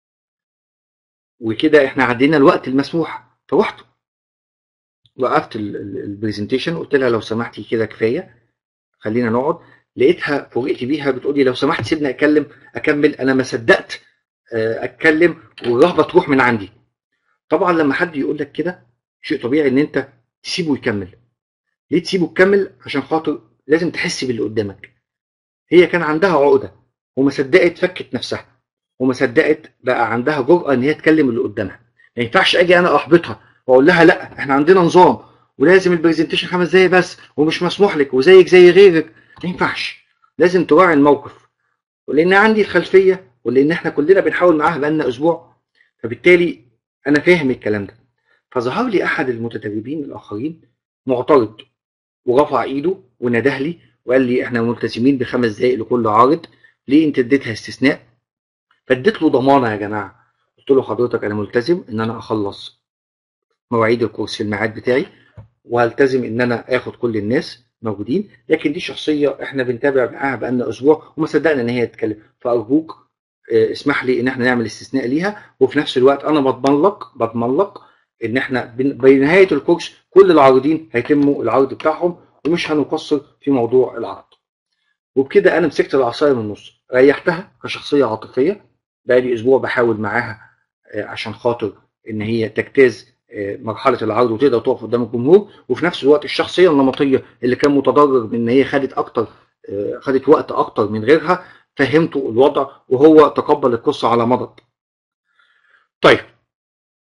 وكده احنا عدينا الوقت المسموح. فرحت وقفت البرزنتيشن وقلت لها لو سمحتي كده كفايه، خلينا نقعد. لقيتها فوجئت بيها بتقول لي لو سمحت سيبني اكمل، انا ما صدقت اتكلم والرهبه تروح من عندي. طبعا لما حد يقول لك كده شيء طبيعي ان انت تسيبه يكمل. ليه تسيبه يكمل؟ عشان خاطر لازم تحس باللي قدامك. هي كان عندها عقده وما صدقت فكت نفسها، وما صدقت بقى عندها جرأة ان هي تكلم اللي قدامها. ما ينفعش اجي انا احبطها واقول لها لا احنا عندنا نظام ولازم البرزنتيشن 5 دقايق بس ومش مسموح لك وزيك زي غيرك. ما ينفعش، لازم تراعي الموقف، ولان عندي الخلفيه ولان احنا كلنا بنحاول معاها بقالنا اسبوع، فبالتالي انا فاهم الكلام ده. فظهر لي احد المتدربين الاخرين معترض، ورفع ايده ونده لي وقال لي احنا ملتزمين ب5 دقايق لكل عارض، ليه انت اديتها استثناء؟ فاديت له ضمانه يا جماعه. قلت له حضرتك انا ملتزم ان انا اخلص مواعيد الكورس في الميعاد بتاعي، وهلتزم ان انا اخد كل الناس موجودين، لكن دي شخصيه احنا بنتابع معاها بقالنا اسبوع وما صدقنا ان هي تتكلم، فارجوك اسمح لي ان احنا نعمل استثناء ليها، وفي نفس الوقت انا بضمن لك ان احنا بنهايه الكورس كل العارضين هيتموا العرض بتاعهم ومش هنقصر في موضوع العرض. وبكده انا مسكت العصايه من النص، ريحتها كشخصيه عاطفيه بقالي اسبوع بحاول معاها عشان خاطر ان هي تجتاز مرحله العرض وتقدر تقف قدام الجمهور، وفي نفس الوقت الشخصيه النمطيه اللي كان متضرر من ان هي خدت وقت اكتر من غيرها فهمته الوضع وهو تقبل القصه على مضض. طيب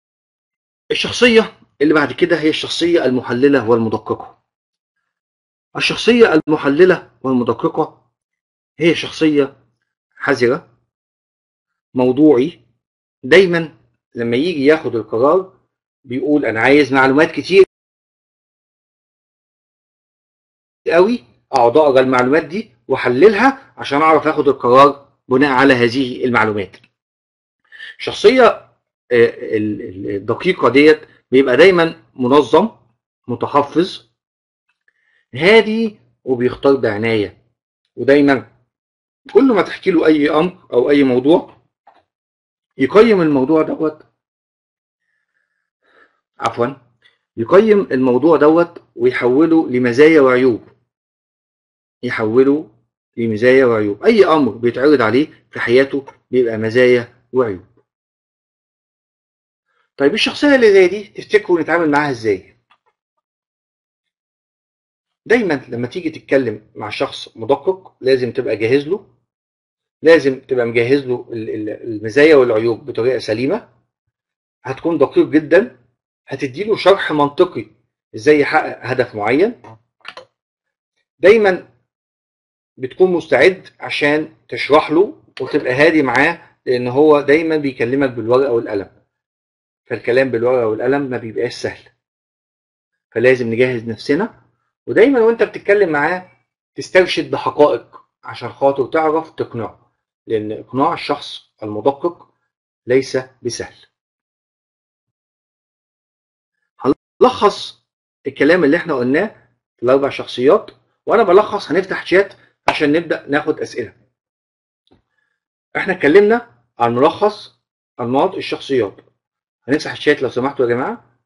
الشخصيه اللي بعد كده هي الشخصيه المحلله والمدققه. الشخصية المحللة والمدققة هي شخصية حذرة، موضوعي، دايما لما يجي ياخد القرار بيقول انا عايز معلومات كتير قوي، اقعد اقرا المعلومات دي واحللها عشان اعرف اخد القرار بناء على هذه المعلومات. الشخصية الدقيقة ديت بيبقى دايما منظم، متحفظ، هادي، وبيختار بعناية، ودايما كل ما تحكي له اي امر او اي موضوع يقيم الموضوع دوت، عفوا، يقيم الموضوع دوت ويحوله لمزايا وعيوب، يحوله لمزايا وعيوب. اي امر بيتعرض عليه في حياته بيبقى مزايا وعيوب. طيب الشخصية اللي زي دي تفتكروا نتعامل معاها ازاي؟ دايما لما تيجي تتكلم مع شخص مدقق لازم تبقى جاهز له، لازم تبقى مجهز له المزايا والعيوب بطريقة سليمة، هتكون دقيق جدا، هتديله شرح منطقي ازاي يحقق هدف معين، دايما بتكون مستعد عشان تشرح له وتبقى هادي معاه، لان هو دايما بيكلمك بالورقة والقلم، فالكلام بالورقة والقلم ما بيبقاش سهل، فلازم نجهز نفسنا، ودايما وانت بتتكلم معاه تسترشد بحقائق عشان خاطر تعرف تقنعه، لان اقناع الشخص المدقق ليس بسهل. هنلخص الكلام اللي احنا قلناه في الاربع شخصيات، وانا بلخص، هنفتح شات عشان نبدا ناخد اسئله. احنا اتكلمنا عن ملخص انماط الشخصيات، هنفتح الشات لو سمحتوا يا جماعه.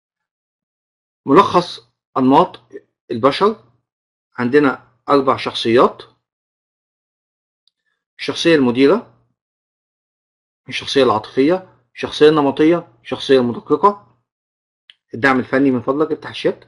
ملخص انماط البشر، عندنا 4 شخصيات: الشخصيه المديره، الشخصيه العاطفيه، الشخصيه النمطيه، الشخصيه المدققه. الدعم الفني من فضلك افتح الشات.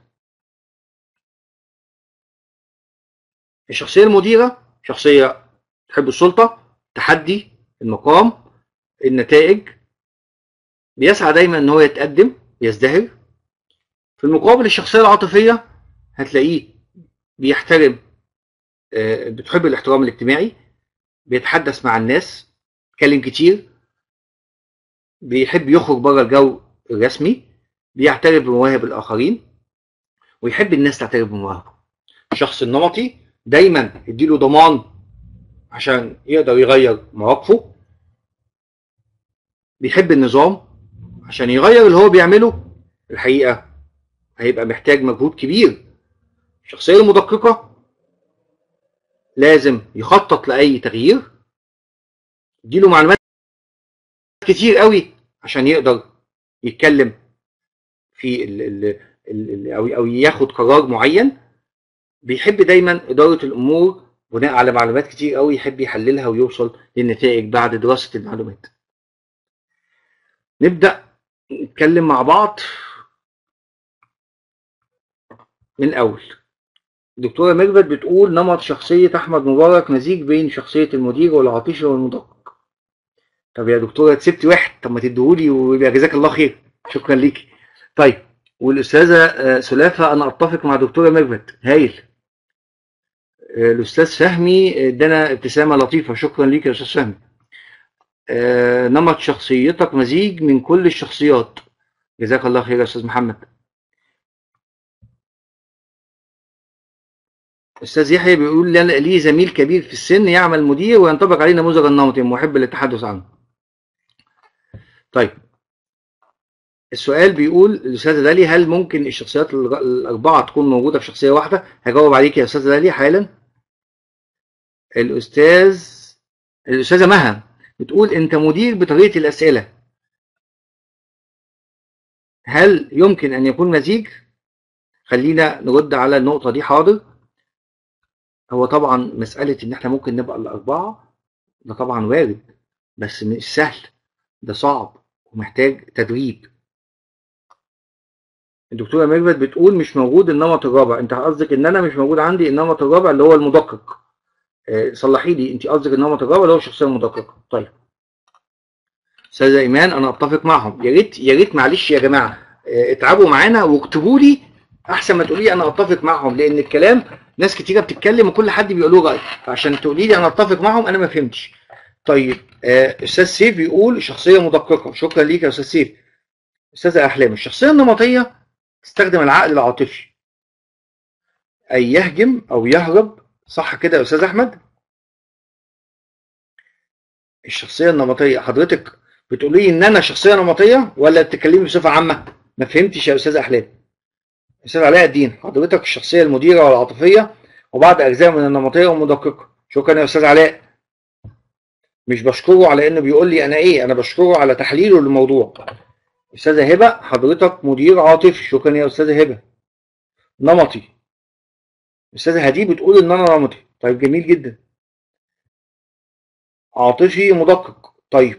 الشخصيه المديره شخصيه تحب السلطه، تحدي، المقام، النتائج، بيسعى دايما ان هو يتقدم، يزدهر. في المقابل الشخصيه العاطفيه هتلاقيه بيحترم، بتحب الاحترام الاجتماعي، بيتحدث مع الناس، بيتكلم كتير، بيحب يخرج بره الجو الرسمي، بيعترف بمواهب الاخرين ويحب الناس تعترف بمواهبه. الشخص النمطي دايما يديله ضمان عشان يقدر يغير مواقفه، بيحب النظام، عشان يغير اللي هو بيعمله الحقيقه هيبقى محتاج مجهود كبير. الشخصيه المدققه لازم يخطط لاي تغيير، يديله معلومات كتير قوي عشان يقدر يتكلم في او ياخد قرار معين. بيحب دايما اداره الامور بناء على معلومات كتير قوي، يحب يحللها ويوصل للنتائج بعد دراسه المعلومات. نبدا نتكلم مع بعض من الاول. دكتوره ميرفت بتقول نمط شخصيه احمد مبارك مزيج بين شخصيه المدير والعاطفي والمدقق. طب يا دكتوره تسبتي واحد، طب ما تديهولي ويبقى جزاك الله خير، شكرا ليكي. طيب والاستاذه سلافه انا اتفق مع دكتوره ميرفت، هايل. الاستاذ فهمي ادانا ابتسامه لطيفه، شكرا ليك يا استاذ فهمي. نمط شخصيتك مزيج من كل الشخصيات، جزاك الله خير يا استاذ محمد. استاذ يحيى بيقول لي زميل كبير في السن يعمل مدير وينطبق عليه نموذج النمطي محب للتحدث عنه. طيب السؤال بيقول الاستاذه داليا هل ممكن الشخصيات الاربعه تكون موجوده في شخصيه واحده؟ هجاوب عليك يا استاذه داليا حالا. الاستاذه مها بتقول انت مدير بطريقه الاسئله، هل يمكن ان يكون مزيج؟ خلينا نرد على النقطه دي. حاضر. هو طبعا مساله ان احنا ممكن نبقى الاربعه ده طبعا وارد، بس مش سهل، ده صعب ومحتاج تدريب. الدكتوره ميرفت بتقول مش موجود النمط الرابع، انت قصدك ان انا مش موجود عندي النمط الرابع اللي هو المدقق. صلحي لي، انت قصدك النمط الرابع اللي هو الشخصيه المدققه. طيب استاذه ايمان انا اتفق معهم، يا ريت يا ريت معلش يا جماعه اتعبوا معانا واكتبوا لي احسن ما تقولي انا اتفق معهم، لان الكلام ناس كتيره بتتكلم وكل حد بيقول له راي، فعشان تقولي لي انا اتفق معاهم انا ما فهمتش. طيب استاذ سيف بيقول شخصيه مدققه. شكرا ليك يا استاذ سيف. استاذه احلام، الشخصيه النمطيه تستخدم العقل العاطفي، اي يهجم او يهرب، صح كده يا استاذ احمد؟ الشخصيه النمطيه حضرتك بتقولي لي ان انا شخصيه نمطيه ولا بتتكلمي بصفه عامه؟ ما فهمتش يا استاذ احلام. استاذ علاء الدين، حضرتك الشخصيه المديره والعاطفيه وبعض اجزاء من النمطيه والمدققه. شكرا يا استاذ علاء. مش بشكره على انه بيقول لي انا ايه، انا بشكره على تحليله للموضوع. استاذه هبه، حضرتك مدير عاطفي. شكرا يا استاذه هبه. نمطي، استاذه هدي بتقول ان انا نمطي. طيب جميل جدا. عاطفي مدقق. طيب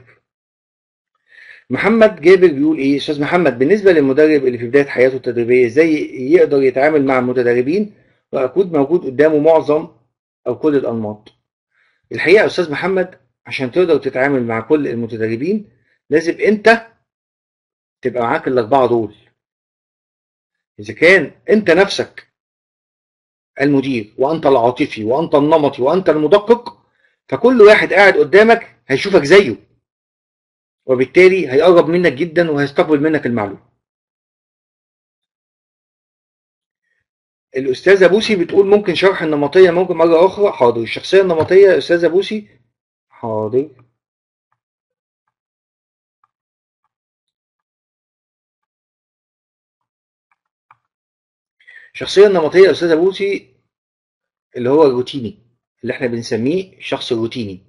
محمد جابر بيقول ايه؟ استاذ محمد، بالنسبه للمدرب اللي في بدايه حياته التدريبيه ازاي يقدر يتعامل مع المتدربين ويكون موجود قدامه معظم او كل الانماط؟ الحقيقه يا استاذ محمد، عشان تقدر تتعامل مع كل المتدربين لازم انت تبقى معاك الاربعه دول. اذا كان انت نفسك المدير وانت العاطفي وانت النمطي وانت المدقق، فكل واحد قاعد قدامك هيشوفك زيه، وبالتالي هيقرب منك جدا وهيستقبل منك المعلومه. الاستاذه بوسي بتقول ممكن شرح النمطيه ممكن مره اخرى. حاضر. الشخصيه النمطيه يا استاذه بوسي، حاضر. الشخصيه النمطيه يا استاذه بوسي اللي هو الروتيني، اللي احنا بنسميه الشخص الروتيني،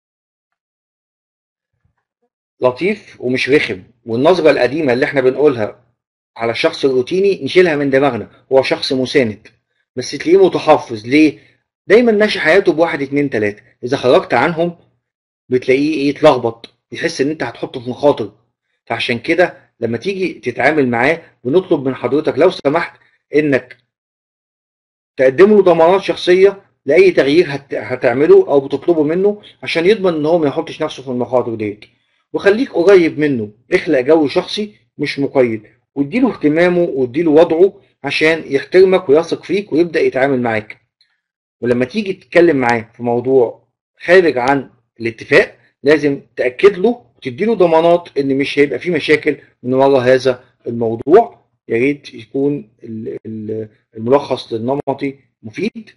لطيف ومش رخم. والنظره القديمه اللي احنا بنقولها على الشخص الروتيني نشيلها من دماغنا، هو شخص مساند بس تلاقيه متحفظ. ليه؟ دايما ماشي حياته بواحد اتنين تلاته، اذا خرجت عنهم بتلاقيه ايه؟ اتلخبط، يحس ان انت هتحطه في مخاطر. فعشان كده لما تيجي تتعامل معاه بنطلب من حضرتك لو سمحت انك تقدم له ضمانات شخصيه لاي تغيير هتعمله او بتطلبه منه، عشان يضمن ان هو ما يحطش نفسه في المخاطر ديت. وخليك قريب منه، اخلق جو شخصي مش مقيد، واديله اهتمامه واديله وضعه عشان يحترمك ويثق فيك ويبدا يتعامل معاك. ولما تيجي تتكلم معاه في موضوع خارج عن الاتفاق لازم تاكد له وتدي له ضمانات ان مش هيبقى في مشاكل من وراء هذا الموضوع. يا ريت يكون الملخص للنمطي مفيد.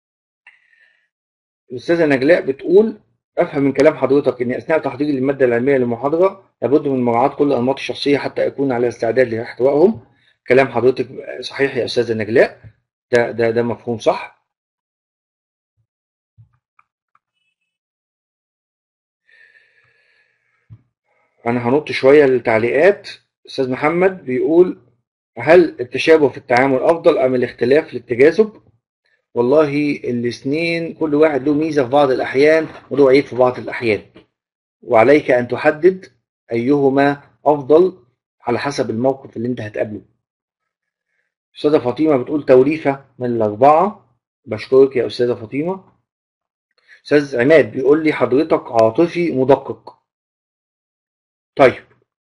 الاستاذه نجلاء بتقول افهم من كلام حضرتك ان اثناء تحضير الماده العلميه للمحاضره لابد من مراعاه كل انماط الشخصيه حتى اكون على استعداد لاحتوائهم. كلام حضرتك صحيح يا استاذه نجلاء، ده مفهوم صح. انا هنط شويه للتعليقات. استاذ محمد بيقول هل التشابه في التعامل افضل ام الاختلاف للتجاذب؟ والله الاثنين كل واحد له ميزه في بعض الاحيان وله عيب في بعض الاحيان، وعليك ان تحدد ايهما افضل على حسب الموقف اللي انت هتقابله. استاذه فاطمه بتقول توليفه من الاربعه. بشكرك يا استاذه فاطمه. استاذ عماد بيقول لي حضرتك عاطفي مدقق. طيب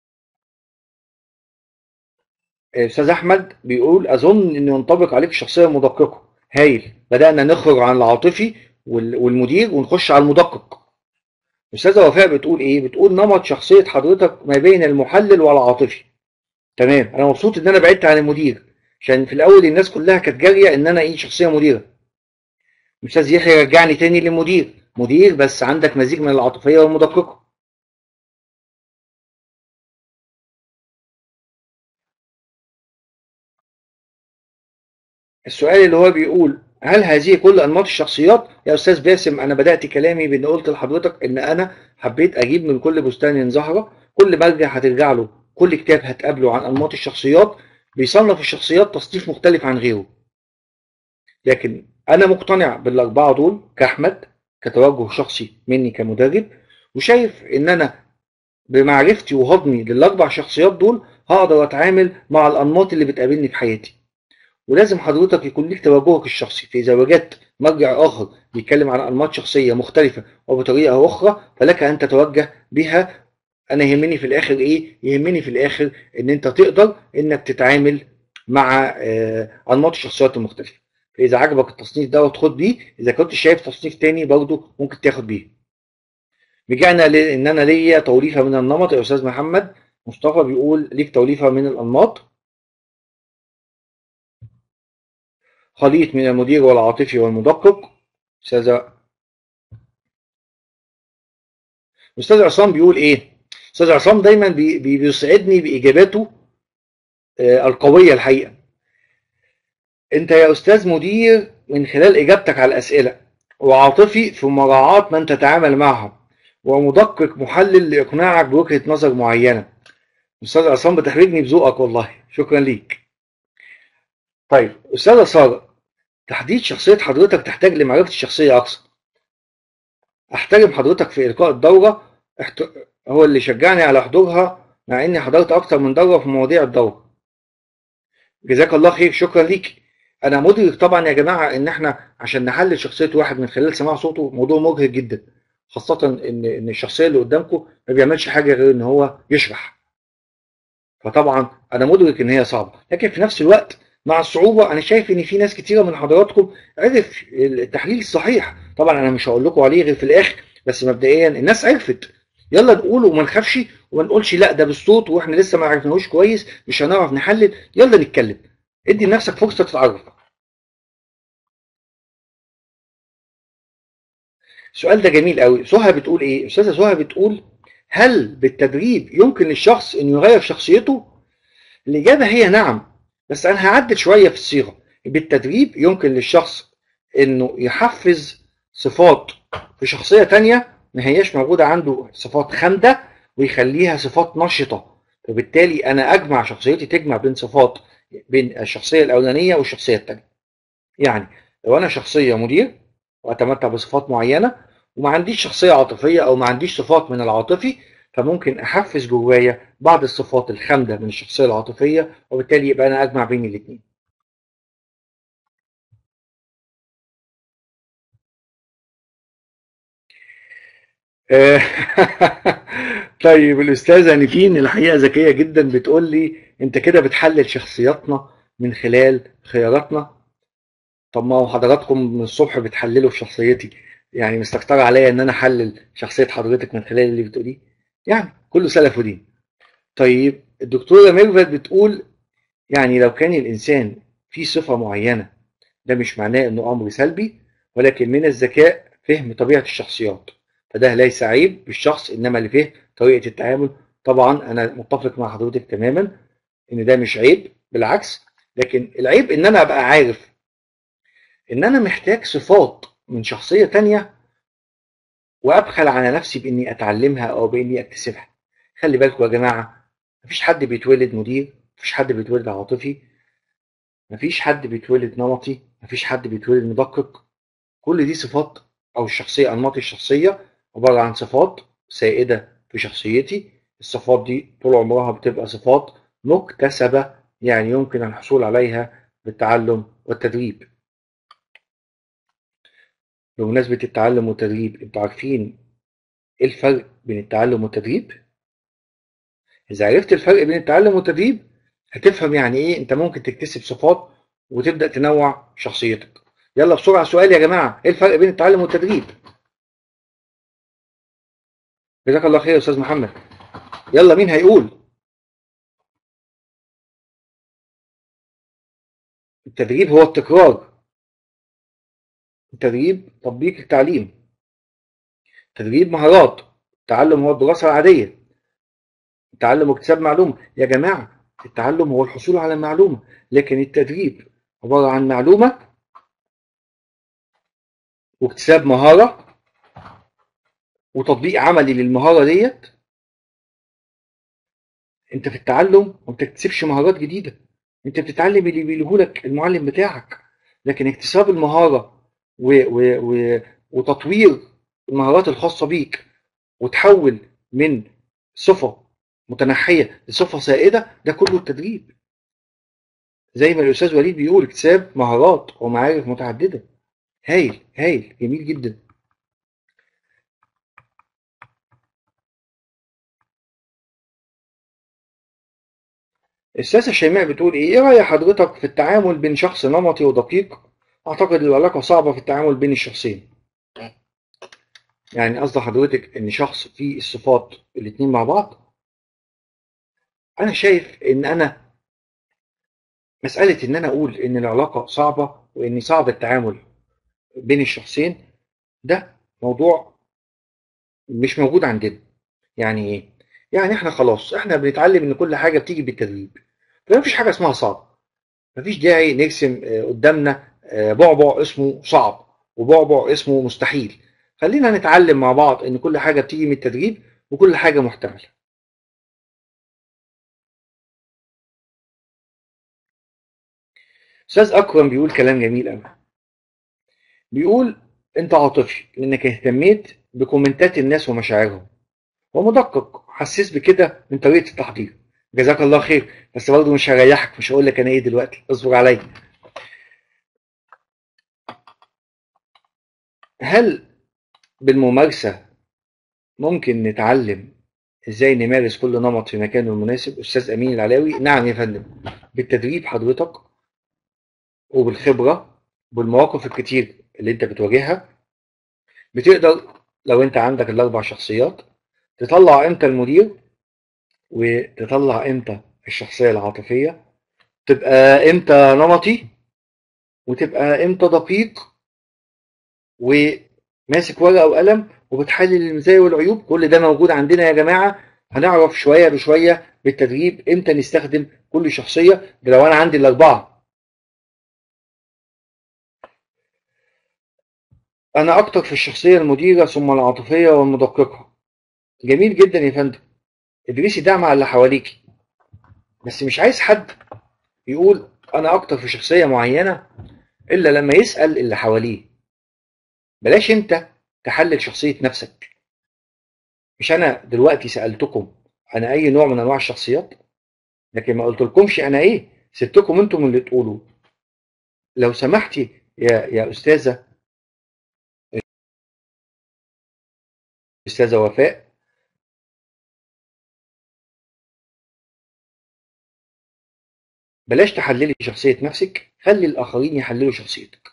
استاذ احمد بيقول اظن ان ينطبق عليك شخصيه مدققه. هايل، بدانا نخرج عن العاطفي والمدير ونخش على المدقق. استاذه وفاء بتقول ايه؟ بتقول نمط شخصيه حضرتك ما بين المحلل والعاطفي. تمام، انا مبسوط ان انا بعدت عن المدير، عشان في الاول الناس كلها كانت جاريه ان انا ايه؟ شخصيه مديره. استاذ يحيى رجعني تاني للمدير، مدير بس عندك مزيج من العاطفيه والمدققه. السؤال اللي هو بيقول هل هذه كل انماط الشخصيات؟ يا استاذ باسم انا بدات كلامي بان قلت لحضرتك ان انا حبيت اجيب من كل بستان زهره. كل مرجع هترجع له، كل كتاب هتقابله عن انماط الشخصيات بيصنف الشخصيات تصنيف مختلف عن غيره. لكن انا مقتنع بالاربعه دول كاحمد، كتوجه شخصي مني كمدرب، وشايف ان انا بمعرفتي وهضمي للاربع شخصيات دول هقدر اتعامل مع الانماط اللي بتقابلني في حياتي. ولازم حضرتك يكون ليك توجهك الشخصي، فإذا وجدت مرجع آخر بيتكلم عن أنماط شخصية مختلفة وبطريقة أخرى فلك أن تتوجه بها. أنا يهمني في الآخر إيه؟ يهمني في الآخر إن أنت تقدر إنك تتعامل مع أنماط الشخصيات المختلفة. فاذا عجبك التصنيف دوت خد بيه، اذا كنت شايف تصنيف تاني برضه ممكن تاخد بيه. رجعنا ان انا ليا توليفه من النمط. يا استاذ محمد مصطفى بيقول ليك توليفه من الانماط: خليط من المدير والعاطفي والمدقق. استاذ عصام بيقول ايه؟ استاذ عصام دايما بيسعدني باجاباته القويه الحقيقه. انت يا استاذ مدير من خلال اجابتك على الاسئله، وعاطفي في مراعاه من تتعامل معهم، ومدقق محلل لاقناعك بوجهه نظر معينه. استاذ عصام بتحرجني بذوقك والله، شكرا ليك. طيب استاذه ساره، تحديد شخصيه حضرتك تحتاج لمعرفه الشخصيه اكثر. احترم حضرتك في القاء الدوره، هو اللي شجعني على حضورها مع اني حضرت اكتر من دوره في مواضيع الدوره. جزاك الله خير، شكرا ليك. انا مدرك طبعا يا جماعه ان احنا عشان نحلل شخصيه واحد من خلال سماع صوته موضوع مجهد جدا، خاصه ان الشخصيه اللي قدامكم ما بيعملش حاجه غير ان هو يشرح. فطبعا انا مدرك ان هي صعبه، لكن في نفس الوقت مع الصعوبه انا شايف ان في ناس كتيره من حضراتكم عرف التحليل الصحيح. طبعا انا مش هقول لكم عليه غير في الاخر، بس مبدئيا الناس عرفت. يلا نقول وما نخافش وما نقولش لا ده بالصوت واحنا لسه ما عرفناهوش كويس مش هنعرف نحلل. يلا نتكلم، ادي لنفسك فرصه تتعرف. السؤال ده جميل قوي. سهى بتقول ايه؟ استاذه سهى بتقول: هل بالتدريب يمكن للشخص انه يغير شخصيته؟ الاجابه هي نعم، بس انا هعدل شويه في الصيغه. بالتدريب يمكن للشخص انه يحفز صفات في شخصيه تانية ما هياش موجوده عنده، صفات خامده، ويخليها صفات نشطه. وبالتالي انا اجمع شخصيتي، تجمع بين صفات بين الشخصيه الاولانيه والشخصيه الثانيه. يعني لو انا شخصيه مدير واتمتع بصفات معينه وما عنديش شخصيه عاطفيه او ما عنديش صفات من العاطفي، فممكن احفز جوايا بعض الصفات الخامده من الشخصيه العاطفيه، وبالتالي يبقى انا اجمع بين الاثنين. طيب الاستاذه نيفين الحقيقه ذكيه جدا، بتقول لي انت كده بتحلل شخصياتنا من خلال خياراتنا. طب ما هو حضراتكم من الصبح بتحللوا في شخصيتي، يعني مستكترة عليا ان انا احلل شخصية حضرتك من خلال اللي بتقوليه؟ يعني كله سلف ودين. طيب الدكتورة ميرفت بتقول: يعني لو كان الانسان فيه صفة معينة ده مش معناه انه امر سلبي، ولكن من الذكاء فهم طبيعة الشخصيات، فده ليس عيب بالشخص انما لفهم طريقة التعامل. طبعا انا متفق مع حضرتك تماما ان ده مش عيب، بالعكس. لكن العيب ان انا ابقى عارف ان انا محتاج صفات من شخصية تانية وابخل على نفسي باني اتعلمها او باني اكتسبها. خلي بالكم يا جماعة، مفيش حد بيتولد مدير، مفيش حد بيتولد عاطفي، مفيش حد بيتولد نمطي، مفيش حد بيتولد مدقق. كل دي صفات، او الشخصية، انماط الشخصية عبارة عن صفات سائدة في شخصيتي. الصفات دي طول عمرها بتبقى صفات مكتسبة، يعني يمكن الحصول عليها بالتعلم والتدريب. بمناسبة التعلم والتدريب، انتوا عارفين ايه الفرق بين التعلم والتدريب؟ اذا عرفت الفرق بين التعلم والتدريب هتفهم يعني ايه انت ممكن تكتسب صفات وتبدأ تنوع شخصيتك. يلا بسرعة سؤال يا جماعة: ايه الفرق بين التعلم والتدريب؟ جزاك الله خير يا استاذ محمد. يلا مين هيقول؟ التدريب هو التكرار، التدريب تطبيق التعليم، تدريب مهارات، التعلم هو الدراسة العادية، التعلم واكتساب معلومة. يا جماعة التعلم هو الحصول على معلومة، لكن التدريب عبارة عن معلومة واكتساب مهارة وتطبيق عملي للمهارة ديت. انت في التعلم ما بتكتسبش مهارات جديدة، انت بتتعلم اللي بيقولهولك المعلم بتاعك. لكن اكتساب المهارة وتطوير المهارات الخاصة بيك وتحول من صفة متنحية لصفة سائدة، ده كله التدريب. زي ما الأستاذ وليد بيقول: اكتساب مهارات ومعارف متعددة. هايل هايل، جميل جدا. الأستاذة شيماء بتقول: إيه رأي حضرتك في التعامل بين شخص نمطي ودقيق اعتقد العلاقه صعبه في التعامل بين الشخصين. يعني قصد حضرتك ان شخص فيه الصفات الاتنين مع بعض؟ انا شايف ان انا مساله ان انا اقول ان العلاقه صعبه وان صعب التعامل بين الشخصين، ده موضوع مش موجود عندنا. يعني ايه؟ يعني احنا خلاص احنا بنتعلم ان كل حاجه بتيجي بالتدريب، فمفيش حاجه اسمها صعب. مفيش داعي نرسم قدامنا بعبع اسمه صعب وبعبع اسمه مستحيل. خلينا نتعلم مع بعض ان كل حاجه بتيجي من التدريب وكل حاجه محتمله. استاذ اكرم بيقول كلام جميل قوي. بيقول انت عاطفي لانك اهتميت بكومنتات الناس ومشاعرهم، ومدقق حسيس بكده من طريقه التحضير. جزاك الله خير، بس برضه مش هريحك، مش هقول لك انا ايه دلوقتي، اصبر عليا. هل بالممارسه ممكن نتعلم ازاي نمارس كل نمط في مكانه المناسب؟ استاذ امين العلاوي: نعم يا فندم، بالتدريب حضرتك وبالخبره والمواقف الكتير اللي انت بتواجهها بتقدر. لو انت عندك الاربع شخصيات، تطلع امتى المدير وتطلع امتى الشخصيه العاطفيه، تبقى امتى نمطي وتبقى امتى دقيق وماسك ورقه وقلم وبتحلل المزايا والعيوب. كل ده موجود عندنا يا جماعه. هنعرف شويه بشويه بالتدريب امتى نستخدم كل شخصيه. ده لو انا عندي الاربعه. انا اكتر في الشخصيه المديره ثم العاطفيه والمدققه. جميل جدا يا فندم، ادرسي ده مع اللي حواليك. بس مش عايز حد يقول انا اكتر في شخصيه معينه الا لما يسال اللي حواليه. بلاش انت تحلل شخصيه نفسك. مش انا دلوقتي سالتكم انا اي نوع من انواع الشخصيات، لكن ما قلتلكمش انا ايه، سبتكم انتم اللي تقولوا. لو سمحتي يا استاذه وفاء، بلاش تحللي شخصيه نفسك، خلي الاخرين يحللوا شخصيتك.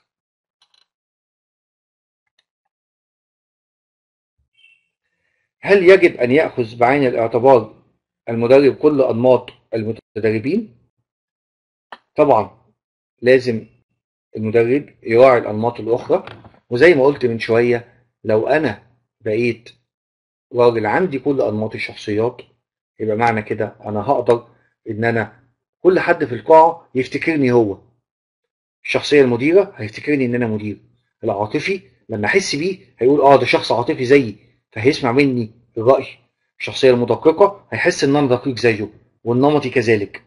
هل يجب ان ياخذ بعين الاعتبار المدرب كل انماط المتدربين؟ طبعا لازم المدرب يراعي الانماط الاخرى. وزي ما قلت من شويه، لو انا بقيت راجل عندي كل انماط الشخصيات، يبقى معنى كده انا هقدر ان انا كل حد في القاعه يفتكرني هو. الشخصيه المديره هيفتكرني ان انا مدير. العاطفي لما احس بيه هيقول اه ده شخص عاطفي زيي، فهيسمع مني الراي. الشخصيه المدققه هيحس ان انا دقيق زيه، والنمطي كذلك.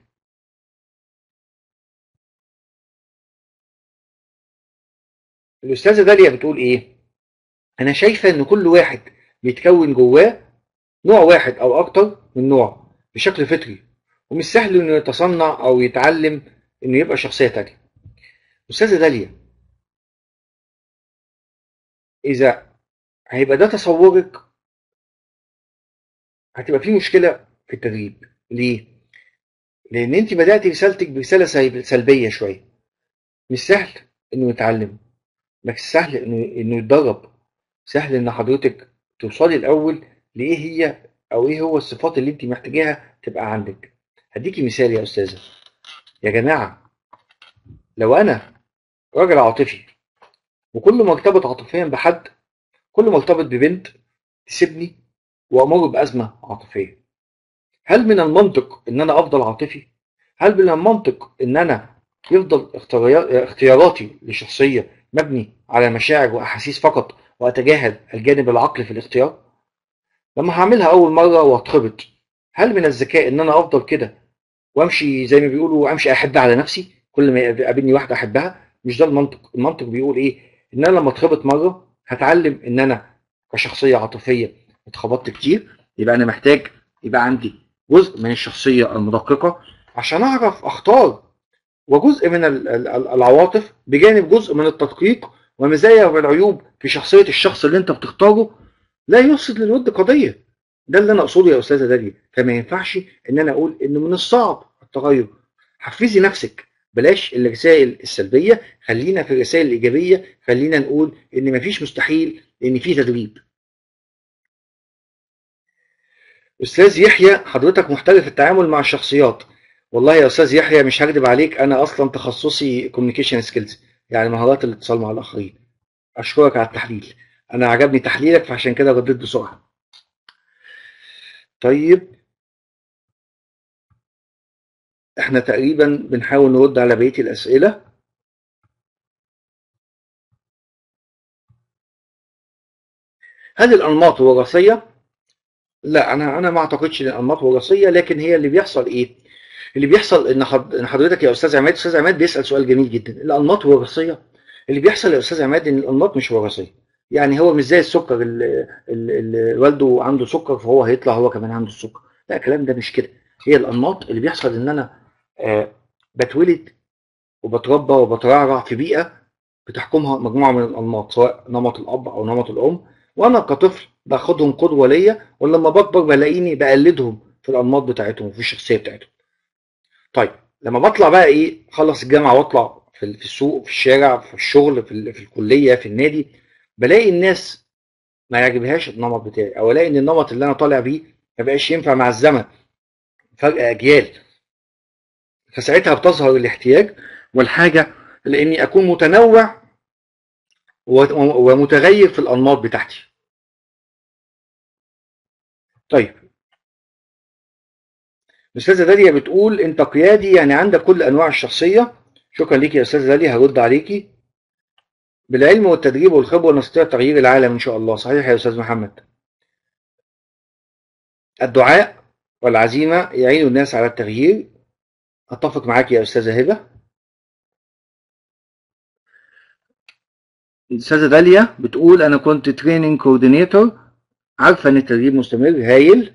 الاستاذه داليا بتقول ايه؟ انا شايفه ان كل واحد بيتكون جواه نوع واحد او اكتر من نوع بشكل فطري، ومش سهل انه يتصنع او يتعلم انه يبقى شخصيه تانيه. استاذه داليا، اذا هيبقى ده تصورك هتبقى في مشكله في التدريب. ليه؟ لان انت بدات رسالتك برساله سلبيه شويه. مش سهل انه يتعلم، بس سهل انه يتدرب. سهل ان حضرتك توصلي الاول لايه هي او ايه هو الصفات اللي انت محتاجاها تبقى عندك. هديكي مثال يا استاذه. يا جماعه، لو انا راجل عاطفي وكل ما ارتبط عاطفيا بحد، كل ما ارتبط ببنت تسيبني وامر بازمه عاطفيه، هل من المنطق ان انا افضل عاطفي؟ هل من المنطق ان انا يفضل اختياراتي لشخصيه مبني على مشاعر واحاسيس فقط واتجاهل الجانب العقلي في الاختيار؟ لما هعملها اول مره واتخبط، هل من الذكاء ان انا افضل كده وامشي زي ما بيقولوا امشي احب على نفسي كل ما يقابلني واحده احبها؟ مش ده المنطق. المنطق بيقول ايه؟ ان انا لما اتخبط مره هتعلم ان انا كشخصيه عاطفيه اتخبطت كتير، يبقى انا محتاج يبقى عندي جزء من الشخصيه المدققه عشان اعرف اختار، وجزء من العواطف بجانب جزء من التدقيق ومزايا والعيوب في شخصيه الشخص اللي انت بتختاره لا يفسد للود قضيه. ده اللي انا اقصده يا استاذه داليا. فما ينفعش ان انا اقول ان من الصعب التغير. حفزي نفسك، بلاش الرسائل السلبيه، خلينا في الرسائل الايجابيه. خلينا نقول ان مفيش مستحيل، ان في تدريب. استاذ يحيى، حضرتك محترف التعامل مع الشخصيات. والله يا استاذ يحيى مش هكدب عليك، انا اصلا تخصصي كوميونيكيشن سكيلز، يعني مهارات الاتصال مع الاخرين. اشكرك على التحليل، انا عجبني تحليلك فعشان كده رديت بسرعه. طيب احنا تقريبا بنحاول نرد على بقيه الاسئله. هل الانماط وراثيه؟ لا، انا ما اعتقدش ان الانماط وراثيه، لكن هي اللي بيحصل ايه؟ اللي بيحصل ان إن حضرتك يا استاذ عماد بيسال سؤال جميل جدا. الانماط وراثيه؟ اللي بيحصل يا استاذ عماد ان الانماط مش وراثيه. يعني هو مش زي السكر، اللي والده عنده سكر فهو هيطلع هو كمان عنده السكر. لا، الكلام ده مش كده. هي الانماط اللي بيحصل ان انا بتولد وبتربى وبترعرع في بيئه بتحكمها مجموعه من الانماط، سواء نمط الاب او نمط الام، وانا كطفل باخدهم قدوه ليا، ولما بكبر بلاقيني بقلدهم في الانماط بتاعتهم وفي الشخصيه بتاعتهم. طيب لما بطلع بقى ايه، اخلص الجامعه واطلع في السوق، في الشارع، في الشغل، في الكليه، في النادي، بلاقي الناس ما يعجبهاش النمط بتاعي، او الاقي ان النمط اللي انا طالع بيه ما بقاش ينفع مع الزمن، فرق اجيال. فساعتها بتظهر الاحتياج والحاجه لاني اكون متنوع ومتغير في الانماط بتاعتي. طيب الاستاذه داليا بتقول انت قيادي، يعني عندك كل انواع الشخصيه. شكرا ليكي يا استاذه داليا، هرد عليكي. بالعلم والتدريب والخبره نستطيع تغيير العالم ان شاء الله. صحيح يا استاذ محمد. الدعاء والعزيمه يعين الناس على التغيير. اتفق معاك يا استاذه هبه. الاستاذه داليا بتقول انا كنت تريننج كوردينيتور، عارفه ان التدريب مستمر. هايل.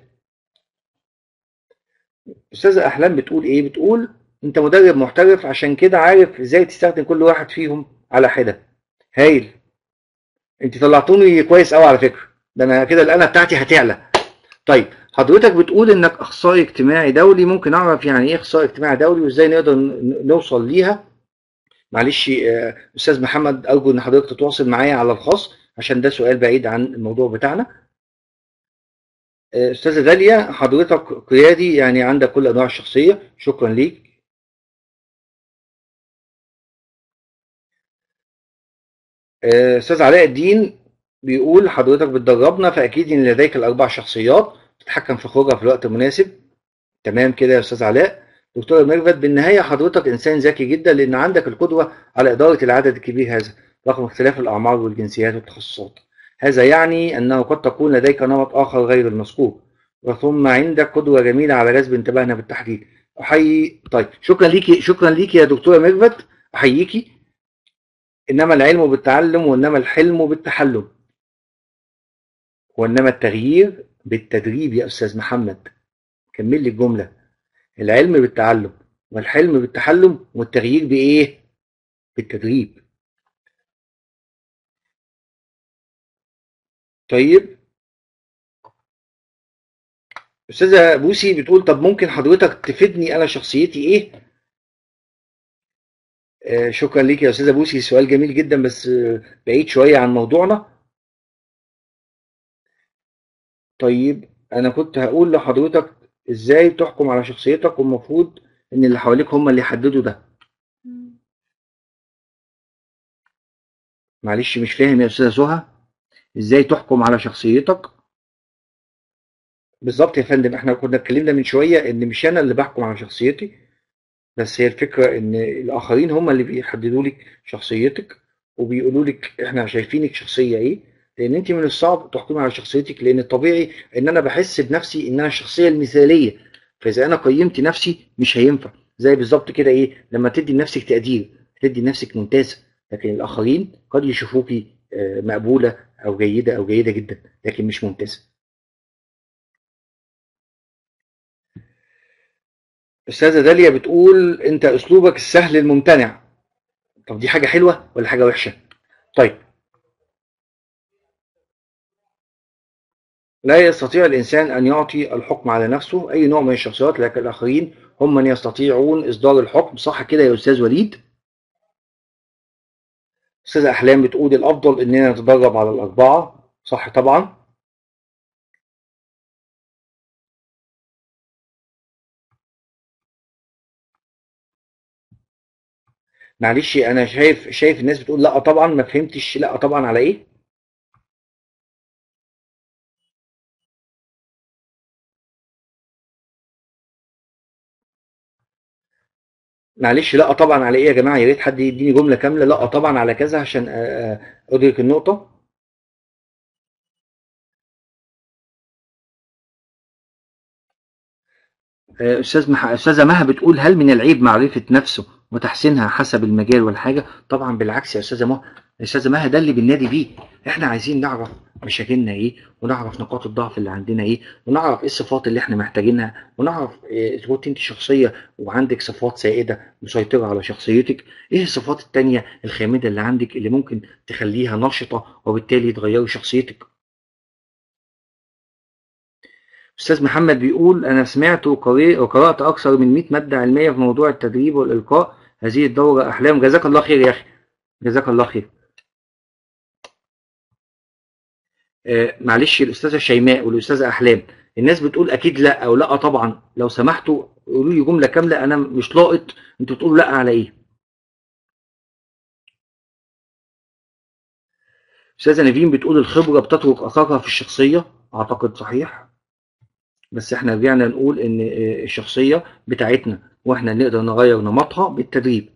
استاذه احلام بتقول ايه؟ بتقول انت مدرب محترف عشان كده عارف ازاي تستخدم كل واحد فيهم على حده. هايل، انت طلعتوني كويس قوي على فكره، ده انا كده القناه بتاعتي هتعلى. طيب حضرتك بتقول انك اخصائي اجتماعي دولي، ممكن اعرف يعني ايه اخصائي اجتماعي دولي وازاي نقدر نوصل ليها؟ معلش استاذ محمد، ارجو ان حضرتك تتواصل معايا على الخاص عشان ده سؤال بعيد عن الموضوع بتاعنا. استاذه داليا، حضرتك قيادي يعني عندك كل انواع الشخصيه. شكرا ليك. استاذ علاء الدين بيقول حضرتك بتدربنا فاكيد ان لديك الاربع شخصيات تتحكم في خروجها في الوقت المناسب. تمام كده يا استاذ علاء. دكتوره ميرفت، بالنهايه حضرتك انسان ذكي جدا لان عندك القدره على اداره العدد الكبير هذا رغم اختلاف الاعمار والجنسيات والتخصصات. هذا يعني انه قد تكون لديك نمط اخر غير المذكور، وثم عندك قدره جميله على جذب انتباهنا بالتحديد. احيي. طيب شكرا ليكي، شكرا ليكي يا دكتوره ميرفت، احييكي. انما العلم بالتعلم، وانما الحلم بالتحلم، وانما التغيير بالتدريب يا استاذ محمد. كمل لي الجمله. العلم بالتعلم والحلم بالتحلم والتغيير بايه؟ بالتدريب. طيب استاذه بوسي بتقول طب ممكن حضرتك تفيدني انا شخصيتي ايه؟ شكرا ليك يا استاذه بوسي، سؤال جميل جدا بس بعيد شويه عن موضوعنا. طيب انا كنت هقول لحضرتك ازاي تحكم على شخصيتك، والمفروض ان اللي حواليك هم اللي يحددوا ده. معلش مش فاهم يا استاذه سهى، ازاي تحكم على شخصيتك؟ بالظبط يا فندم، احنا كنا اتكلمنا من شويه ان مش انا اللي بحكم على شخصيتي، بس هي الفكره ان الاخرين هم اللي بيحددوا لك شخصيتك وبيقولوا لك احنا شايفينك شخصيه ايه. لان انت من الصعب تحكمي على شخصيتك، لان الطبيعي ان انا بحس بنفسي ان انا الشخصيه المثاليه، فاذا انا قيمت نفسي مش هينفع. زي بالظبط كده ايه، لما تدي لنفسك تقدير تدي لنفسك ممتازه، لكن الاخرين قد يشوفوكي مقبوله او جيده او جيده جدا، لكن مش ممتازه. استاذه داليا بتقول انت اسلوبك السهل الممتنع. طب دي حاجه حلوه ولا حاجه وحشه؟ طيب لا يستطيع الإنسان أن يعطي الحكم على نفسه أي نوع من الشخصيات، لكن الآخرين هم من يستطيعون إصدار الحكم. صح كده يا أستاذ وليد؟ أستاذة أحلام بتقول الأفضل إننا نتدرب على الأربعة. صح طبعا. معلش أنا شايف الناس بتقول لا طبعا، ما فهمتش لا طبعا على إيه؟ معلش لا طبعا على إيه يا جماعة؟ يا ريت حد يديني جملة كاملة. لا طبعا على كذا عشان أدرك النقطة. أستاذة مها بتقول هل من العيب معرفة نفسه وتحسينها حسب المجال والحاجة؟ طبعا بالعكس يا أستاذة مها. أستاذة مها ده اللي بننادي بيه. إحنا عايزين نعرف مشاكلنا إيه، ونعرف نقاط الضعف اللي عندنا إيه، ونعرف إيه الصفات اللي إحنا محتاجينها، ونعرف إذا كنت أنت شخصية وعندك صفات سائدة مسيطرة على شخصيتك، إيه الصفات التانية الخامدة اللي عندك اللي ممكن تخليها نشطة وبالتالي تغيري شخصيتك. أستاذ محمد بيقول أنا سمعت وقرأت أكثر من 100 مادة علمية في موضوع التدريب والإلقاء. هذه الدورة أحلام. جزاك الله خير يا أخي، جزاك الله خير. معلش الأستاذة شيماء والأستاذة أحلام، الناس بتقول أكيد لا أو لا طبعا. لو سمحتوا قولوا لي جملة كاملة، أنا مش لاقط أنتوا بتقولوا لا على إيه. أستاذة نيفين بتقول الخبرة بتترك أثرها في الشخصية. أعتقد صحيح، بس إحنا رجعنا نقول إن الشخصية بتاعتنا وإحنا نقدر نغير نمطها بالتدريب.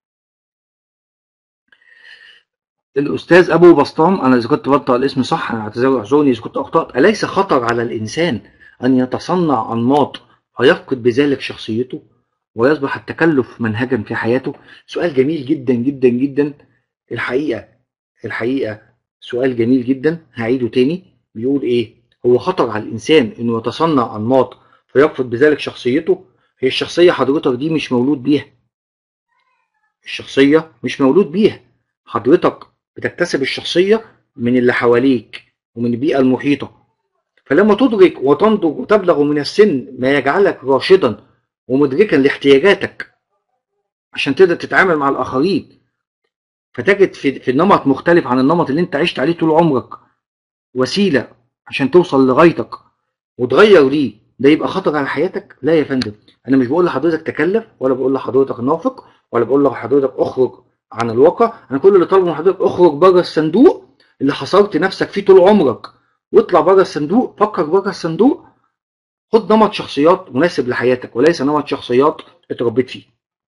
الأستاذ أبو بسطام، أنا إذا كنت بنطق الاسم صح أنا اعذروني إذا كنت أخطأت. أليس خطر على الإنسان أن يتصنع أنماط فيفقد بذلك شخصيته ويصبح التكلف منهجا في حياته؟ سؤال جميل جدا جدا جدا. الحقيقة الحقيقة سؤال جميل جدا. هعيده تاني. بيقول إيه؟ هو خطر على الإنسان إنه يتصنع أنماط فيفقد بذلك شخصيته؟ هي الشخصية حضرتك دي مش مولود بيها. الشخصية مش مولود بيها. حضرتك بتكتسب الشخصية من اللي حواليك ومن البيئة المحيطة. فلما تدرك وتنضج وتبلغ من السن ما يجعلك راشدا ومدركا لاحتياجاتك عشان تقدر تتعامل مع الآخرين، فتجد في النمط مختلف عن النمط اللي انت عشت عليه طول عمرك وسيلة عشان توصل لغايتك وتغير ليه، ده يبقى خطر على حياتك؟ لا يا فندم. انا مش بقول لحضرتك تكلف، ولا بقول لحضرتك نافق، ولا بقول لحضرتك اخرج عن الواقع. انا كل اللي طالبه من حضرتك اخرج بره الصندوق اللي حصرت نفسك فيه طول عمرك، واطلع بره الصندوق، فكر بره الصندوق، خد نمط شخصيات مناسب لحياتك وليس نمط شخصيات اتربيت فيه.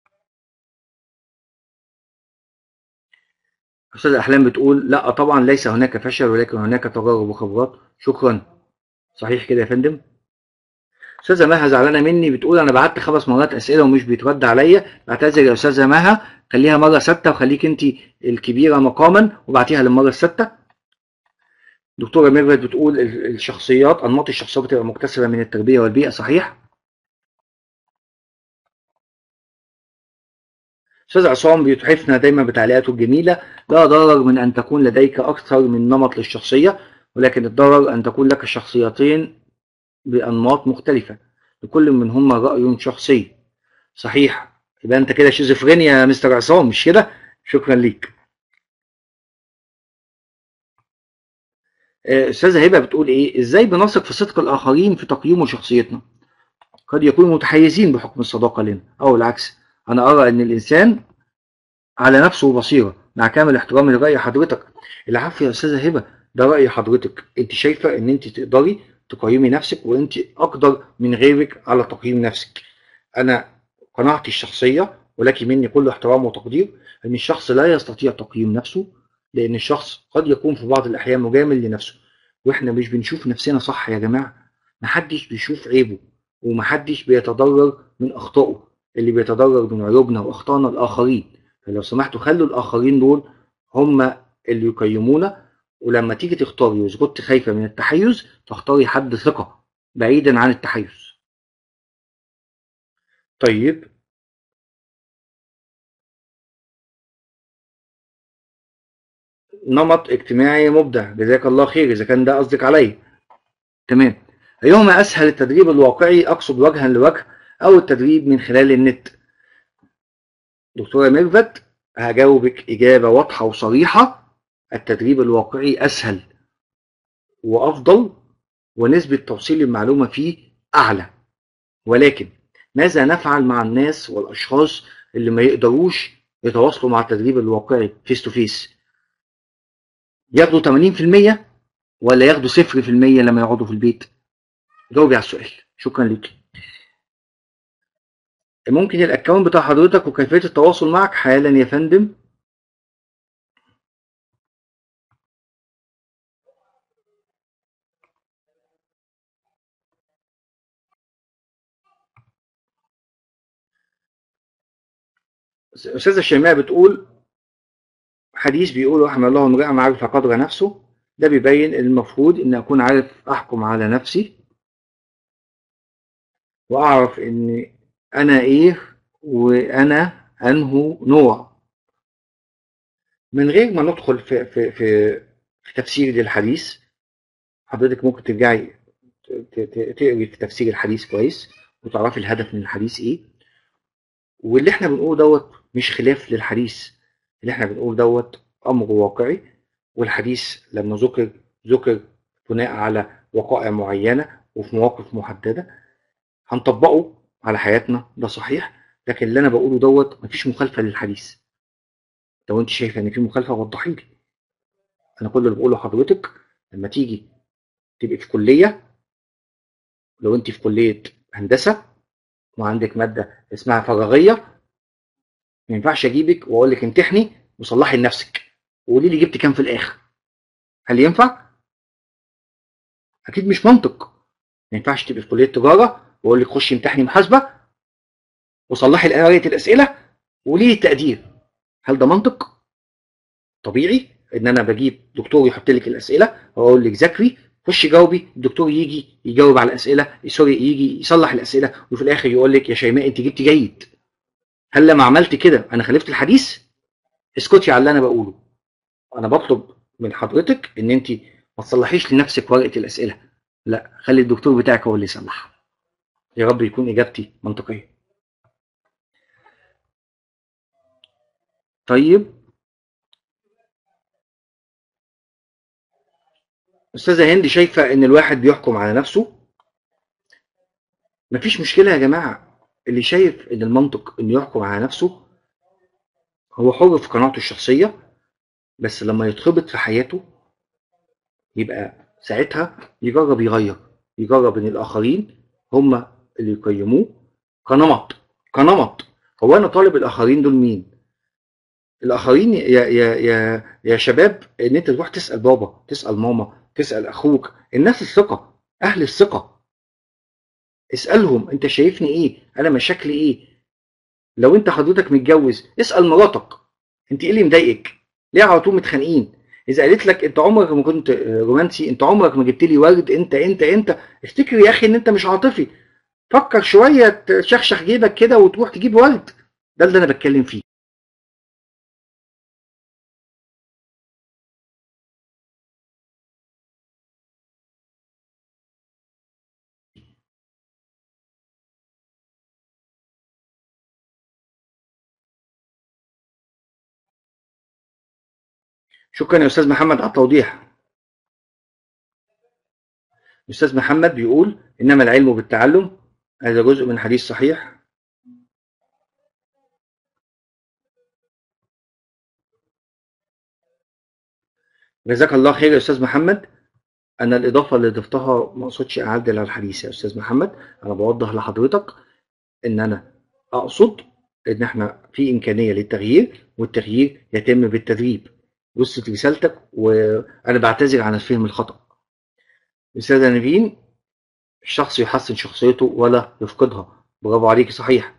استاذ احلام بتقول لا طبعا ليس هناك فشل ولكن هناك تجارب وخبرات. شكرا. صحيح كده يا فندم. استاذه مها زعلانه مني، بتقول انا بعت 5 مرات اسئله ومش بيترد عليا. بعتذر يا استاذه مها، خليها مره سته وخليك انت الكبيره مقاما وبعتيها للمره السته. دكتوره ميرفت بتقول الشخصيات انماط الشخصيه بتبقى مكتسبه من التربيه والبيئه. صحيح. استاذ عصام بيتحفنا دايما بتعليقاته الجميله. لا ضرر من ان تكون لديك اكثر من نمط للشخصيه، ولكن الضرر ان تكون لك شخصيتين بانماط مختلفه لكل منهما راي شخصي. صحيح. يبقى انت كده شيزوفرينيا يا مستر عصام، مش كده؟ شكرا ليك. استاذه هبه بتقول ايه؟ ازاي بنثق في صدق الاخرين في تقييم شخصيتنا؟ قد يكونوا متحيزين بحكم الصداقه لنا، او العكس. انا ارى ان الانسان على نفسه بصيره. مع كامل احترامي لراي حضرتك. العفو يا استاذه هبه، ده راي حضرتك. انت شايفه ان انت تقدري تقيمي نفسك وانت اقدر من غيرك على تقييم نفسك. انا قناعتي الشخصيه ولكن مني كل احترام وتقدير ان الشخص لا يستطيع تقييم نفسه، لان الشخص قد يكون في بعض الاحيان مجامل لنفسه. واحنا مش بنشوف نفسنا صح يا جماعه. محدش بيشوف عيبه ومحدش بيتضرر من اخطائه. اللي بيتضرر من عيوبنا واخطائنا الاخرين. فلو سمحتوا خلوا الاخرين دول هم اللي يقيمونا. ولما تيجي تختاري واذا كنت خايفه من التحيز تختاري حد ثقه بعيدا عن التحيز. طيب. نمط اجتماعي مبدع. جزاك الله خير اذا كان ده قصدك عليا. تمام. أيهما أسهل، التدريب الواقعي أقصد وجها لوجه أو التدريب من خلال النت؟ دكتورة ميرفت، هجاوبك إجابة واضحة وصريحة: التدريب الواقعي أسهل وأفضل، ونسبة توصيل المعلومة فيه أعلى. ولكن ماذا نفعل مع الناس والأشخاص اللي ما يقدروش يتواصلوا مع التدريب الواقعي فيس تو فيس؟ ياخدوا 80% ولا ياخدوا 0% لما يقعدوا في البيت؟ جاوبي على السؤال. شكرا لك. ممكن الاكونت بتاع حضرتك وكيفية التواصل معك حالا يا فندم؟ أستاذة شيماء بتقول حديث بيقول: رحم الله امرئ عرف قدر نفسه. ده بيبين المفروض إن أكون عارف أحكم على نفسي، وأعرف إن أنا إيه وأنا أنه نوع، من غير ما ندخل في تفسير للحديث. حضرتك ممكن ترجعي تقري في تفسير الحديث كويس وتعرفي الهدف من الحديث إيه. واللي احنا بنقوله دوت مش خلاف للحديث، اللي احنا بنقوله دوت امر واقعي، والحديث لما ذكر بناء على وقائع معينه وفي مواقف محدده هنطبقه على حياتنا، ده صحيح. لكن اللي انا بقوله دوت مفيش مخالفه للحديث. لو انت شايفه ان في مخالفه وضحي لي. انا كل اللي بقوله لحضرتك لما تيجي تبقي في كليه، لو انت في كليه هندسه وعندك ماده اسمها فراغيه، ما ينفعش اجيبك واقول لك امتحني وصلحي لنفسك وقولي لي جبت كام في الاخر. هل ينفع؟ اكيد مش منطق. ما ينفعش تبقي في كليه تجاره واقول لك خشي امتحني محاسبه وصلحي قرايه الاسئله وقولي لي التقدير. هل ده منطق؟ طبيعي ان انا بجيب دكتور يحط لك الاسئله واقول لك ذاكري خشي جاوبي، الدكتور يجي يجاوب على الاسئله، سوري، يجي يصلح الاسئله وفي الاخر يقول لك يا شيماء انت جبتي جيد. هل لما عملت كده انا خالفت الحديث؟ اسكتي على اللي انا بقوله. انا بطلب من حضرتك ان انت ما تصلحيش لنفسك ورقه الاسئله، لا، خلي الدكتور بتاعك هو اللي يصلحها. يا رب يكون اجابتي منطقيه. طيب استاذه هند، شايفه ان الواحد بيحكم على نفسه؟ مفيش مشكله يا جماعه. اللي شايف ان المنطق انه يحكم على نفسه هو حر في قناعته الشخصيه، بس لما يتخبط في حياته يبقى ساعتها يجرب يغير، يجرب ان الاخرين هم اللي يقيموه كنمط. هو انا طالب الاخرين دول مين؟ الاخرين يا شباب، ان انت تروح تسال بابا، تسال ماما، تسال اخوك، الناس الثقه، اهل الثقه. اسالهم انت شايفني ايه، انا مشاكلي ايه. لو انت حضرتك متجوز اسال مراتك انت ايه اللي مضايقك، ليه على طول متخانقين. اذا قالت لك انت عمرك ما كنت رومانسي، انت عمرك ما جبت لي ورد، انت افتكر يا اخي ان انت مش عاطفي. فكر شويه، تشخشخ جيبك كده وتروح تجيب ورد. ده اللي انا بتكلم فيه. شكرا يا استاذ محمد على التوضيح. الاستاذ محمد بيقول انما العلم بالتعلم، هذا جزء من حديث صحيح. جزاك الله خير يا استاذ محمد. انا الاضافه اللي ضفتها ما اقصدش اعدل على الحديث يا استاذ محمد، انا بوضح لحضرتك ان انا اقصد ان احنا في امكانيه للتغيير، والتغيير يتم بالتدريب. وصلت رسالتك وانا بعتذر عن الفهم الخطا. استاذه نيفين، الشخص يحسن شخصيته ولا يفقدها. برافو عليكي، صحيح.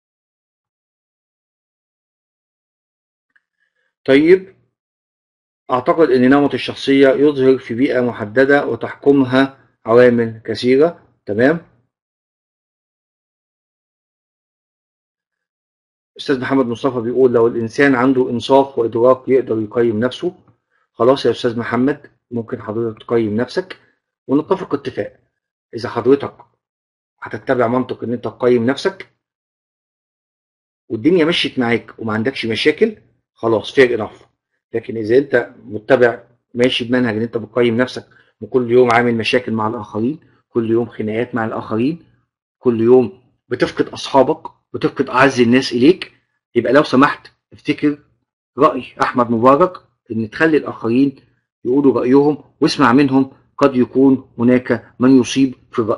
طيب أعتقد أن نمط الشخصية يظهر في بيئة محددة وتحكمها عوامل كثيرة. تمام. أستاذ محمد مصطفى بيقول لو الإنسان عنده إنصاف وإدراك يقدر يقيم نفسه. خلاص يا أستاذ محمد، ممكن حضرتك تقيم نفسك ونتفق اتفاق. إذا حضرتك هتتبع منطق ان انت تقيم نفسك والدنيا مشيت معاك وما عندكش مشاكل، خلاص فير انف. لكن اذا انت متبع ماشي بمنهج ان انت بتقيم نفسك وكل يوم عامل مشاكل مع الاخرين، كل يوم خناقات مع الاخرين، كل يوم بتفقد اصحابك، بتفقد اعز الناس اليك، يبقى لو سمحت افتكر راي احمد مبارك ان تخلي الاخرين يقولوا رايهم واسمع منهم، قد يكون هناك من يصيب في الراي.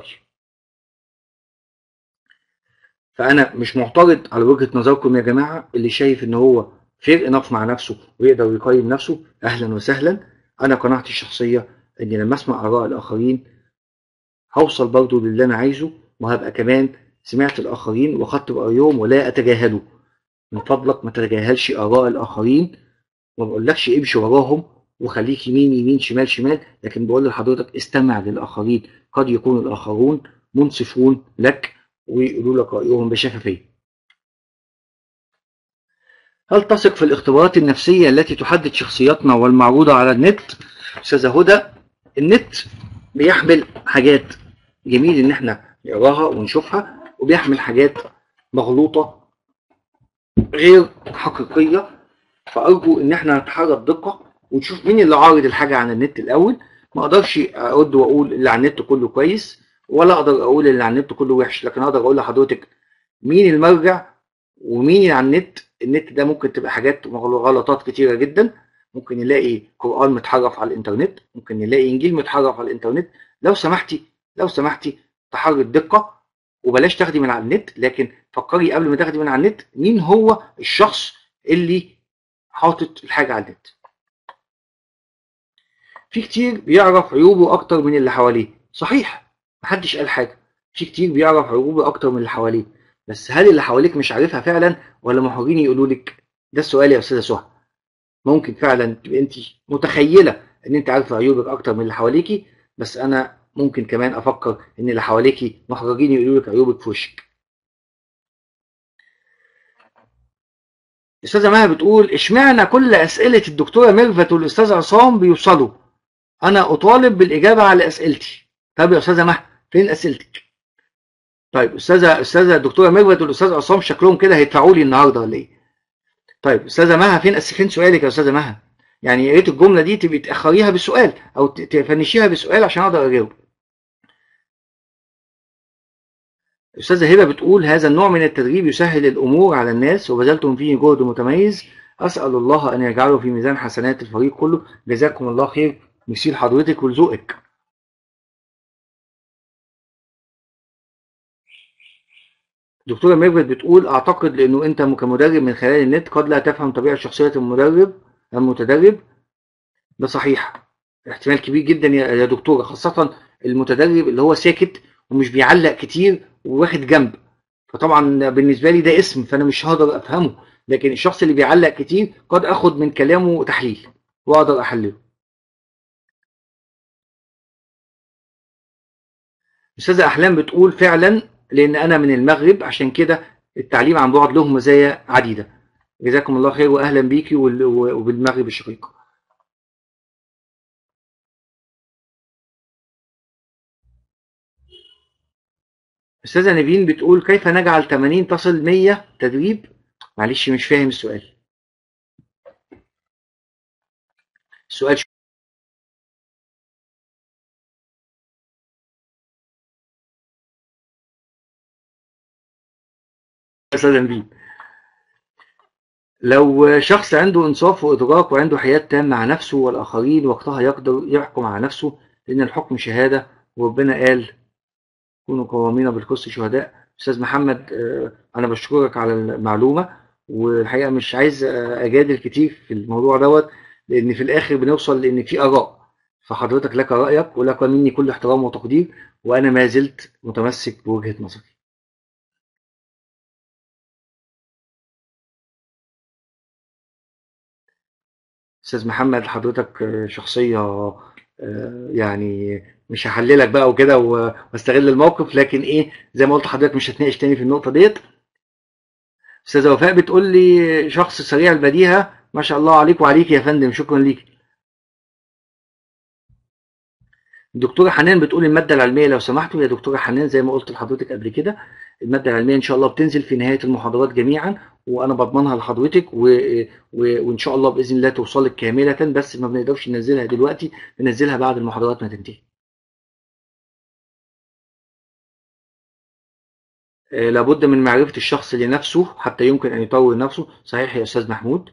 فانا مش معترض على وجهه نظركم يا جماعه، اللي شايف ان هو فير انف مع نفسه ويقدر يقيم نفسه اهلا وسهلا. انا قناعتي الشخصيه ان لما اسمع اراء الاخرين هوصل برضه للي انا عايزه، وهبقى كمان سمعت الاخرين واخدت برايهم ولا اتجاهله. من فضلك ما تتجاهلش اراء الاخرين، وما بقولكش امشي وراهم وخليك يمين يمين شمال شمال، لكن بقول لحضرتك استمع للاخرين، قد يكون الاخرون منصفون لك ويقولوا لك رايهم بشفافيه. هل تثق في الاختبارات النفسية التي تحدد شخصياتنا والمعروضة على النت؟ أستاذة هدى، النت بيحمل حاجات جميل إن احنا نقراها ونشوفها، وبيحمل حاجات مغلوطة غير حقيقية، فأرجو إن احنا نتحرى بدقة ونشوف مين اللي عارض الحاجة عن النت الأول. ما أقدرش أرد وأقول اللي على النت كله كويس، ولا أقدر أقول اللي على النت كله وحش، لكن أقدر أقول لحضرتك مين المرجع ومين اللي على النت. النت ده ممكن تبقى حاجات غلطات كتيرة جدا، ممكن نلاقي قرآن متحرف على الإنترنت، ممكن نلاقي إنجيل متحرف على الإنترنت. لو سمحتي تحري الدقة وبلاش تاخدي من على النت، لكن فكري قبل ما تاخدي من على النت مين هو الشخص اللي حاطط الحاجة على النت. في كتير بيعرف عيوبه أكتر من اللي حواليه، صحيح، محدش قال حاجة، في كتير بيعرف عيوبه أكتر من اللي حواليه، بس هل اللي حواليك مش عارفها فعلا ولا محرجين يقولوا لك؟ ده السؤال يا أستاذة سهى. ممكن فعلا تبقى أنت متخيلة إن أنت عارفة عيوبك أكتر من اللي حواليكي، بس أنا ممكن كمان أفكر إن اللي حواليكي محرجين يقولوا لك عيوبك في وشك. الأستاذة مها بتقول اشمعنى كل أسئلة الدكتورة ميرفت والأستاذ عصام بيوصلوا؟ أنا أطالب بالإجابة على أسئلتي. طب يا أستاذة مها فين أسئلتك؟ طيب أستاذة الدكتورة ميرفت والأستاذ عصام شكلهم كده هيدفعوا لي النهارده ولا إيه؟ طيب أستاذة مها فين سؤالك يا أستاذة مها؟ يعني يا ريت الجملة دي تبقي تأخريها بسؤال أو تفنشيها بسؤال عشان أقدر أجاوب. الأستاذة هبة بتقول هذا النوع من التدريب يسهل الأمور على الناس وبذلتم فيه جهد متميز، أسأل الله أن يجعله في ميزان حسنات الفريق كله، جزاكم الله خير. ميرسي لحضرتك ولذوقك. دكتورة ميرفت بتقول أعتقد لأنه أنت كمدرب من خلال النت قد لا تفهم طبيعة شخصية المتدرب. ده صحيح، احتمال كبير جدا يا دكتورة، خاصة المتدرب اللي هو ساكت ومش بيعلق كتير وواخد جنب، فطبعا بالنسبة لي ده اسم فأنا مش هقدر أفهمه، لكن الشخص اللي بيعلق كتير قد أخد من كلامه تحليل وأقدر أحلله. أستاذة أحلام بتقول فعلا لأن أنا من المغرب عشان كده التعليم عن بعد له مزايا عديدة. جزاكم الله خير وأهلا بيكي وبالمغرب الشقيق. أستاذة نيفين بتقول كيف نجعل 80 تصل 100 تدريب؟ معلش مش فاهم السؤال. السؤال أستاذة نيفين، لو شخص عنده إنصاف وإدراك وعنده حياة تامة مع نفسه والآخرين وقتها يقدر يحكم على نفسه، لأن الحكم شهادة وربنا قال كونوا قوامين بالقسط شهداء. أستاذ محمد أنا بشكرك على المعلومة، والحقيقة مش عايز أجادل كتير في الموضوع دوت، لأن في الآخر بنوصل لأن في آراء، فحضرتك لك رأيك ولك مني كل احترام وتقدير، وأنا ما زلت متمسك بوجهة نظري. أستاذ محمد حضرتك شخصية يعني مش هحللك بقى وكده واستغل الموقف، لكن ايه زي ما قلت لحضرتك مش هتناقش تاني في النقطة ديت. أستاذة وفاء بتقول لي شخص سريع البديهة، ما شاء الله عليك وعليك يا فندم، شكرا ليك. الدكتوره حنان بتقول الماده العلميه لو سمحتوا يا دكتوره حنان، زي ما قلت لحضرتك قبل كده، الماده العلميه ان شاء الله بتنزل في نهايه المحاضرات جميعا، وانا بضمنها لحضرتك وان شاء الله باذن الله توصلك كامله، بس ما بنقدرش ننزلها دلوقتي، بننزلها بعد المحاضرات ما تنتهي. لابد من معرفه الشخص لنفسه حتى يمكن ان يطور نفسه. صحيح يا استاذ محمود.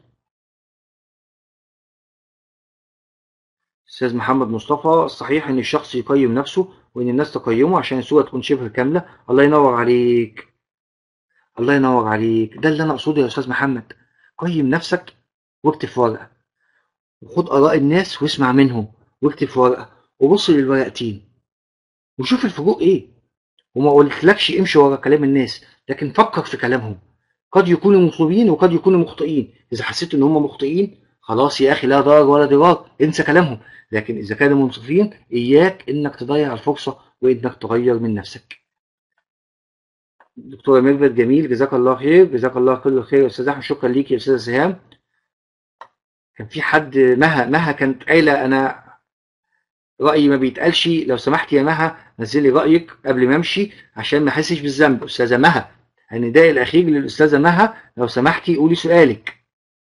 استاذ محمد مصطفى، صحيح ان الشخص يقيم نفسه وان الناس تقيمه عشان الصوره تكون شبه كامله. الله ينور عليك، الله ينور عليك، ده اللي انا اقصده يا استاذ محمد. قيم نفسك واكتب في ورقه، وخد اراء الناس واسمع منهم واكتب في ورقه، وبص للورقتين وشوف الفروق ايه. وما قلتلكش امشي ورا كلام الناس، لكن فكر في كلامهم. قد يكونوا مصيبين وقد يكونوا مخطئين، اذا حسيت ان هم مخطئين خلاص يا اخي لا ضرر ولا ضرار، انسى كلامهم. لكن اذا كانوا منصفين اياك انك تضيع الفرصه وانك تغير من نفسك. دكتوره ميرفت، جميل، جزاك الله خير، جزاك الله كل خير يا استاذ احمد. شكرا ليك يا استاذه سهام. كان في حد، مها كانت قايله انا رايي ما بيتقالش، لو سمحت يا مها نزلي رايك قبل ما امشي عشان ما احسش بالذنب. استاذه مها، النداء الاخير للاستاذه مها، لو سمحتي قولي سؤالك.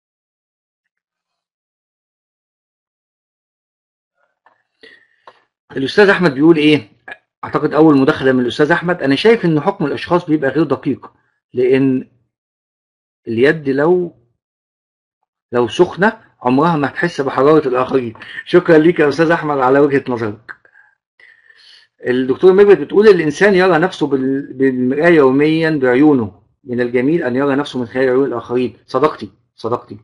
الاستاذ احمد بيقول ايه؟ اعتقد اول مداخله من الاستاذ احمد. انا شايف ان حكم الاشخاص بيبقى غير دقيق، لان اليد لو سخنه عمرها ما هتحس بحراره الاخرين. شكرا ليك يا استاذ احمد على وجهه نظرك. الدكتور ميرفت بتقول الانسان يرى نفسه بالمرايه يوميا بعيونه، من الجميل ان يرى نفسه من خلال عيون الاخرين. صدقتي، صدقتي.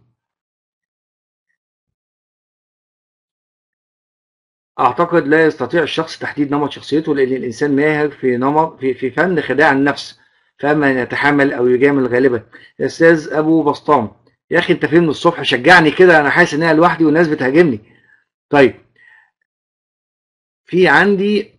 اعتقد لا يستطيع الشخص تحديد نمط شخصيته، لان الانسان ماهر في نمط في فن خداع النفس، فاما ان يتحمل او يجامل غالبا. يا استاذ ابو بسطام، يا اخي انت فين من الصبح؟ شجعني كده، انا حاسس ان انا لوحدي والناس بتهاجمني. طيب، في عندي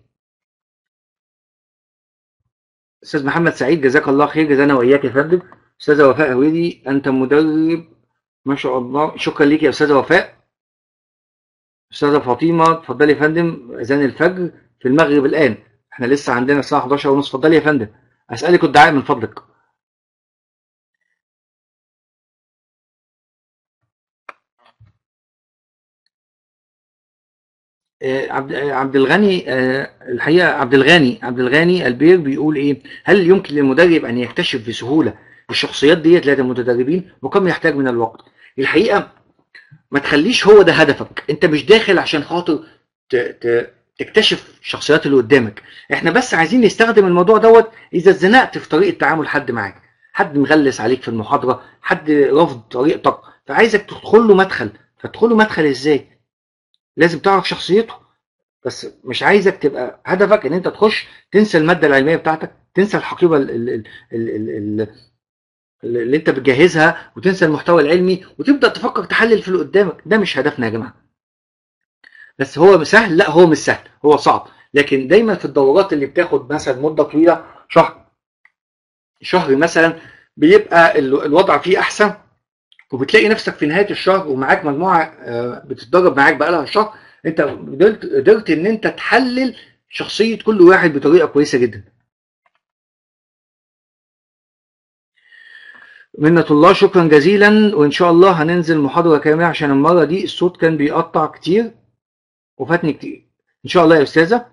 استاذ محمد سعيد، جزاك الله خير، جزانا واياك يا فندم. استاذه وفاء هويدي، انت مدرب ما شاء الله، شكرا ليك يا استاذه وفاء. استاذه فاطمه، اتفضلي يا فندم، اذان الفجر في المغرب الان، احنا لسه عندنا الساعه 11 ونص. اتفضلي يا فندم، اسالك الدعاء من فضلك. عبد الغني، الحقيقه عبد الغني البير بيقول ايه؟ هل يمكن للمدرب ان يكتشف بسهوله الشخصيات ديت لدى المتدربين، وكم يحتاج من الوقت؟ الحقيقه ما تخليش هو ده هدفك، انت مش داخل عشان خاطر تكتشف الشخصيات اللي قدامك. احنا بس عايزين نستخدم الموضوع دوت اذا اتزنقت في طريقه تعامل حد معاك، حد مغلس عليك في المحاضره، حد رافض طريقتك، فعايزك تدخل له مدخل. فتدخل له مدخل ازاي؟ لازم تعرف شخصيته، بس مش عايزك تبقى هدفك ان انت تخش تنسى الماده العلميه بتاعتك، تنسى الحقيبه ال- اللي انت بتجهزها، وتنسى المحتوى العلمي وتبدا تفكر تحلل في اللي قدامك. ده مش هدفنا يا جماعه. بس هو سهل؟ لا، هو مش سهل، هو صعب. لكن دايما في الدورات اللي بتاخد مثلا مده طويله، شهر مثلا، بيبقى الوضع فيه احسن، وبتلاقي نفسك في نهايه الشهر ومعاك مجموعه بتتدرب معاك بقالها شهر، انت قدرت ان انت تحلل شخصيه كل واحد بطريقه كويسه جدا. منة الله، شكرا جزيلا، وان شاء الله هننزل محاضره كامله عشان المره دي الصوت كان بيقطع كتير وفاتني كتير. ان شاء الله يا استاذه.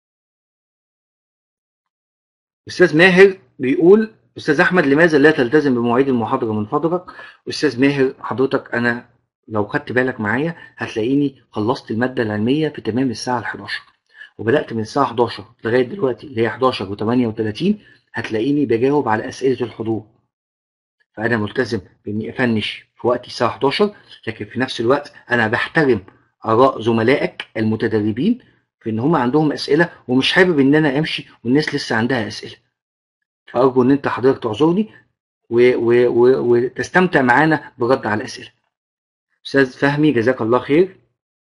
استاذ ماهر بيقول استاذ احمد لماذا لا تلتزم بمواعيد المحاضره من فضلك؟ استاذ ماهر حضرتك، انا لو خدت بالك معايا هتلاقيني خلصت الماده العلميه في تمام الساعه 11، وبدات من الساعه 11 لغايه دلوقتي اللي هي 11 و38، هتلاقيني بجاوب على اسئله الحضور. فانا ملتزم باني افنش في وقت الساعه 11، لكن في نفس الوقت انا بحترم اراء زملائك المتدربين في ان هم عندهم اسئله، ومش حابب ان انا امشي والناس لسه عندها اسئله. فارجو ان انت حضرتك تعذرني وتستمتع معانا برد على الاسئله. استاذ فهمي، جزاك الله خير.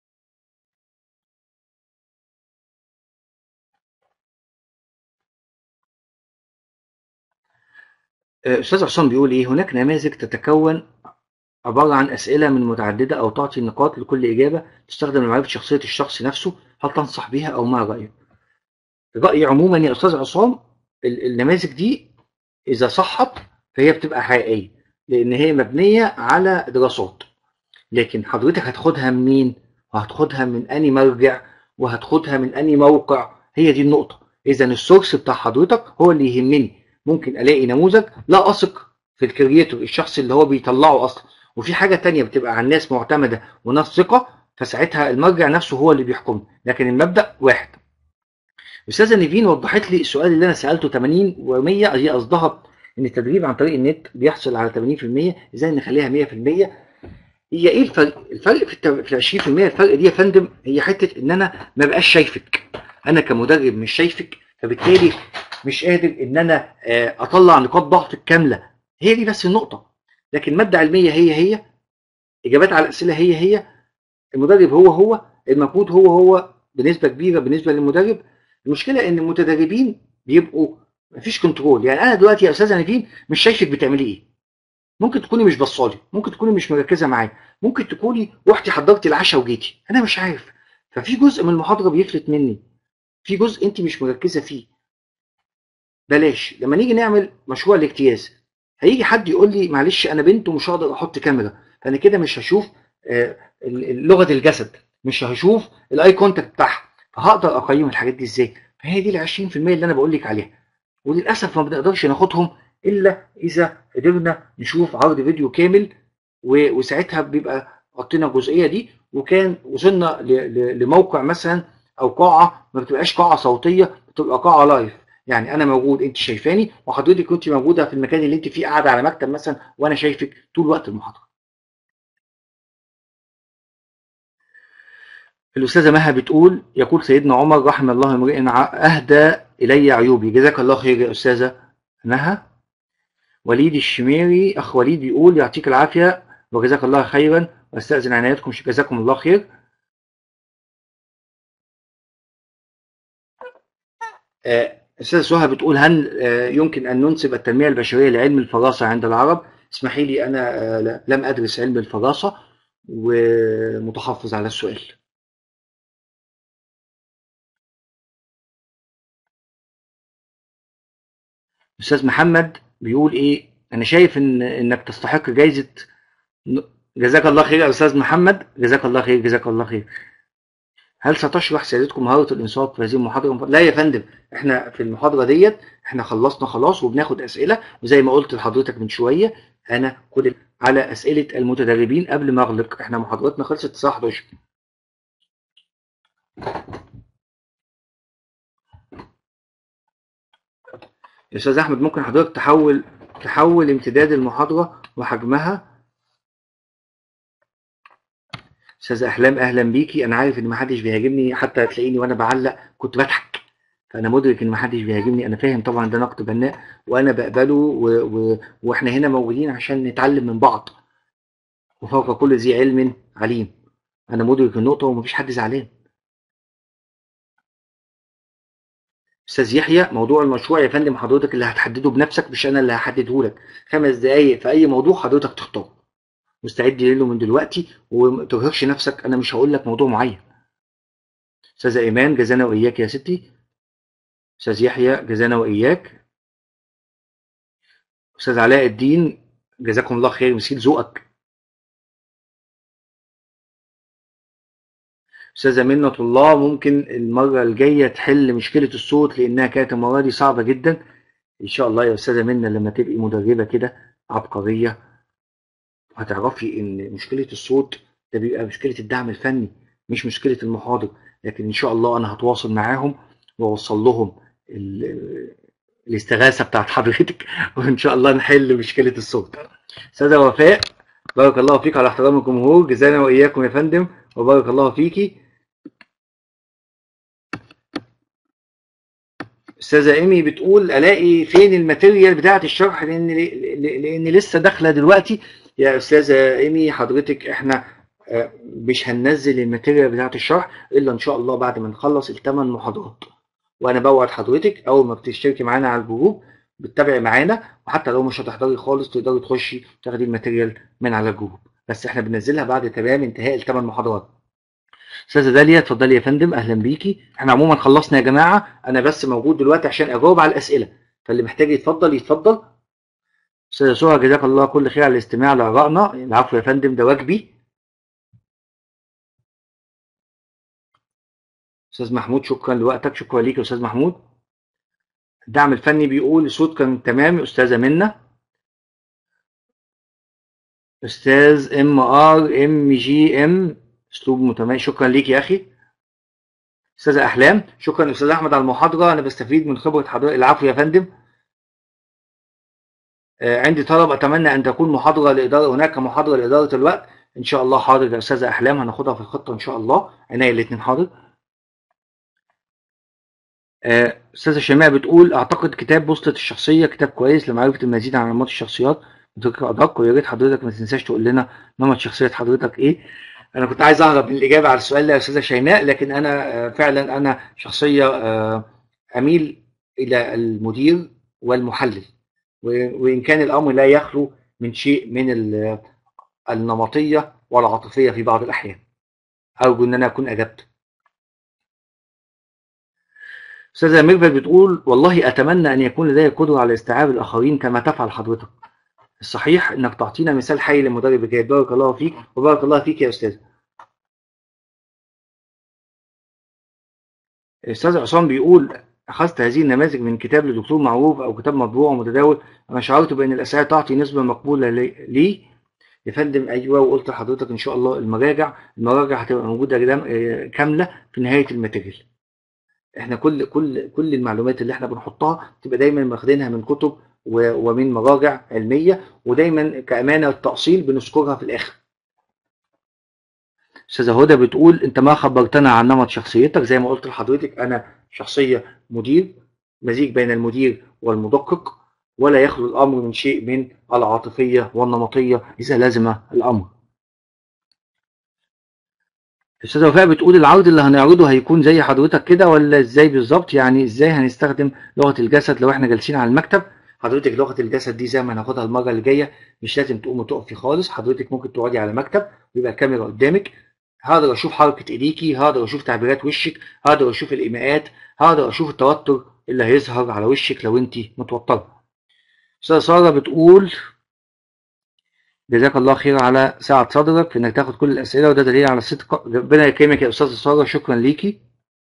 استاذ عصام بيقول ايه؟ هناك نماذج تتكون عباره عن اسئله من متعدده او تعطي نقاط لكل اجابه تستخدم لمعرفه شخصيه الشخص نفسه. هل تنصح بها او ما رايك؟ رايي عموما يا استاذ عصام، النماذج دي اذا صحت فهي بتبقى حقيقيه، لان هي مبنيه على دراسات. لكن حضرتك هتاخدها منين؟ وهتاخدها من اني مرجع؟ وهتاخدها من اني موقع؟ هي دي النقطه. اذا السورس بتاع حضرتك هو اللي يهمني. ممكن الاقي نموذج لا اثق في الكرييتور، الشخص اللي هو بيطلعه اصلا، وفي حاجه تانية بتبقى عن ناس معتمده وناس ثقه، فساعتها المرجع نفسه هو اللي بيحكم، لكن المبدا واحد. استاذه نيفين وضحت لي السؤال اللي انا سالته 80 و100، هي قصدها ان التدريب عن طريق النت بيحصل على 80%، ازاي نخليها 100%؟ هي ايه الفرق؟ الفرق في 20%. الفرق دي يا فندم هي حته ان انا ما بقاش شايفك، انا كمدرب مش شايفك، فبالتالي مش قادر ان انا اطلع نقاط ضعفك كامله. هي دي بس النقطه. لكن ماده علميه هي، اجابات على الاسئله هي، المدرب هو، المجهود هو بنسبه كبيره بالنسبه للمدرب. المشكله ان المتدربين بيبقوا مفيش كنترول. يعني انا دلوقتي يا استاذه نيفين مش شايفك بتعملي ايه، ممكن تكوني مش بصالي، ممكن تكوني مش مركزه معايا، ممكن تكوني رحتي حضرتي العشاء وجيتي، انا مش عارف. ففي جزء من المحاضره بيفلت مني، في جزء انت مش مركزه فيه. بلاش لما نيجي نعمل مشروع الاجتياز هيجي حد يقول لي معلش انا بنت ومش هقدر احط كاميرا، فانا كده مش هشوف لغه الجسد، مش هشوف الاي كونتاكت بتاعها، فهقدر اقيم الحاجات دي ازاي؟ فهي دي ال 20% اللي انا بقول لك عليها، وللاسف ما بنقدرش ناخدهم الا اذا قدرنا نشوف عرض فيديو كامل، وساعتها بيبقى غطينا الجزئيه دي، وكان وصلنا لموقع مثلا او قاعه ما بتبقاش قاعه صوتيه، بتبقى قاعه لايف. يعني انا موجود، انت شايفاني، وحضرتك كنت موجوده في المكان اللي انت فيه قاعده على مكتب مثلا، وانا شايفك طول وقت المحاضره. الاستاذه مها بتقول يقول سيدنا عمر رحم الله امرئ اهدى الي عيوبي. جزاك الله خير يا استاذه مها. وليد الشميري، اخ وليد، بيقول يعطيك العافيه وجزاك الله خيرا، واستاذن عنايتكم، جزاكم الله خير. استاذه سهى بتقول هل يمكن ان ننسب التنميه البشريه لعلم الفراسه عند العرب؟ اسمحي لي، انا لم ادرس علم الفراسه ومتحفظ على السؤال. استاذ محمد بيقول ايه؟ انا شايف انك تستحق جايزه. جزاك الله خير يا استاذ محمد، جزاك الله خير، جزاك الله خير. هل ستشرح سيادتكم مهارة الإنصات في هذه المحاضرة؟ لا يا فندم، احنا في المحاضرة ديت احنا خلصنا خلاص وبناخد أسئلة، وزي ما قلت لحضرتك من شوية أنا كنت على أسئلة المتدربين قبل ما أغلق. احنا محاضرتنا خلصت الساعة 11. يا أستاذ أحمد ممكن حضرتك تحول امتداد المحاضرة وحجمها؟ أستاذ أحلام أهلا بيكي. أنا عارف إن محدش بيهاجمني، حتى هتلاقيني وأنا بعلق كنت بضحك، فانا مدرك ان محدش بيهاجمني، انا فاهم طبعا ده نقد بناء وانا بقبله واحنا هنا موجودين عشان نتعلم من بعض، وفوق كل ذي علم عليم. انا مدرك النقطه ومفيش حد زعلان. استاذ يحيى موضوع المشروع يا فندم حضرتك اللي هتحدده بنفسك، مش انا اللي هحدده لك. 5 دقايق في اي موضوع حضرتك تختار، مستعد له من دلوقتي، وما ترهقش نفسك، انا مش هقول لك موضوع معين. استاذه ايمان جزانا واياك يا ستي. استاذ يحيى جزانا واياك. استاذ علاء الدين جزاكم الله خير، مسيل ذوقك. أستاذة منة الله ممكن المرة الجاية تحل مشكلة الصوت لأنها كانت المرة دي صعبة جدا. إن شاء الله يا أستاذة منة لما تبقي مدربة كده عبقرية هتعرفي إن مشكلة الصوت ده بيبقى مشكلة الدعم الفني مش مشكلة المحاضر. لكن إن شاء الله أنا هتواصل معاهم وأوصل لهم الاستغاثة بتاعت حضرتك وإن شاء الله نحل مشكلة الصوت. أستاذة وفاء بارك الله فيك على احترام الجمهور، جزانا وإياكم يا فندم وبارك الله فيكي. استاذه ايمي بتقول الاقي فين الماتيريال بتاعه الشرح لان لسه داخله دلوقتي. يا استاذه ايمي حضرتك احنا مش هننزل الماتيريال بتاعه الشرح الا ان شاء الله بعد ما نخلص ال8 محاضرات، وانا بوعد حضرتك اول ما بتشتركي معانا على الجروب بتتابعي معانا، وحتى لو مش هتحضري خالص تقدري تخشي تاخدي الماتيريال من على الجروب، بس احنا بننزلها بعد تمام انتهاء ال8 محاضرات. استاذه داليا اتفضلي يا فندم، اهلا بيكي. احنا عموما خلصنا يا جماعه، انا بس موجود دلوقتي عشان اجاوب على الاسئله، فاللي محتاج يتفضل يتفضل. استاذه سهى جزاك الله كل خير على الاستماع لارائنا. العفو يا فندم، ده واجبي. استاذ محمود شكرا لوقتك، شكرا ليك يا استاذ محمود. الدعم الفني بيقول الصوت كان تمام. استاذه منى. استاذ MRMGM اسلوب متميز، شكرا ليك يا اخي. استاذه احلام شكرا. استاذ احمد على المحاضره، انا بستفيد من خبره حضرتك. العفو يا فندم. عندي طلب، اتمنى ان تكون محاضره لاداره، هناك محاضره لاداره الوقت ان شاء الله. حاضر يا استاذه احلام، هناخدها في الخطه ان شاء الله، عينيا الاثنين حاضر. استاذه شيماء بتقول اعتقد كتاب بوصله الشخصيه كتاب كويس لمعرفه المزيد عن انماط الشخصيات بطريقه ادق، ويا ريت حضرتك ما تنساش تقول لنا نمط شخصيه حضرتك ايه. انا كنت عايز اهرب من الاجابه على السؤال ده يا استاذه شيماء، لكن انا فعلا انا شخصيه اميل الى المدير والمحلل، وان كان الامر لا يخلو من شيء من النمطيه والعاطفيه في بعض الاحيان. ارجو ان انا اكون اجبت. استاذه ميرفت بتقول والله اتمنى ان يكون لدي القدره على استيعاب الاخرين كما تفعل حضرتك. الصحيح انك تعطينا مثال حي للمدرب الجيد. بارك الله فيك وبارك الله فيك يا استاذ. الاستاذ عصام بيقول اخذت هذه النماذج من كتاب لدكتور معروف او كتاب مطبوع ومتداول. انا شعرت بان الاسئله تعطي نسبه مقبوله لي يا فندم. ايوه، وقلت لحضرتك ان شاء الله المراجع هتبقى موجوده كامله في نهايه الماتيريال. احنا كل المعلومات اللي احنا بنحطها تبقى دايما واخدينها من كتب ومن مراجع علميه، ودايما كامانه التاصيل بنذكرها في الاخر. استاذه هدى بتقول انت ما خبرتنا عن نمط شخصيتك. زي ما قلت لحضرتك انا شخصيه مدير، مزيج بين المدير والمدقق، ولا يخلو الامر من شيء من العاطفيه والنمطيه اذا لزم الامر. استاذه وفاء بتقول العرض اللي هنعرضه هيكون زي حضرتك كده ولا ازاي بالظبط؟ يعني ازاي هنستخدم لغه الجسد لو احنا جالسين على المكتب؟ حضرتك لغه الجسد دي زي ما هناخدها المره اللي جايه، مش لازم تقومي تقفي خالص. حضرتك ممكن تقعدي على مكتب ويبقى الكاميرا قدامك، هقدر اشوف حركه ايديكي، هقدر اشوف تعبيرات وشك، هقدر اشوف الايماءات، هقدر اشوف التوتر اللي هيظهر على وشك لو انت متوتره. استاذه ساره بتقول جزاك الله خير على سعة صدرك في انك تاخد كل الاسئله، وده دليل على صدق. ربنا يكرمك يا استاذه ساره، شكرا ليكي.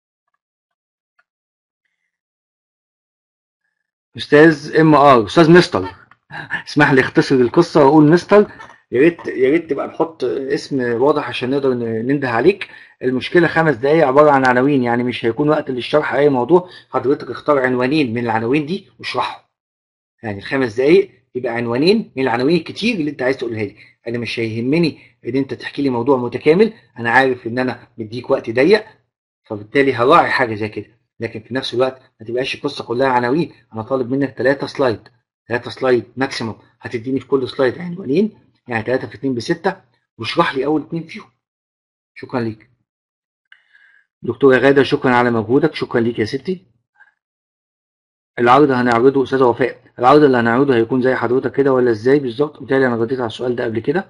استاذ استاذ مستر اسمح لي اختصر القصه واقول مستر. يا ريت تبقى نحط اسم واضح عشان نقدر ننده عليك. المشكله 5 دقايق عباره عن عناوين، يعني مش هيكون وقت للشرح اي موضوع. حضرتك اختار عنوانين من العناوين دي واشرحهم، يعني 5 دقايق يبقى عنوانين من العناوين الكتير اللي انت عايز تقولها لي. انا مش هيهمني ان انت تحكي لي موضوع متكامل، انا عارف ان انا مديك وقت ضيق، فبالتالي هراعي حاجه زي كده. لكن في نفس الوقت ما تبقاش القصه كلها عناوين. انا طالب منك 3 سلايد، 3 سلايد ماكسيموم. هتديني في كل سلايد عنوانين، يعني 3 في 2 ب6، واشرح لي اول 2 فيهم. شكرا ليك. دكتوره غاده شكرا على مجهودك، شكرا ليك يا ستي. العرض هنعرضه استاذه وفاء، العرض اللي هنعرضه هيكون زي حضرتك كده ولا ازاي بالظبط؟ بالتالي انا رديت على السؤال ده قبل كده.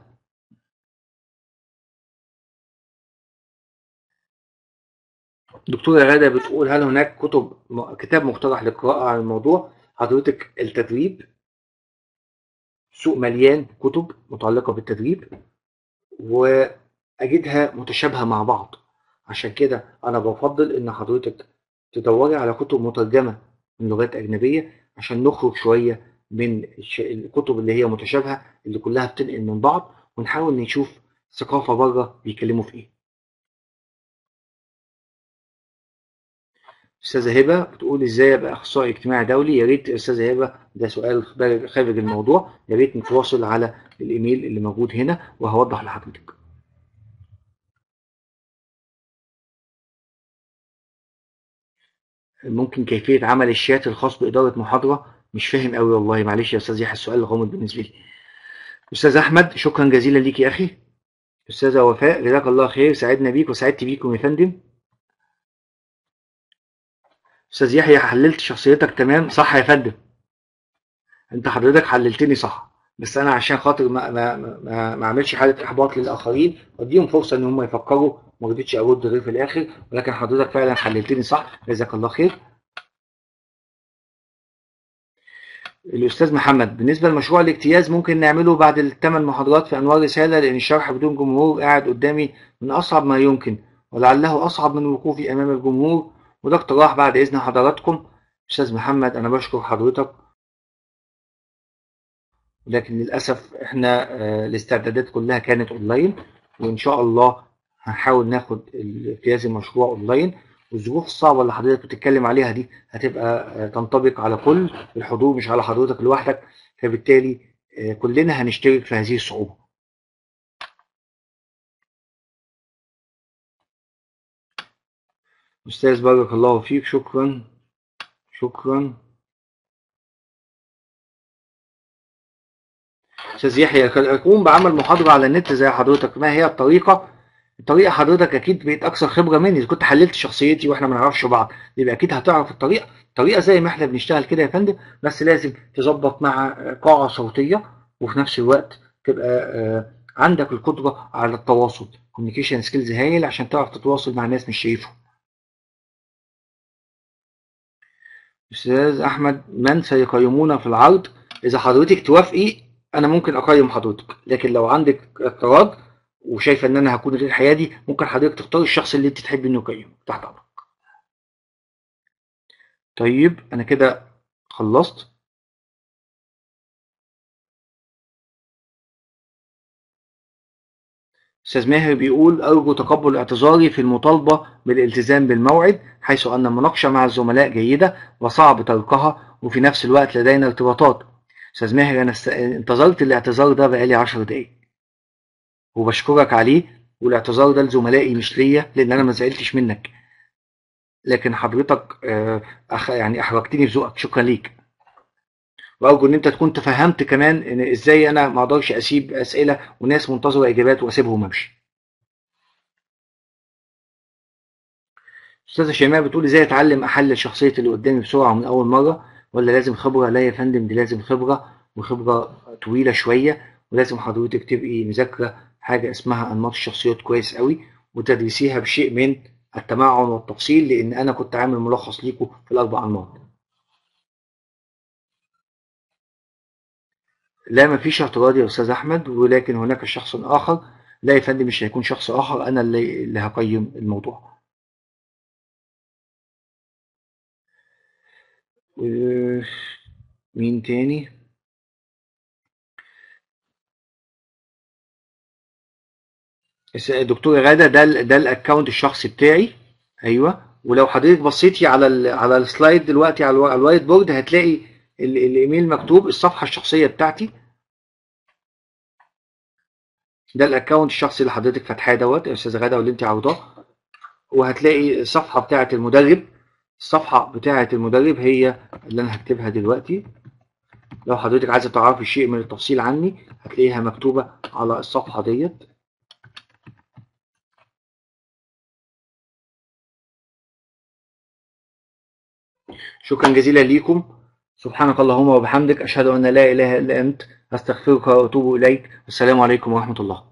دكتوره غاده بتقول هل هناك كتاب مقترح للقراءه عن الموضوع؟ حضرتك التدريب، سوق مليان كتب متعلقه بالتدريب واجدها متشابهه مع بعض. عشان كده انا بفضل ان حضرتك تدوري على كتب مترجمه من لغات اجنبيه عشان نخرج شويه من الكتب اللي هي متشابهه اللي كلها بتنقل من بعض، ونحاول نشوف ثقافه بره بيتكلموا في ايه. استاذه هبه بتقول ازاي ابقى اخصائي اجتماعي دولي؟ يا ريت يا استاذه هبه، ده سؤال خارج الموضوع، يا ريت نتواصل على الايميل اللي موجود هنا وهوضح لحضرتك. ممكن كيفيه عمل الشات الخاص باداره محاضره؟ مش فاهم قوي والله، معلش يا استاذ يحيى، السؤال غامض بالنسبه لي. استاذ احمد شكرا جزيلا ليك يا اخي. استاذه وفاء جزاك الله خير، سعدنا بيك وسعدت بيكم يا فندم. استاذ يحيى حللت شخصيتك تمام؟ صح يا فندم، انت حضرتك حللتني صح. بس انا عشان خاطر ما اعملش حاله احباط للاخرين واديهم فرصه ان هم يفكروا، ما رضيتش ارد غير في الاخر، ولكن حضرتك فعلا حللتني صح، جزاك الله خير. الاستاذ محمد، بالنسبه لمشروع الاجتياز ممكن نعمله بعد الثمان محاضرات في انوار رساله، لان الشرح بدون جمهور قاعد قدامي من اصعب ما يمكن، ولعله اصعب من وقوفي امام الجمهور، وده اقتراح بعد اذن حضراتكم. استاذ محمد انا بشكر حضرتك، لكن للأسف احنا الاستعدادات كلها كانت اونلاين، وإن شاء الله هنحاول ناخد اجتياز المشروع اونلاين، والظروف الصعبة اللي حضرتك بتتكلم عليها دي هتبقى تنطبق على كل الحضور مش على حضرتك لوحدك، فبالتالي كلنا هنشترك في هذه الصعوبة. أستاذ بارك الله فيك، شكرا شكرا. أستاذ يحيى، أقوم بعمل محاضرة على النت زي حضرتك، ما هي الطريقة؟ الطريقة حضرتك أكيد بقيت أكثر خبرة مني، إذا كنت حللت شخصيتي وإحنا ما نعرفش بعض يبقى أكيد هتعرف الطريقة. الطريقة زي ما إحنا بنشتغل كده يا فندم، بس لازم تظبط مع قاعة صوتية، وفي نفس الوقت تبقى عندك القدرة على التواصل، كوميونيكيشن سكيلز هايل عشان تعرف تتواصل مع ناس مش شايفهم. أستاذ أحمد، من سيقيمون في العرض؟ إذا حضرتك توافقي أنا ممكن أقيم حضرتك، لكن لو عندك اعتراض وشايفة إن أنا هكون غير حيادي، ممكن حضرتك تختار الشخص اللي أنت تحبي إنه يقيم، تحت أمرك. طيب أنا كده خلصت. أستاذ ماهر بيقول أرجو تقبل اعتذاري في المطالبة بالالتزام بالموعد، حيث أن المناقشة مع الزملاء جيدة وصعب تركها، وفي نفس الوقت لدينا ارتباطات. أستاذ ماهر، أنا انتظرت الاعتذار ده بقالي 10 دقايق وبشكرك عليه، والاعتذار ده لزملائي مش ليا، لأن أنا ما زعلتش منك، لكن حضرتك يعني أحرجتني بذوقك، شكرا ليك. وأرجو إن أنت تكون تفهمت كمان إن إزاي أنا ما أقدرش أسيب أسئلة وناس منتظرة إجابات وأسيبهم أمشي. أستاذة شيماء بتقول إزاي أتعلم أحلل شخصية اللي قدامي بسرعة من أول مرة، ولا لازم خبرة؟ لا يا فندم، دي لازم خبرة، وخبرة طويلة شوية، ولازم حضرتك تبقي مذاكرة حاجة اسمها أنماط الشخصيات كويس قوي، وتدرسيها بشيء من التمعن والتفصيل، لأن أنا كنت عامل ملخص ليكم في الأربع أنماط. لا، مفيش اعتراض يا أستاذ أحمد، ولكن هناك شخص آخر. لا يا فندم، مش هيكون شخص آخر، أنا اللي هقيم الموضوع. آه، مين تاني؟ دكتورة غادة، ده الاكونت الشخصي بتاعي. ايوه، ولو حضرتك بصيتي على السلايد دلوقتي على الوايت بورد هتلاقي الايميل مكتوب، الصفحة الشخصية بتاعتي، ده الاكونت الشخصي اللي حضرتك فاتحاه دوت يا استاذة غادة، واللي انت عاوزاه، وهتلاقي الصفحة بتاعة المدرب. الصفحة بتاعة المدرب هي اللي انا هكتبها دلوقتي، لو حضرتك عايزة تعرفي شيء من التفصيل عني هتلاقيها مكتوبة على الصفحة ديت. شكرا جزيلا ليكم، سبحانك اللهم وبحمدك، أشهد أن لا إله إلا أنت، أستغفرك وأتوب إليك. السلام عليكم ورحمة الله.